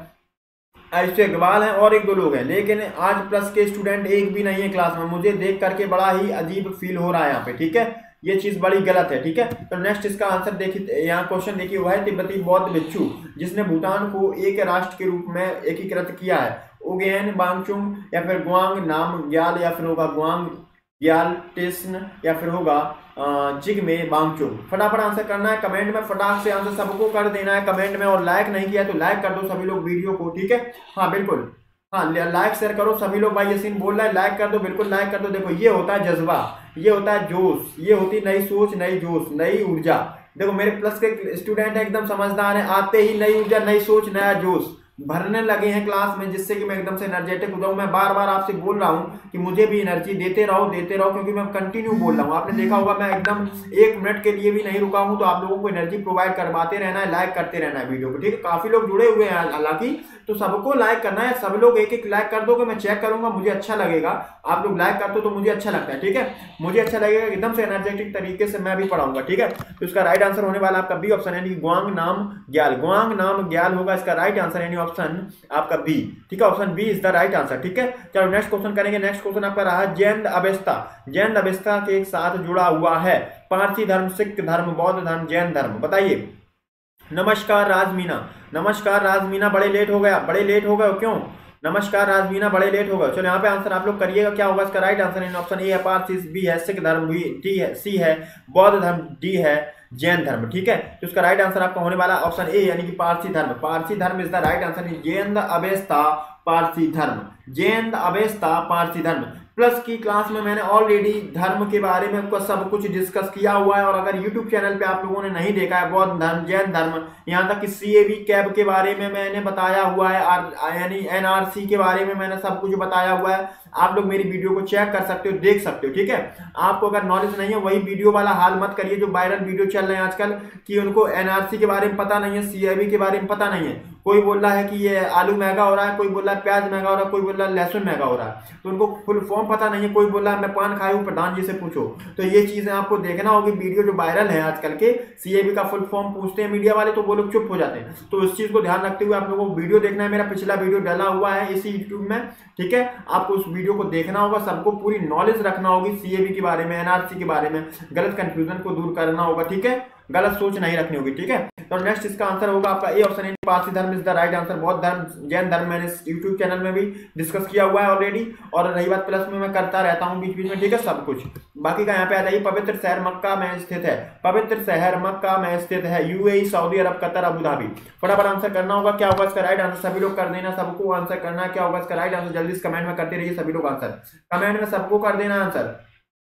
आयुष्य अग्रवाल है और एक दो लोग हैं, लेकिन आज प्लस के स्टूडेंट एक भी नहीं है क्लास में, मुझे देख करके बड़ा ही अजीब फील हो रहा है यहाँ पे। ठीक है, ये चीज बड़ी गलत है। ठीक है, तो नेक्स्ट इसका आंसर देखिए, यहाँ क्वेश्चन देखिए, हुआ है तिब्बती बौद्ध भिक्षु जिसने भूटान को एक राष्ट्र के रूप में एकीकृत किया है, उगेन बांगचुंग या फिर गुआंग नाम ग्याल या फिर होगा गुआंग ग्याल टेस्न या फिर होगा जिग्मे बांगचुंग। फटाफट आंसर करना है कमेंट में, फटाक से आंसर सबको कर देना है कमेंट में, और लाइक नहीं किया तो लाइक कर दो सभी लोग वीडियो को। ठीक है, हाँ बिल्कुल, हाँ लाइक शेयर करो सभी लोग। भाई यसीन बोल रहा है लाइक कर दो, बिल्कुल लाइक कर दो। देखो ये होता है जज्बा, ये होता है जोश, ये होती नई सोच, नई जोश, नई ऊर्जा। देखो मेरे प्लस के स्टूडेंट एकदम समझदार हैं, आते ही नई ऊर्जा, नई सोच, नया जोश भरने लगे हैं क्लास में, जिससे कि मैं एकदम से एनर्जेटिक हो जाऊं। मैं बार बार आपसे बोल रहा हूं कि मुझे भी एनर्जी देते रहो देते रहो, क्योंकि मैं कंटिन्यू बोल रहा हूं। आपने देखा होगा मैं एकदम एक मिनट के लिए भी नहीं रुका हूं, तो आप लोगों को एनर्जी प्रोवाइड करवाते रहना है, लाइक करते रहना है वीडियो को। ठीक है, काफी लोग जुड़े हुए हैं हालांकि, तो सबको लाइक करना है, सब लोग एक एक लाइक कर दोगे, मैं चेक करूंगा, मुझे अच्छा लगेगा। आप लोग लाइक करते हो तो मुझे अच्छा लगता है। ठीक है, मुझे अच्छा लगेगा, एकदम से एनर्जेटिक तरीके से मैं भी पढ़ाऊंगा। ठीक है, तो इसका राइट आंसर होने वाला आपका बी ऑप्शन, यानी गुआंग नाम ग्याल, गुआंग नाम ग्याल होगा इसका राइट आंसर, यानी ऑप्शन आपका बी। ठीक है, option B is the right answer. ठीक है, चलो नेक्स्ट क्वेश्चन करेंगे। नेक्स्ट क्वेश्चन आपका रहा जैन अवेस्ता, जैन अवेस्ता के साथ जुड़ा हुआ है पारसी धर्म, सिख धर्म, बौद्ध धर्म, जैन धर्म, बताइए। नमस्कार राजमीना, नमस्कार राजमीना, बड़े लेट हो गया, बड़े लेट हो गए क्यों, नमस्कार राजमीना, बड़े लेट हो गए। चलो यहाँ पे आंसर आप लोग करिएगा, क्या होगा इसका राइट आंसर, ऑप्शन ए है पारसी, बी है सिख धर्म, बी डी है, सी है बौद्ध धर्म, डी है जैन धर्म। ठीक है, तो इसका राइट आंसर आपका होने वाला ऑप्शन ए, यानी कि पारसी धर्म, पारसी धर्म is the right answer. Jain Avesta Parsi धर्म, जैन अवेस्ता पारसी धर्म। प्लस की क्लास में मैंने ऑलरेडी धर्म के बारे में सब कुछ डिस्कस किया हुआ है, और अगर यूट्यूब चैनल पे आप लोगों ने नहीं देखा है, बौद्ध धर्म, जैन धर्म, यहाँ तक कि सीएबी कैब के बारे में मैंने बताया हुआ है, यानी एनआरसी के बारे में मैंने सब कुछ बताया हुआ है। आप लोग मेरी वीडियो को चेक कर सकते हो, देख सकते हो। ठीक है, आपको अगर नॉलेज नहीं है वही वीडियो वाला हाल मत करिए जो वायरल वीडियो चल रहे हैं आजकल, कि उनको एनआरसी के बारे में पता नहीं है, सीएबी के बारे में पता नहीं है। कोई बोल रहा है कि ये आलू महंगा हो रहा है, कोई बोल रहा है प्याज महंगा हो रहा है, कोई बोल रहा है लहसुन महंगा हो रहा है, तो उनको फुल फॉर्म पता नहीं है। कोई बोल रहा है मैं पान खाई हूँ, प्रधान जी से पूछो। तो ये चीजें आपको देखना होगी, वीडियो जो वायरल है आजकल के, सीएबी का फुल फॉर्म पूछते हैं मीडिया वाले, तो वो लोग चुप हो जाते हैं। तो उस चीज को ध्यान रखते हुए आप लोगों को वीडियो देखना है, मेरा पिछला वीडियो डाला हुआ है इसी यूट्यूब में। ठीक है, आपको उस वीडियो को देखना होगा, सबको पूरी नॉलेज रखना होगी सीएबी के बारे में, एनआरसी के बारे में, गलत कंफ्यूजन को दूर करना होगा। ठीक है, गलत सोच नहीं रखनी होगी। ठीक है, तो नेक्स्ट इसका आंसर होगा आपका ए ऑप्शन, यानी पारसी धर्म इज द राइट आंसर। बौद्ध धर्म, जैन धर्म मैंने यूट्यूब चैनल में भी डिस्कस किया हुआ है ऑलरेडी, और रही बात प्लस में मैं करता रहता हूँ बीच बीच में। ठीक है, सब कुछ बाकी का यहाँ पे आ जाइए। पवित्र शहर मक्का में स्थित है, पवित्र शहर मक्का में स्थित है, UAE, Saudi Arab, Qatar, Abu Dhabi. फटाफट आंसर करना होगा, क्या होगा इसका राइट आंसर, सभी लोग कर देना, सबको आंसर करना है, क्या होगा इसका राइट आंसर, जल्दी से कमेंट में करते रहिए सभी लोग आंसर, कमेंट में सबको कर देना आंसर,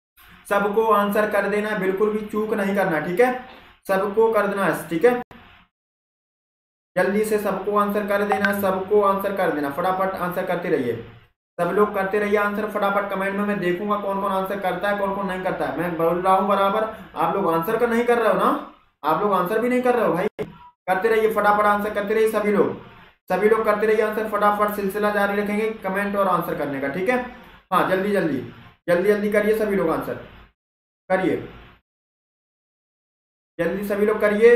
सबको आंसर कर देना, बिल्कुल भी चूक नहीं करना। ठीक है, सबको कर देना है। ठीक है, जल्दी से सबको आंसर कर देना, सबको आंसर कर देना, फटाफट आंसर करते रहिए, सब लोग करते रहिए आंसर फटाफट कमेंट में। मैं देखूंगा कौन कौन आंसर करता है, कौन कौन नहीं करता है। मैं बोल रहा हूँ बराबर, आप लोग आंसर का नहीं कर रहे हो ना, आप लोग आंसर भी नहीं कर रहे हो भाई, करते रहिए फटाफट आंसर करते रहिए सभी लोग, सभी लोग करते रहिए आंसर, फटाफट सिलसिला जारी रखेंगे कमेंट और आंसर करने का। ठीक है, हाँ जल्दी जल्दी जल्दी जल्दी करिए सभी लोग आंसर करिए, जल्दी सभी लोग करिए।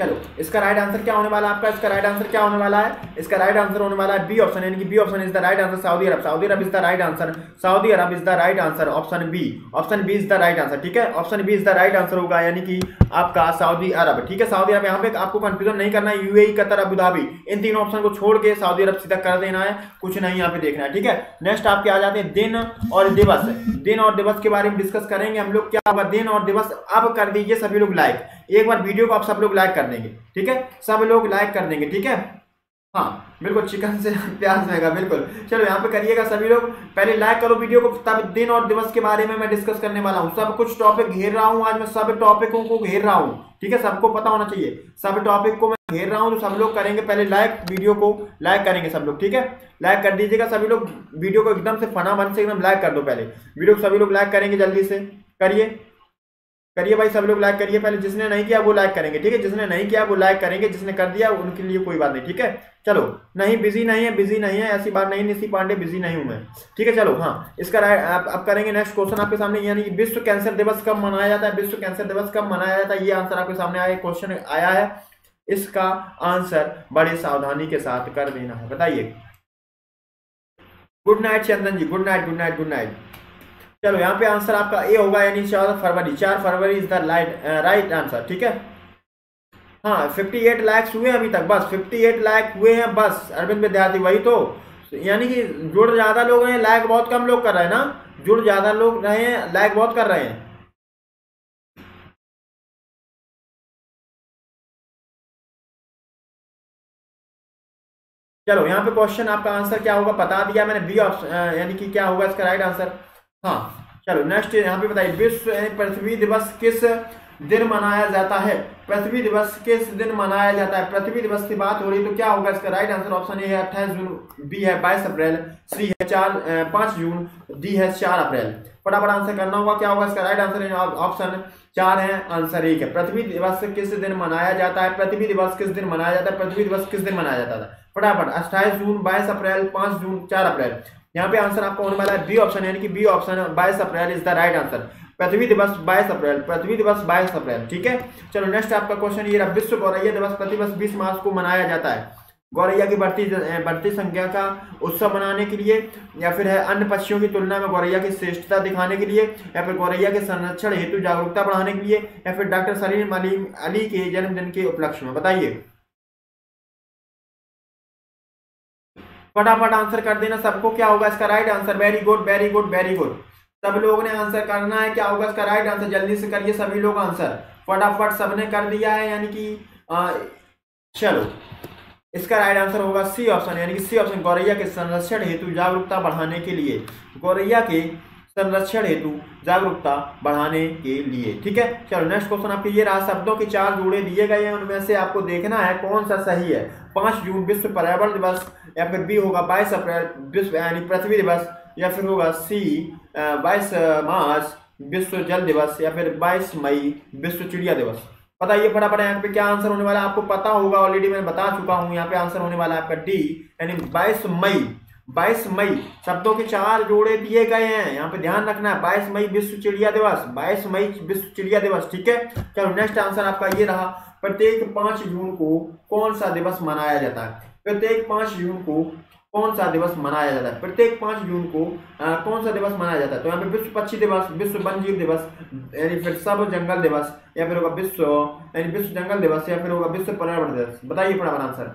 चलो इसका राइट आंसर क्या होने वाला है आपका, इसका राइट आंसर क्या होने वाला है, इसका राइट आंसर होने वाला है बी ऑप्शन, यानी कि B option is the right answer, Saudi Arab. Saudi Arab is the right answer, Saudi Arab is the right answer, option B, option B is the right answer, ठीक है, option B is the right answer होगा, यानी कि आपका Saudi अरब, ठीक है। Saudi अरब, यहाँ पे आपको कंफ्यूजन नहीं करना है, यूएई, कतर, अबू धाबी, इन तीनों ऑप्शन को छोड़ के सऊदी अरब सीधा कर देना है, कुछ नहीं यहाँ पे देखना है, ठीक है। नेक्स्ट आपके आ जाते हैं दिन और दिवस। दिन और दिवस के बारे में डिस्कस करेंगे हम लोग, क्या होगा दिन और दिवस। अब कर दीजिए सभी लोग लाइक, एक बार वीडियो को आप सब लोग लाइक कर देंगे, ठीक है, सब लोग लाइक कर देंगे, ठीक है। हाँ बिल्कुल, चिकन से प्याज रहेगा, बिल्कुल। चलो यहाँ पे करिएगा सभी लोग, पहले लाइक करो वीडियो को, तब दिन और दिवस के बारे में मैं डिस्कस करने वाला हूँ। सब कुछ टॉपिक घेर रहा हूँ आज मैं, सब टॉपिकों को घेर रहा हूँ, ठीक है, सबको पता होना चाहिए, सब टॉपिक को मैं घेर रहा हूँ, तो सब लोग करेंगे पहले लाइक, वीडियो को लाइक करेंगे सब लोग, ठीक है, लाइक कर दीजिएगा सभी लोग, वीडियो को एकदम से फना मन से एकदम लाइक कर दो, पहले वीडियो को सभी लोग लाइक करेंगे, जल्दी से करिए करिए भाई, सब लोग लाइक करिए पहले, जिसने नहीं किया वो लाइक करेंगे, ठीक है, जिसने नहीं किया वो लाइक करेंगे, जिसने कर दिया उनके लिए कोई बात नहीं, ठीक है। चलो नहीं बिजी नहीं है, बिजी नहीं है, ऐसी बात नहीं, निशी पांडे बिजी नहीं हूं मैं, ठीक है। चलो हाँ, इसका आप, आप करेंगे नेक्स्ट क्वेश्चन आपके सामने, यानी कि विश्व कैंसर दिवस कब मनाया जाता है, विश्व कैंसर दिवस कब मनाया जाता है, ये आंसर आपके सामने आया, क्वेश्चन आया है, इसका आंसर बड़ी सावधानी के साथ कर देना है, बताइए। Good night Chandan ji, good night good night good night. चलो यहाँ पे आंसर आपका ए होगा, यानी चार फरवरी, चार फरवरी is the right right answer, ठीक है। हाँ अट्ठावन लाख हुए अभी तक, बस अट्ठावन लाख हुए हैं बस अरविंद विद्यार्थी, वही तो, यानी कि जुड़ ज्यादा लोग हैं, लाइक बहुत कम लोग कर रहे हैं ना, जुड़ ज्यादा लोग रहे हैं, लाइक बहुत कर रहे हैं। चलो यहाँ पे क्वेश्चन आपका आंसर क्या होगा बता दिया मैंने, बी ऑप्शन, यानी कि क्या होगा इसका राइट आंसर। हाँ चलो नेक्स्ट यहाँ पे बताइए, विश्व पृथ्वी दिवस किस दिन मनाया जाता है, पृथ्वी दिवस किस दिन मनाया जाता है, पृथ्वी दिवस की बात हो रही तो क्या होगा इसका राइट आंसर, ऑप्शन ए है अट्ठाईस जून, बी है बाईस अप्रैल, सी है चार पाँच जून, डी है चार अप्रैल। फटाफट आंसर करना होगा, क्या होगा इसका राइट आंसर, ऑप्शन चार है, आंसर एक है। पृथ्वी दिवस किस दिन मनाया जाता है, पृथ्वी दिवस किस दिन मनाया जाता है, पृथ्वी दिवस किस दिन मनाया जाता है, फटाफट अट्ठाईस जून, बाईस अप्रैल, पाँच जून, चार अप्रैल। यहाँ पे आंसर आपका होने वाला है बी ऑप्शन, यानी कि बी ऑप्शन बाईस अप्रैल इज द राइट आंसर, पृथ्वी दिवस बाईस अप्रैल, पृथ्वी दिवस बाईस अप्रैल, ठीक है। चलो नेक्स्ट आपका क्वेश्चन ये रहा, विश्व गौरैया दिवस प्रति वर्ष बीस मार्च को मनाया जाता है, गौरैया की बढ़ती बढ़ती संख्या का उत्सव मनाने के लिए, या फिर है अन्य पक्षियों की तुलना में गौरैया की श्रेष्ठता दिखाने के लिए, या फिर गौरैया के संरक्षण हेतु जागरूकता बढ़ाने के लिए, या फिर डॉक्टर सलीम अली अली के जन्मदिन के उपलक्ष्य में, बताइए। फटाफट आंसर कर देना सबको, क्या होगा इसका right answer, very good very good very good, सब लोगों ने आंसर करना है, क्या होगा इसका राइट आंसर, जल्दी से करिए सभी लोग आंसर, फटाफट सबने कर दिया है, यानी कि चलो इसका राइट आंसर होगा सी ऑप्शन, यानी कि सी ऑप्शन, गौरैया के संरक्षण हेतु जागरूकता बढ़ाने के लिए, गौरैया के संरक्षण हेतु जागरूकता बढ़ाने के लिए, ठीक है। चलो नेक्स्ट क्वेश्चन आपके ये रहा, शब्दों के चार जोड़े दिए गए हैं, उनमें से आपको देखना है कौन सा सही है, पाँच जून विश्व पर्यावरण दिवस, या फिर बी होगा बाईस अप्रैल विश्व यानी पृथ्वी दिवस, या फिर होगा सी बाईस मार्च विश्व जल दिवस, या फिर बाईस मई विश्व चिड़िया दिवस। बताइए फटाफट यहाँ पे क्या आंसर होने वाला है, आपको पता होगा ऑलरेडी मैंने बता चुका हूँ, यहाँ पे आंसर होने वाला है आपका डी, यानी बाईस मई, बाईस मई शब्दों के चार जोड़े दिए गए हैं, यहाँ पे ध्यान रखना है, बाईस मई विश्व चिड़िया दिवस, बाईस मई विश्व चिड़िया दिवस, ठीक है। चलो नेक्स्ट आंसर आपका ये रहा, प्रत्येक पांच जून को कौन सा दिवस मनाया जाता है, प्रत्येक पांच जून को कौन सा दिवस मनाया जाता है, प्रत्येक पांच जून को आ, कौन सा दिवस मनाया जाता है, तो यहाँ पे विश्व पक्षी दिवस, विश्व वन्यजीव दिवस, यानी फिर सब जंगल दिवस, या फिर होगा विश्व यानी विश्व जंगल दिवस, या फिर होगा विश्व पर्यावरण दिवस। बताइए फटाफट आंसर,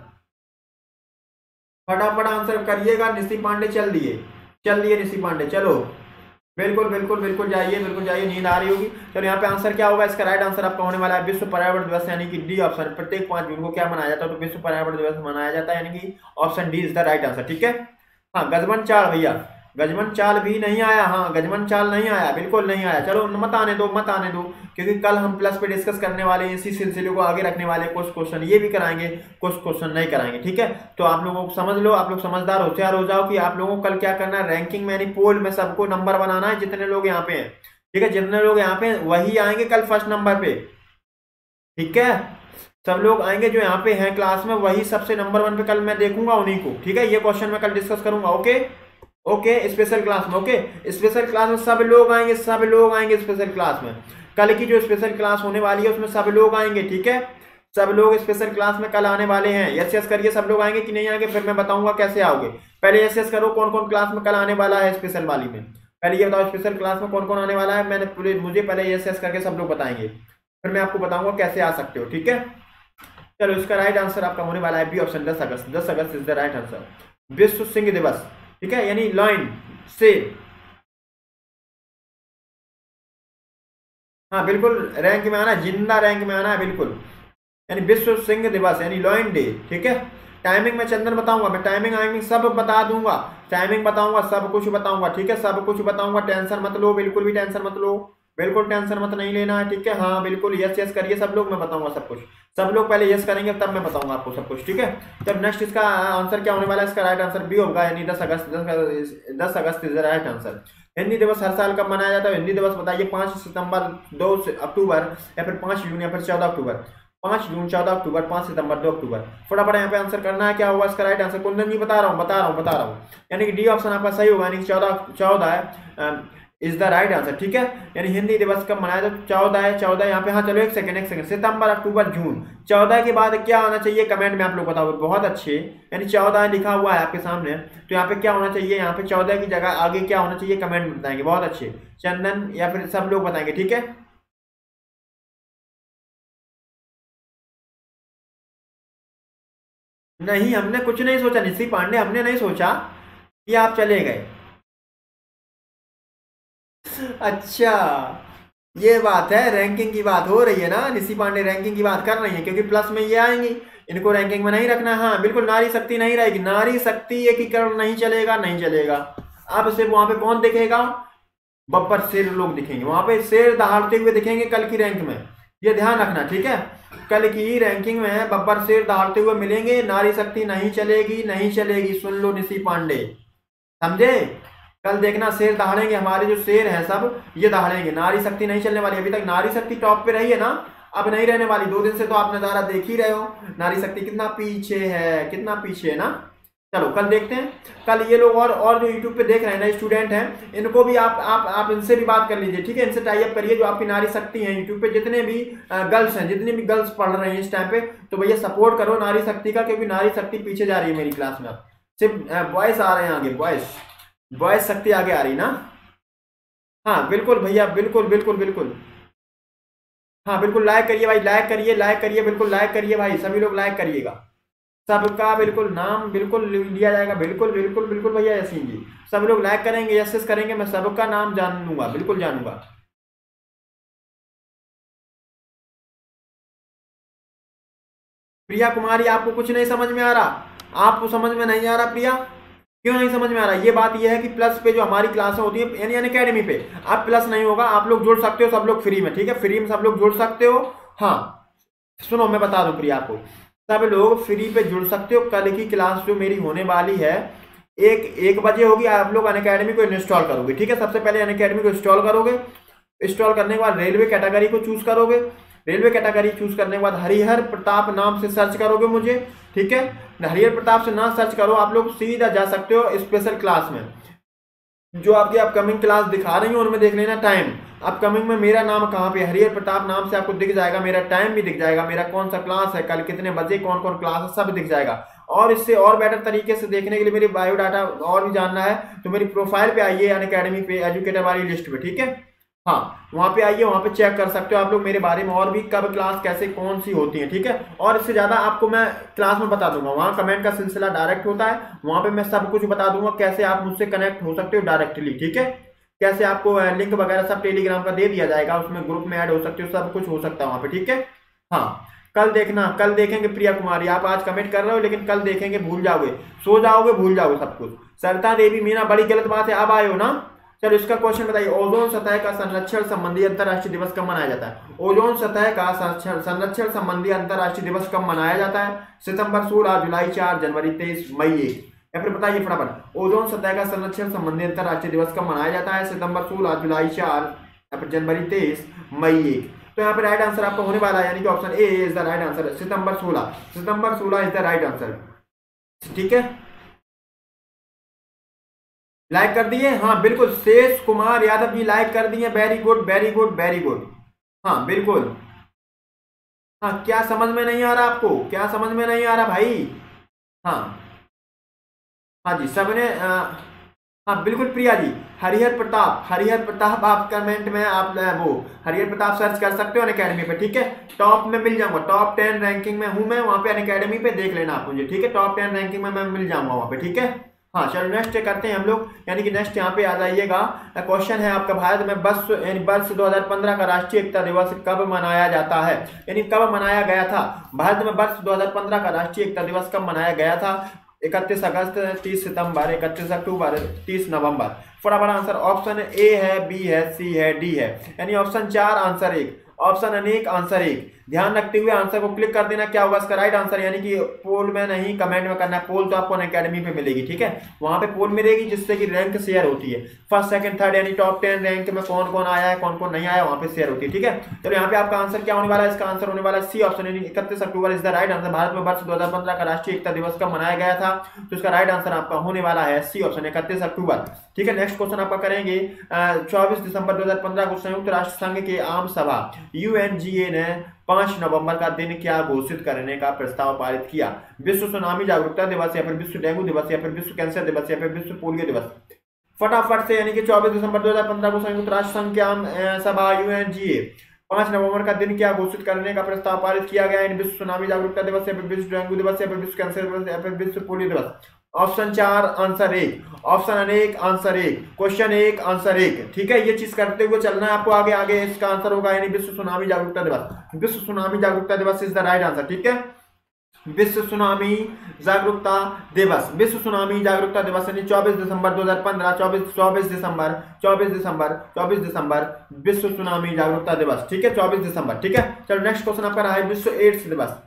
फटाफट आंसर करिएगा। निशी पांडे चल दिए चल दिए निशी पांडे, चलो बिल्कुल बिल्कुल बिल्कुल जाइए, बिल्कुल जाइए, नींद आ रही होगी। चलो यहाँ पे आंसर क्या होगा, इसका राइट आंसर आपका होने वाला है विश्व पर्यावरण दिवस, यानी कि डी ऑप्शन, प्रत्येक पांच जून को क्या मनाया जाता है, तो विश्व पर्यावरण दिवस मनाया जाता है, यानी कि option D is the right answer, ठीक है। हाँ गजमन चाल भैया, गजमन चाल भी नहीं आया, हाँ गजमन चाल नहीं आया, बिल्कुल नहीं आया, चलो मत आने दो मत आने दो, क्योंकि कल हम प्लस पे डिस्कस करने वाले इसी सिलसिले को आगे रखने वाले, कुछ क्वेश्चन ये भी कराएंगे, कुछ क्वेश्चन नहीं कराएंगे, ठीक है। तो आप लोगों को समझ लो, आप लोग समझदार होशियार हो जाओ कि आप लोगों को कल क्या करना है, रैंकिंग में यानी पोल में सबको नंबर बनाना है, जितने लोग यहाँ पे हैं, ठीक है, जितने लोग यहाँ पे वही आएंगे कल फर्स्ट नंबर पे, ठीक है, सब लोग आएंगे जो यहाँ पे हैं क्लास में, वही सबसे नंबर वन पे कल मैं देखूंगा उन्हीं को, ठीक है। ये क्वेश्चन मैं कल डिस्कस करूंगा, ओके ओके स्पेशल क्लास में, ओके स्पेशल क्लास में सब लोग आएंगे, सब लोग आएंगे स्पेशल क्लास में, कल की जो स्पेशल क्लास होने वाली है उसमें सब लोग आएंगे, ठीक है, सब लोग स्पेशल क्लास में कल आने वाले हैं, यस यस करिए। सब लोग आएंगे कि नहीं आएंगे फिर मैं बताऊंगा कैसे आओगे। पहले यस यस करो, कौन कौन क्लास में कल आने वाला है स्पेशल वाली में। पहले ये बताओ स्पेशल क्लास में कौन कौन आने वाला है। मैंने पूरे मुझे पहले यस यस करके सब लोग बताएंगे, फिर मैं आपको बताऊंगा कैसे आ सकते हो, ठीक है। चलो इसका राइट आंसर आपका होने वाला है बी ऑप्शन, दस अगस्त। दस अगस्त इज द राइट आंसर, विश्व सिंह दिवस, ठीक है, यानी लॉयन शेर। हाँ बिल्कुल रैंक में आना, जिंदा रैंक में आना है बिल्कुल, यानी विश्व सिंह दिवस यानी लॉयन डे, ठीक है। टाइमिंग में चंदन बताऊंगा, मैं टाइमिंग आइमिंग सब बता दूंगा, टाइमिंग बताऊंगा, सब कुछ बताऊंगा, ठीक है, सब कुछ बताऊंगा। टेंशन मत लो, बिल्कुल भी टेंशन मत लो, बिल्कुल टेंशन मत नहीं लेना है, ठीक है। हाँ बिल्कुल यस यस करिए सब लोग, मैं बताऊंगा सब कुछ। सब लोग पहले यस करेंगे तब मैं बताऊंगा आपको सब कुछ, ठीक है। तब नेक्स्ट इसका आंसर क्या होने वाला है, इसका राइट आंसर बी होगा, यानी दस अगस्त। दस अगस्त is the right answer. Hindi दिवस हर साल कब मनाया जाता है? हिंदी दिवस बताइए, पाँच सितंबर, दो अक्टूबर, या फिर पाँच जून, या फिर चौदह अक्टूबर। पाँच जून, चौदह अक्टूबर, पाँच सितंबर, दो अक्टूबर। फटाफट यहाँ पे आंसर करना है, क्या होगा इसका राइट आंसर? कुंदन जी बता रहा हूँ बता रहा हूँ बता रहा हूँ, यानी कि डी ऑप्शन आपका सही होगा, यानी चौदह चौदह इज द राइट आंसर, ठीक है। यानी हिंदी दिवस कब मनाया जाता है? चौदह है, चौदह यहाँ पे। हाँ चलो एक सेकंड एक सेकंड, सितंबर, अक्टूबर, जून। चौदह के बाद क्या आना चाहिए कमेंट में आप लोग बताओगे, बहुत अच्छे। यानी चौदह लिखा हुआ है आपके सामने, तो यहाँ पे क्या होना चाहिए? यहाँ पे चौदह की जगह आगे क्या होना चाहिए कमेंट में बताएंगे, बहुत अच्छे। चंदन या फिर सब लोग बताएंगे, ठीक है। नहीं हमने कुछ नहीं सोचा निशी पांडे, हमने नहीं सोचा कि आप चले गए। अच्छा ये बात है, रैंकिंग की बात हो रही है ना, निशी पांडे रैंकिंग की बात कर रही है, क्योंकि प्लस में ये आएंगी, इनको रैंकिंग में नहीं रखना। हाँ बिल्कुल नारी शक्ति नहीं रहेगी, नारी शक्ति एकीकरण नहीं चलेगा, नहीं चलेगा। अब सिर्फ वहां पे कौन दिखेगा? बब्बर शेर लोग दिखेंगे वहां पे, शेर दहाड़ते हुए दिखेंगे कल की रैंक में, ये ध्यान रखना, ठीक है। कल की रैंकिंग में बब्बर शेर दहाड़ते हुए मिलेंगे, नारी शक्ति नहीं चलेगी, नहीं चलेगी, सुन लो निशी पांडे, समझे। कल देखना शेर दहाड़ेंगे, हमारे जो शेर हैं सब ये दहाड़ेंगे, नारी शक्ति नहीं चलने वाली। अभी तक नारी शक्ति टॉप पे रही है ना, अब नहीं रहने वाली। दो दिन से तो आप नजारा देख ही रहे हो, नारी शक्ति कितना पीछे है, कितना पीछे है ना। चलो कल देखते हैं। कल ये लोग और और जो यूट्यूब पे देख रहे हैं ना स्टूडेंट हैं, इनको भी आप आप आप इनसे भी बात कर लीजिए, ठीक है। इनसे टाई अप करिए, जो आपकी नारी शक्ति है यूट्यूब पे जितने भी गर्ल्स हैं, जितनी भी गर्ल्स पढ़ रहे हैं इस टाइम पे, तो भैया सपोर्ट करो नारी शक्ति का, क्योंकि नारी शक्ति पीछे जा रही है मेरी क्लास में। अब सिर्फ बॉयस आ रहे हैं आगे, बॉयस बॉयस शक्ति आगे आ रही ना। हाँ बिल्कुल भैया, बिल्कुल बिल्कुल बिल्कुल। हाँ बिल्कुल लाइक करिए भाई, लाइक करिए, लाइक करिए, बिल्कुल लाइक करिए भाई, सभी लोग लाइक करिएगा। सबका बिल्कुल नाम बिल्कुल लिया जाएगा, बिल्कुल बिल्कुल बिल्कुल भैया यासीन जी, सब लोग लाइक करेंगे, यस यस करेंगे, मैं सबका नाम जानूंगा, बिल्कुल जानूंगा। प्रिया कुमारी आपको कुछ नहीं समझ में आ रहा? आपको समझ में नहीं आ रहा प्रिया? क्यों नहीं समझ में आ रहा? ये बात ये है कि प्लस पे जो हमारी क्लासें होती है यानी यानी अकेडमी पे, अब प्लस नहीं होगा, आप लोग जुड़ सकते हो सब लोग फ्री में, ठीक है, फ्री में सब लोग जुड़ सकते हो। हाँ सुनो मैं बता दूं प्रिया आपको, सब लोग फ्री पे जुड़ सकते हो। कल की क्लास जो मेरी होने वाली है एक एक बजे होगी, आप लोग अनअकैडमी को इंस्टॉल करोगे, ठीक है। सबसे पहले अनअकैडमी को इंस्टॉल करोगे, इंस्टॉल करने के बाद रेलवे कैटेगरी को चूज करोगे, रेलवे कैटेगरी चूज करने के बाद हरिहर प्रताप नाम से सर्च करोगे मुझे, ठीक है। हरिहर प्रताप से ना सर्च करो, आप लोग सीधा जा सकते हो स्पेशल क्लास में, जो आपकी अपकमिंग क्लास दिखा रही हूँ उनमें देख लेना टाइम। अपकमिंग में मेरा नाम कहाँ पे, हरिहर प्रताप नाम से आपको दिख जाएगा, मेरा टाइम भी दिख जाएगा, मेरा कौन सा क्लास है, कल कितने बजे कौन कौन क्लास है, सब दिख जाएगा। और इससे और बेटर तरीके से देखने के लिए, मेरी बायोडाटा और भी जानना है तो मेरी प्रोफाइल पे आइए अनअकैडमी पे, एजुकेटर वाली लिस्ट पे, ठीक है। हाँ वहाँ पे आइए, वहाँ पे चेक कर सकते हो आप लोग मेरे बारे में, और भी कब क्लास कैसे कौन सी होती है, ठीक है। और इससे ज़्यादा आपको मैं क्लास में बता दूंगा, वहाँ कमेंट का सिलसिला डायरेक्ट होता है, वहाँ पे मैं सब कुछ बता दूंगा, कैसे आप मुझसे कनेक्ट हो सकते हो डायरेक्टली, ठीक है। कैसे आपको लिंक वगैरह सब टेलीग्राम का दे दिया जाएगा, उसमें ग्रुप में ऐड हो सकते हो, सब कुछ हो सकता है वहाँ पे, ठीक है। हाँ कल देखना, कल देखेंगे प्रिया कुमारी, आप आज कमेंट कर रहे हो लेकिन कल देखेंगे, भूल जाओगे, सो जाओगे, भूल जाओगे सब कुछ। सरिता देवी मीना, बड़ी गलत बात है, अब आए हो ना। चलो इसका क्वेश्चन बताइए, ओजोन सतह का संरक्षण संबंधी अंतरराष्ट्रीय दिवस कब मनाया जाता है? ओजोन सतह का संरक्षण संबंधी अंतरराष्ट्रीय दिवस कब मनाया जाता है? सितंबर सोलह, जुलाई चार, जनवरी तेईस, मई एक। या फिर बताइए फटाफट, ओजोन सतह का संरक्षण संबंधी अंतरराष्ट्रीय दिवस कब मनाया जाता है? सितंबर सोलह, जुलाई चार, या फिर जनवरी तेईस, मई एक। तो यहाँ पे राइट आंसर आपका होने वाला है, यानी कि option A is the right answer, सितंबर सोलह, सितंबर सोलह इज द राइट आंसर, ठीक है। लाइक कर दिए? हाँ बिल्कुल, शेष कुमार यादव जी लाइक कर दिए, very good very good very good. हाँ बिल्कुल हाँ, क्या समझ में नहीं आ रहा आपको? क्या समझ में नहीं आ रहा भाई? हाँ हाँ जी, सबने अ, हाँ बिल्कुल प्रिया जी। हरिहर प्रताप, हरिहर प्रताप आप कमेंट में आप अ, वो हरिहर प्रताप सर्च कर सकते हो अनअकैडमी पे, ठीक है। टॉप में मिल जाऊंगा, टॉप टेन रैंकिंग में हूं मैं वहां पे अनअकैडमी पे, देख लेना आप मुझे, ठीक है। टॉप टेन रैंकिंग में मैं मिल जाऊंगा वहां पे, ठीक है। हाँ चलो नेक्स्ट करते हैं हम लोग, यानी कि नेक्स्ट यहाँ पे आ जाइएगा। क्वेश्चन है आपका, भारत में वर्ष यानी वर्ष दो हज़ार पंद्रह का राष्ट्रीय एकता दिवस कब मनाया जाता है, यानी कब मनाया गया था। भारत में वर्ष दो हज़ार पंद्रह का राष्ट्रीय एकता दिवस कब मनाया गया था? इकतीस अगस्त, तीस सितंबर, इकतीस अक्टूबर, तीस नवंबर। फटाफट आंसर, ऑप्शन ए है, बी है, सी है, डी है, यानी ऑप्शन चार आंसर एक, ऑप्शन अनेक आंसर एक। ध्यान रखते हुए आंसर को क्लिक कर देना, क्या होगा इसका राइट आंसर, यानी कि पोल में नहीं कमेंट में करना है। पोल तो आपको अनअकैडमी पे मिलेगी, ठीक है, वहां पे पोल मिलेगी जिससे कि रैंक शेयर होती है, फर्स्ट सेकंड थर्ड, यानी टॉप टेन रैंक में कौन कौन आया है कौन कौन नहीं आया वहां पे शेयर होती है, ठीक है। तो यहाँ पे आपका आंसर क्या होने वाला है? इसका आंसर होने वाला है सी ऑप्शन, यानी इकतीस अक्टूबर is the right answer. Bharat में वर्ष दो हज़ार पंद्रह का राष्ट्रीय एकता दिवस कब मनाया गया था, तो इसका राइट आंसर आपका होने वाला है सी ऑप्शन, इकतीस अक्टूबर, ठीक है। नेक्स्ट क्वेश्चन आपका करेंगे, चौबीस दिसंबर दो हजार पंद्रह को संयुक्त राष्ट्र संघ के आम सभा यूएनजीए ने पांच नवंबर का दिन क्या घोषित करने का प्रस्ताव पारित किया? विश्व सुनामी जागरूकता दिवस, या फिर विश्व डेंगू दिवस, या फिर विश्व कैंसर दिवस, या फिर विश्व पोलियो दिवस। फटाफट से, यानी कि चौबीस दिसंबर दो हजार पंद्रह को संयुक्त राष्ट्र संघ के आम सभा यूएनजीए पांच नवंबर का दिन क्या घोषित करने का प्रस्ताव पारित किया गया? विश्व सुनामी जागरूकता दिवस, या फिर विश्व डेंगू दिवस, या फिर विश्व कैंसर दिवस, या फिर विश्व पोलियो दिवस। ऑप्शन चार आंसर एक, ऑप्शन अनेक आंसर एक, क्वेश्चन एक आंसर एक, ठीक है। ये चीज करते हुए चलना है आपको आगे आगे। इसका आंसर होगा यानी विश्व सुनामी जागरूकता दिवस, विश्व सुनामी जागरूकता दिवस इज द राइट आंसर, ठीक है। विश्व सुनामी जागरूकता दिवस, विश्व सुनामी जागरूकता दिवस यानी चौबीस दिसंबर दो हजार पंद्रह, चौबीस चौबीस दिसंबर चौबीस दिसंबर चौबीस दिसंबर विश्व सुनामी जागरूकता दिवस, ठीक है, चौबीस दिसंबर, ठीक है। चलो नेक्स्ट क्वेश्चन आपका रहा है, विश्व एड्स दिवस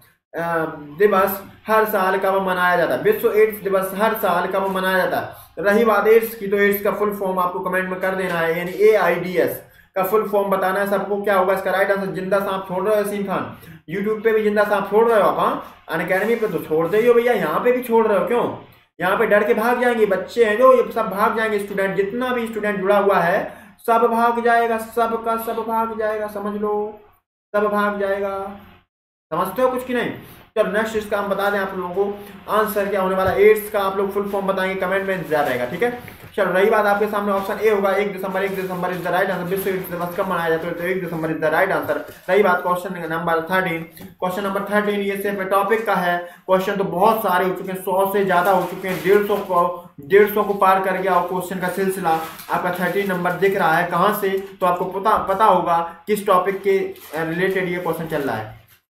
दिवस हर साल कब मनाया जाता है? विश्व एड्स दिवस हर साल कब मनाया जाता है? रही बात एड्स की, तो एड्स का फुल फॉर्म आपको कमेंट में कर देना है, यानी ए आई डी एस का फुल फॉर्म बताना है सबको। क्या होगा इसका राइट आंसर? जिंदा सांप छोड़ रहे हो यासीन खान, यूट्यूब पे भी जिंदा सांप छोड़ रहे हो आप? हाँ, अनअकैडमी पे तो छोड़ दे हो भैया, यहाँ पे भी छोड़ रहे हो क्यों? यहाँ पे डर के भाग जाएंगे बच्चे हैं जो, ये सब भाग जाएंगे। स्टूडेंट जितना भी स्टूडेंट जुड़ा हुआ है सब भाग जाएगा, सब का सब भाग जाएगा, समझ लो, सब भाग जाएगा। समझते हो कुछ की नहीं? चलो नेक्स्ट इसका हम बता दें आप लोगों को आंसर क्या होने वाला। एड्स का आप लोग फुल फॉर्म बताएंगे, कमेंट में इंतजार रहेगा, ठीक है। चलो रही बात आपके सामने ऑप्शन ए होगा, एक दिसंबर, एक दिसंबर इज द राइट आंसर। विश्व एड्स दिवस कब मनाया जाता है? तो एक दिसंबर इज द राइट आंसर। रही बात question number thirteen, question number thirteen ये सिर्फ टॉपिक का है, क्वेश्चन तो बहुत सारे हो चुके हैं, सौ से ज्यादा हो चुके हैं, डेढ़ सौ को डेढ़ सौ को पार कर गया और क्वेश्चन का सिलसिला आपका थर्टीन नंबर दिख रहा है कहाँ से, तो आपको पता पता होगा किस टॉपिक के रिलेटेड ये क्वेश्चन चल रहा है।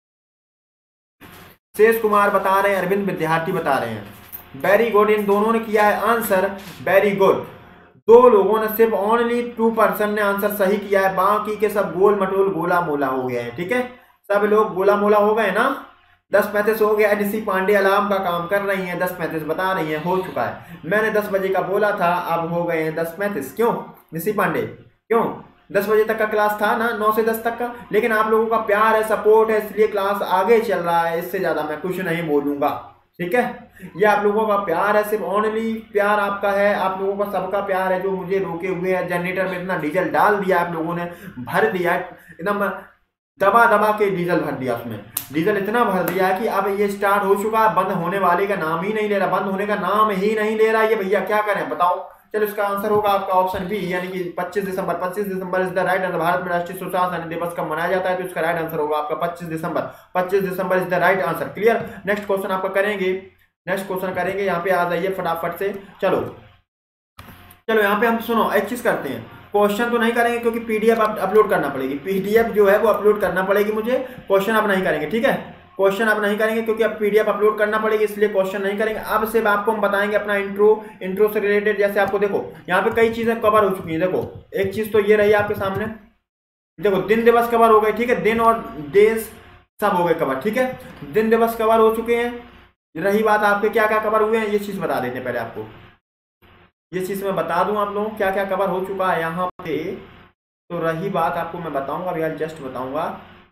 शेष कुमार बता रहे हैं, अरविंद विद्यार्थी बता रहे हैं, वेरी गुड, इन दोनों ने किया है आंसर वेरी गुड। दो लोगों ने सिर्फ ओनली टू पर्सन ने आंसर सही किया है, बाकी के सब गोल मटोल गोला मोला हो गए हैं, ठीक है, सब लोग गोला मोला हो गए ना। दस पैंतीस हो गया, निशी पांडे अलार्म का काम कर रही हैं, दस पैंतीस बता रही हैं, हो चुका है। मैंने दस बजे का बोला था, अब हो गए हैं दस पैंतीस। क्यों निशी पांडे, क्यों? दस बजे तक का क्लास था ना, नौ से दस तक का, लेकिन आप लोगों का प्यार है, सपोर्ट है, इसलिए क्लास आगे चल रहा है, इससे ज्यादा मैं कुछ नहीं बोलूंगा, ठीक है। ये आप लोगों का प्यार है, सिर्फ ओनली प्यार आपका है, आप लोगों का सबका प्यार है जो मुझे रोके हुए है। जनरेटर में इतना डीजल डाल दिया आप लोगों ने, भर दिया एकदम, दबा दबा के डीजल भर दिया, उसमें डीजल इतना भर दिया है कि अब ये स्टार्ट हो चुका है, बंद होने वाले का नाम ही नहीं ले रहा, बंद होने का नाम ही नहीं ले रहा ये भैया, क्या करें बताओ। चलो इसका आंसर होगा आपका ऑप्शन बी, यानी कि पच्चीस दिसंबर, पच्चीस दिसंबर is the right answer. Bharat में राष्ट्रीय सुशासन दिवस कब मनाया जाता है? तो इसका राइट आंसर होगा आपका पच्चीस दिसंबर, पच्चीस दिसंबर is the right answer. Clear? Next question आपका करेंगे, नेक्स्ट क्वेश्चन करेंगे, यहाँ पे आ जाइए फटाफट से। चलो चलो यहाँ पे हम सुनो एक चीज करते हैं, क्वेश्चन तो नहीं करेंगे क्योंकि पीडीएफ अपलोड करना पड़ेगी, पीडीएफ जो है वो अपलोड करना पड़ेगी मुझे, क्वेश्चन आप नहीं करेंगे, ठीक है, क्वेश्चन आप नहीं करेंगे क्योंकि अब पीडीएफ अपलोड करना पड़ेगी, इसलिए क्वेश्चन नहीं करेंगे। अब सिर्फ आपको हम बताएंगे अपना इंट्रो, इंट्रो से रिलेटेड, जैसे आपको देखो यहाँ पे कई चीजें कवर हो चुकी हैं। देखो एक चीज तो ये रही आपके सामने, देखो दिन दिवस कवर हो गए, ठीक है, दिन और देश सब हो गए कवर, ठीक है, दिन दिवस कवर हो चुके हैं। रही बात आपके क्या क्या कवर हुए हैं, ये चीज बता देते हैं पहले आपको, ये चीज मैं बता दूं आप लोगों क्या क्या कवर हो चुका है यहाँ पे। तो रही बात आपको मैं बताऊंगा भैया, जस्ट बताऊंगा।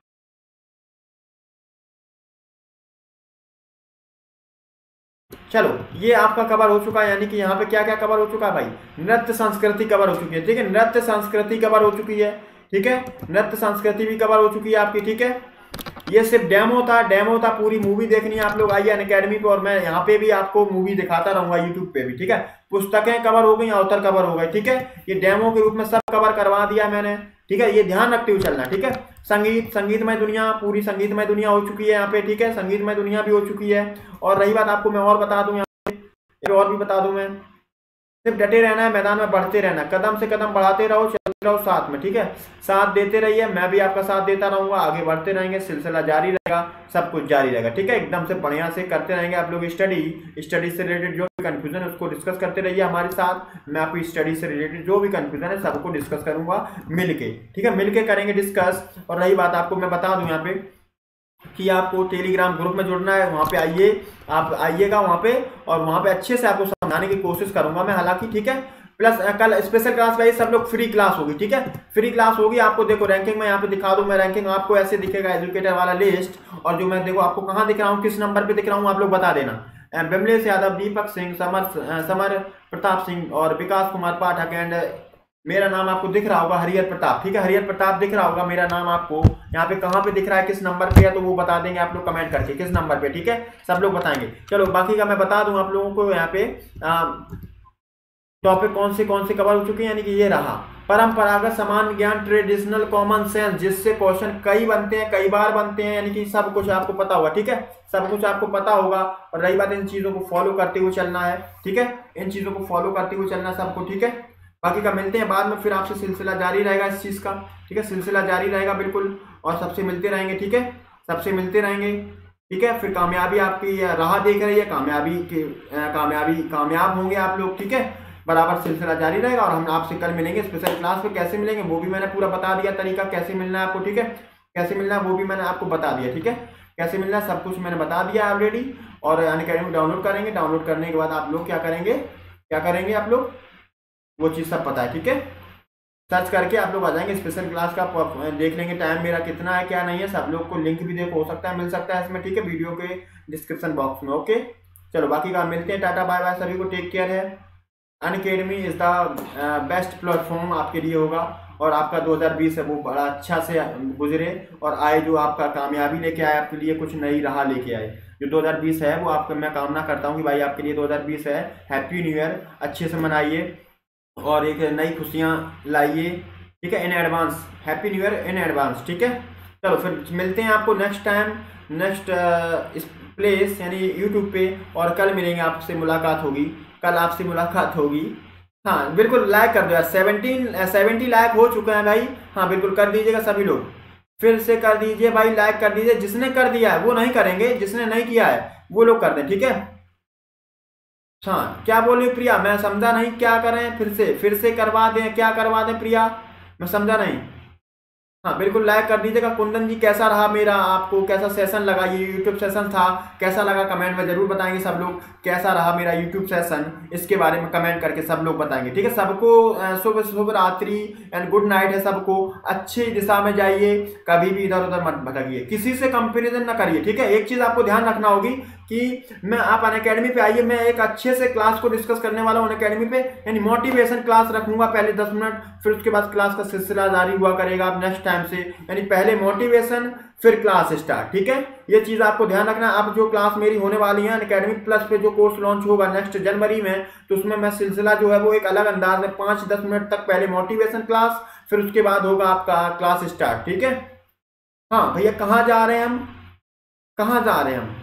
चलो ये आपका कवर हो चुका है, यानी कि यहाँ पे क्या क्या कवर हो चुका है भाई, नृत्य संस्कृति कवर हो चुकी है, ठीक है, नृत्य संस्कृति कवर हो चुकी है, ठीक है, नृत्य संस्कृति भी कवर हो चुकी है आपकी, ठीक है। ये सिर्फ डेमो था, डेमो था। पूरी मूवी देखनी है आप लोग आइए अनअकैडमी पे, और मैं यहाँ पे भी आपको मूवी दिखाता रहूंगा यूट्यूब पे भी, ठीक है। पुस्तकें कवर हो गई, ऑथर कवर हो गए, ठीक है। ये डेमो के रूप में सब कवर करवा दिया मैंने, ठीक है। ये ध्यान रखते हुए चलना, ठीक है। संगीत, संगीतमय दुनिया, पूरी संगीतमय दुनिया हो चुकी है यहाँ पे, ठीक है। संगीतमय दुनिया भी हो चुकी है। और रही बात, आपको मैं और बता दूं, यहाँ पे और भी बता दूं मैं, सिर्फ डटे रहना है, मैदान में बढ़ते रहना, कदम से कदम बढ़ाते रहो, चलते रहो साथ में, ठीक है। साथ देते रहिए, मैं भी आपका साथ देता रहूंगा, आगे बढ़ते रहेंगे, सिलसिला जारी रहेगा, सब कुछ जारी रहेगा, ठीक है। एकदम से बढ़िया से करते रहेंगे आप लोग स्टडी। स्टडी से रिलेटेड जो भी कंफ्यूजन है उसको डिस्कस करते रहिए हमारे साथ। मैं आपकी स्टडी से रिलेटेड जो भी कंफ्यूजन है सबको डिस्कस करूंगा मिलके, ठीक है। मिलके करेंगे डिस्कस। और रही बात, आपको मैं बता दूं यहाँ पे कि आपको टेलीग्राम ग्रुप में जुड़ना है, वहाँ पे आइए, आप आइएगा वहाँ पे, और वहाँ पे अच्छे से आपको समझाने की कोशिश करूंगा मैं, हालांकि, ठीक है। प्लस कल स्पेशल क्लास भाई सब लोग फ्री क्लास होगी, ठीक है। फ्री क्लास होगी। आपको देखो रैंकिंग में यहाँ पे दिखा दूं मैं, रैंकिंग आपको ऐसे दिखेगा, एजुकेटर वाला लिस्ट। और जो मैं देखो आपको कहाँ दिख रहा हूँ, किस नंबर पे दिख रहा हूँ, आप लोग बता देना। बिमलेश यादव, दीपक सिंह, समर समर प्रताप सिंह और विकास कुमार पाठक, एंड मेरा नाम आपको दिख रहा होगा हरिहर प्रताप, ठीक है। हरिहर प्रताप दिख रहा होगा मेरा नाम आपको यहाँ पे, कहाँ पे दिख रहा है, किस नंबर पे है, तो वो बता देंगे आप लोग कमेंट करके किस नंबर पे, ठीक है। सब लोग बताएंगे। चलो बाकी का मैं बता दूं आप लोगों को यहाँ पे टॉपिक कौन से कौन से कवर हो चुके हैं, यानी कि ये रहा परंपरागत समान ज्ञान, ट्रेडिशनल कॉमन सेंस, जिससे क्वेश्चन कई बनते हैं, कई बार बनते हैं, यानी कि सब कुछ आपको पता होगा, ठीक है। सब कुछ आपको पता होगा। और रही बात, इन चीजों को फॉलो करते हुए चलना है, ठीक है। इन चीजों को फॉलो करते हुए चलना सबको, ठीक है। बाकी का मिलते हैं बाद में, फिर आपसे सिलसिला जारी रहेगा इस चीज का, ठीक है। सिलसिला जारी रहेगा बिल्कुल, और सबसे मिलते रहेंगे, ठीक है। सबसे मिलते रहेंगे, ठीक है। फिर कामयाबी आपकी राह देख रही है, कामयाबी की कामयाबी कामयाब होंगे आप लोग, ठीक है। बराबर सिलसिला जारी रहेगा। और हम आपसे कल मिलेंगे स्पेशल क्लास पे। कैसे मिलेंगे वो भी मैंने पूरा बता दिया, तरीका कैसे मिलना है आपको, ठीक है। कैसे मिलना है वो भी मैंने आपको बता दिया, ठीक है। कैसे मिलना है सब कुछ मैंने बता दिया ऑलरेडी। और अनअकैडमी डाउनलोड करेंगे, डाउनलोड करने के बाद आप लोग क्या करेंगे, क्या करेंगे आप लोग, वो चीज़ सब पता है, ठीक है। सर्च करके आप लोग आ जाएंगे, स्पेशल क्लास का देख लेंगे टाइम मेरा कितना है क्या नहीं है, सब लोग को लिंक भी देखो, हो सकता है मिल सकता है इसमें, ठीक है, वीडियो के डिस्क्रिप्शन बॉक्स में। ओके चलो बाकी का मिलते हैं, टाटा बाय बाय, सभी को टेक केयर है। Unacademy is the best platform आपके लिए होगा। और आपका दो हज़ार बीस है वो बड़ा अच्छा से गुजरे और आए, जो आपका कामयाबी लेके आए, आपके लिए कुछ नई राह लेके आए। जो दो हज़ार बीस है वो आपका, मैं कामना करता हूँ कि भाई आपके लिए दो हज़ार बीस है, हैप्पी न्यू ईयर, अच्छे से मनाइए और एक नई खुशियाँ लाइए, ठीक है, in advance, happy new year in advance, ठीक है। चलो फिर मिलते हैं आपको नेक्स्ट टाइम, नेक्स्ट इस प्लेस यानी यूट्यूब पे, और कल मिलेंगे, आपसे मुलाकात होगी, कल आपसे मुलाकात होगी। हाँ बिल्कुल लाइक कर दो यार, सेवनटीन सेवेंटी लाइक हो चुके हैं भाई, हाँ बिल्कुल कर दीजिएगा सभी लोग, फिर से कर दीजिए भाई, लाइक कर दीजिए। जिसने कर दिया है वो नहीं करेंगे, जिसने नहीं किया है वो लोग कर दें, ठीक है। हाँ क्या बोले प्रिया, मैं समझा नहीं, क्या करें, फिर से फिर से करवा दें, क्या करवा दें प्रिया, मैं समझा नहीं। हाँ बिल्कुल लाइक कर दीजिएगा। कुंदन जी कैसा रहा मेरा, आपको कैसा सेशन लगा, ये यूट्यूब सेशन था, कैसा लगा कमेंट में जरूर बताएंगे सब लोग, कैसा रहा मेरा यूट्यूब सेशन, इसके बारे में कमेंट करके सब लोग बताएंगे, ठीक है। सबको शुभ शुभ रात्रि एंड गुड नाइट है सबको, अच्छी दिशा में जाइए, कभी भी इधर उधर मत भटकिए, किसी से कंपेरिजन ना करिए, ठीक है। एक चीज़ आपको ध्यान रखना होगी कि मैं आप अनअकैडमी पे आइए, मैं एक अच्छे से क्लास को डिस्कस करने वाला हूँ अनअकैडमी पे, यानी मोटिवेशन क्लास रखूंगा पहले दस मिनट, फिर उसके बाद क्लास का सिलसिला जारी हुआ करेगा आप नेक्स्ट टाइम से, यानी पहले मोटिवेशन फिर क्लास स्टार्ट, ठीक है। ये चीज़ आपको ध्यान रखना। अब जो क्लास मेरी होने वाली है अनअकैडमी प्लस पे, जो कोर्स लॉन्च होगा नेक्स्ट जनवरी में, तो उसमें मैं सिलसिला जो है वो एक अलग अंदाज में पाँच दस मिनट तक पहले मोटिवेशन क्लास, फिर उसके बाद होगा आपका क्लास स्टार्ट, ठीक है। हाँ भैया कहाँ जा रहे हैं हम, कहाँ जा रहे हैं हम,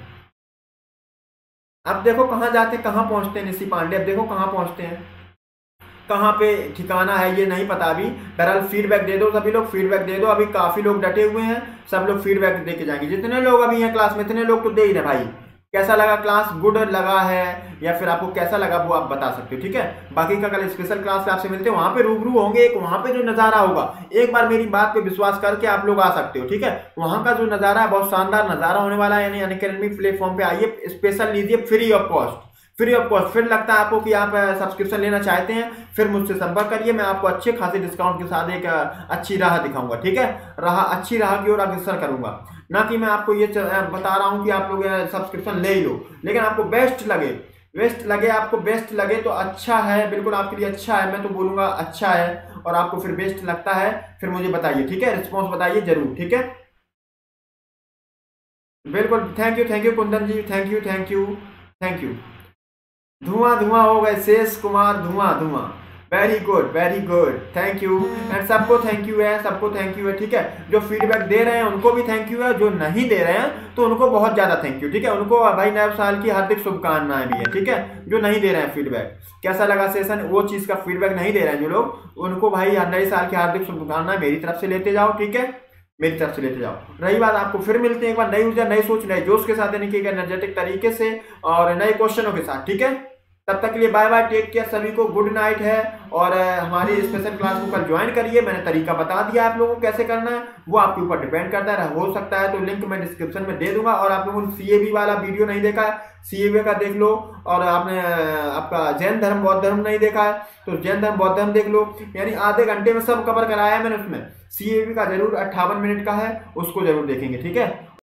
अब देखो कहाँ जाते हैं, कहाँ पहुँचते हैं निशी पांडे, अब देखो कहाँ पहुँचते हैं, कहाँ पे ठिकाना है ये नहीं पता अभी। बहरहाल फीडबैक दे दो सभी लोग, फीडबैक दे दो, अभी काफ़ी लोग डटे हुए हैं, सब लोग फीडबैक दे के जाएंगे, जितने लोग अभी हैं क्लास में इतने लोग तो दे ही रहे भाई। कैसा लगा क्लास, गुड लगा है या फिर आपको कैसा लगा वो आप बता सकते हो, ठीक है। बाकी का कल स्पेशल क्लास पे आपसे मिलते हैं, वहाँ पे रूबरू होंगे, एक वहाँ पे जो नज़ारा होगा, एक बार मेरी बात पे विश्वास करके आप लोग आ सकते हो, ठीक है। वहाँ का जो नज़ारा है बहुत शानदार नज़ारा होने वाला है, यानी अनअकैडमी प्लेटफॉर्म पे आइए, स्पेशल लीजिए free of cost, free of cost. फिर लगता है आपको कि आप सब्सक्रिप्शन लेना चाहते हैं, फिर मुझसे संपर्क करिए, मैं आपको अच्छे खासे डिस्काउंट के साथ एक अच्छी राह दिखाऊंगा, ठीक है। राह अच्छी राह की ओर अग्रसर करूंगा, ना कि मैं आपको ये बता रहा हूं कि आप लोग सब्सक्रिप्शन ले ही लो, लेकिन आपको बेस्ट लगे, बेस्ट लगे आपको बेस्ट लगे तो अच्छा है, बिल्कुल आपके लिए अच्छा है, मैं तो बोलूँगा अच्छा है। और आपको फिर बेस्ट लगता है फिर मुझे बताइए, ठीक है, रिस्पॉन्स बताइए जरूर, ठीक है। बिल्कुल, thank you thank you Kundan ji, thank you thank you thank you. धुआं धुआं हो गए शेष कुमार, धुआं धुआं। Very good very good, thank you. And सबको थैंक यू है, सबको थैंक यू है, ठीक है। जो फीडबैक दे रहे हैं उनको भी थैंक यू है, जो नहीं दे रहे हैं तो उनको बहुत ज़्यादा थैंक यू, ठीक है। उनको भाई नए साल की हार्दिक शुभकामनाएं भी है, ठीक है। जो नहीं दे रहे हैं फीडबैक, कैसा लगा सेशन, वो चीज़ का फीडबैक नहीं दे रहे हैं जो लोग, उनको भाई नए साल की हार्दिक शुभकामनाएं मेरी तरफ से लेते जाओ, ठीक है, मेरी तरफ से लेते जाओ। रही बात, आपको फिर मिलते हैं एक बार नई ऊर्जा, नई सोच, नए जोश के साथ, यानी कि एनर्जेटिक तरीके से और नए क्वेश्चनों के साथ, ठीक है। तब तक के लिए बाय बाय, टेक केयर, सभी को गुड नाइट है। और हमारी स्पेशल क्लास को कल ज्वाइन करिए, मैंने तरीका बता दिया आप लोगों को कैसे करना है, वो आपके ऊपर डिपेंड करता है। हो सकता है तो लिंक मैं डिस्क्रिप्शन में दे दूंगा। और आप लोगों ने सीएबी वाला वीडियो नहीं देखा है, सीएबी का देख लो। और आपने आपका जैन धर्म बौद्ध धर्म नहीं देखा है तो जैन धर्म बौद्ध धर्म देख लो, यानी आधे घंटे में सब कवर कराया है मैंने उसमें। सीएबी का जरूर अट्ठावन मिनट का है, उसको जरूर देखेंगे, ठीक है।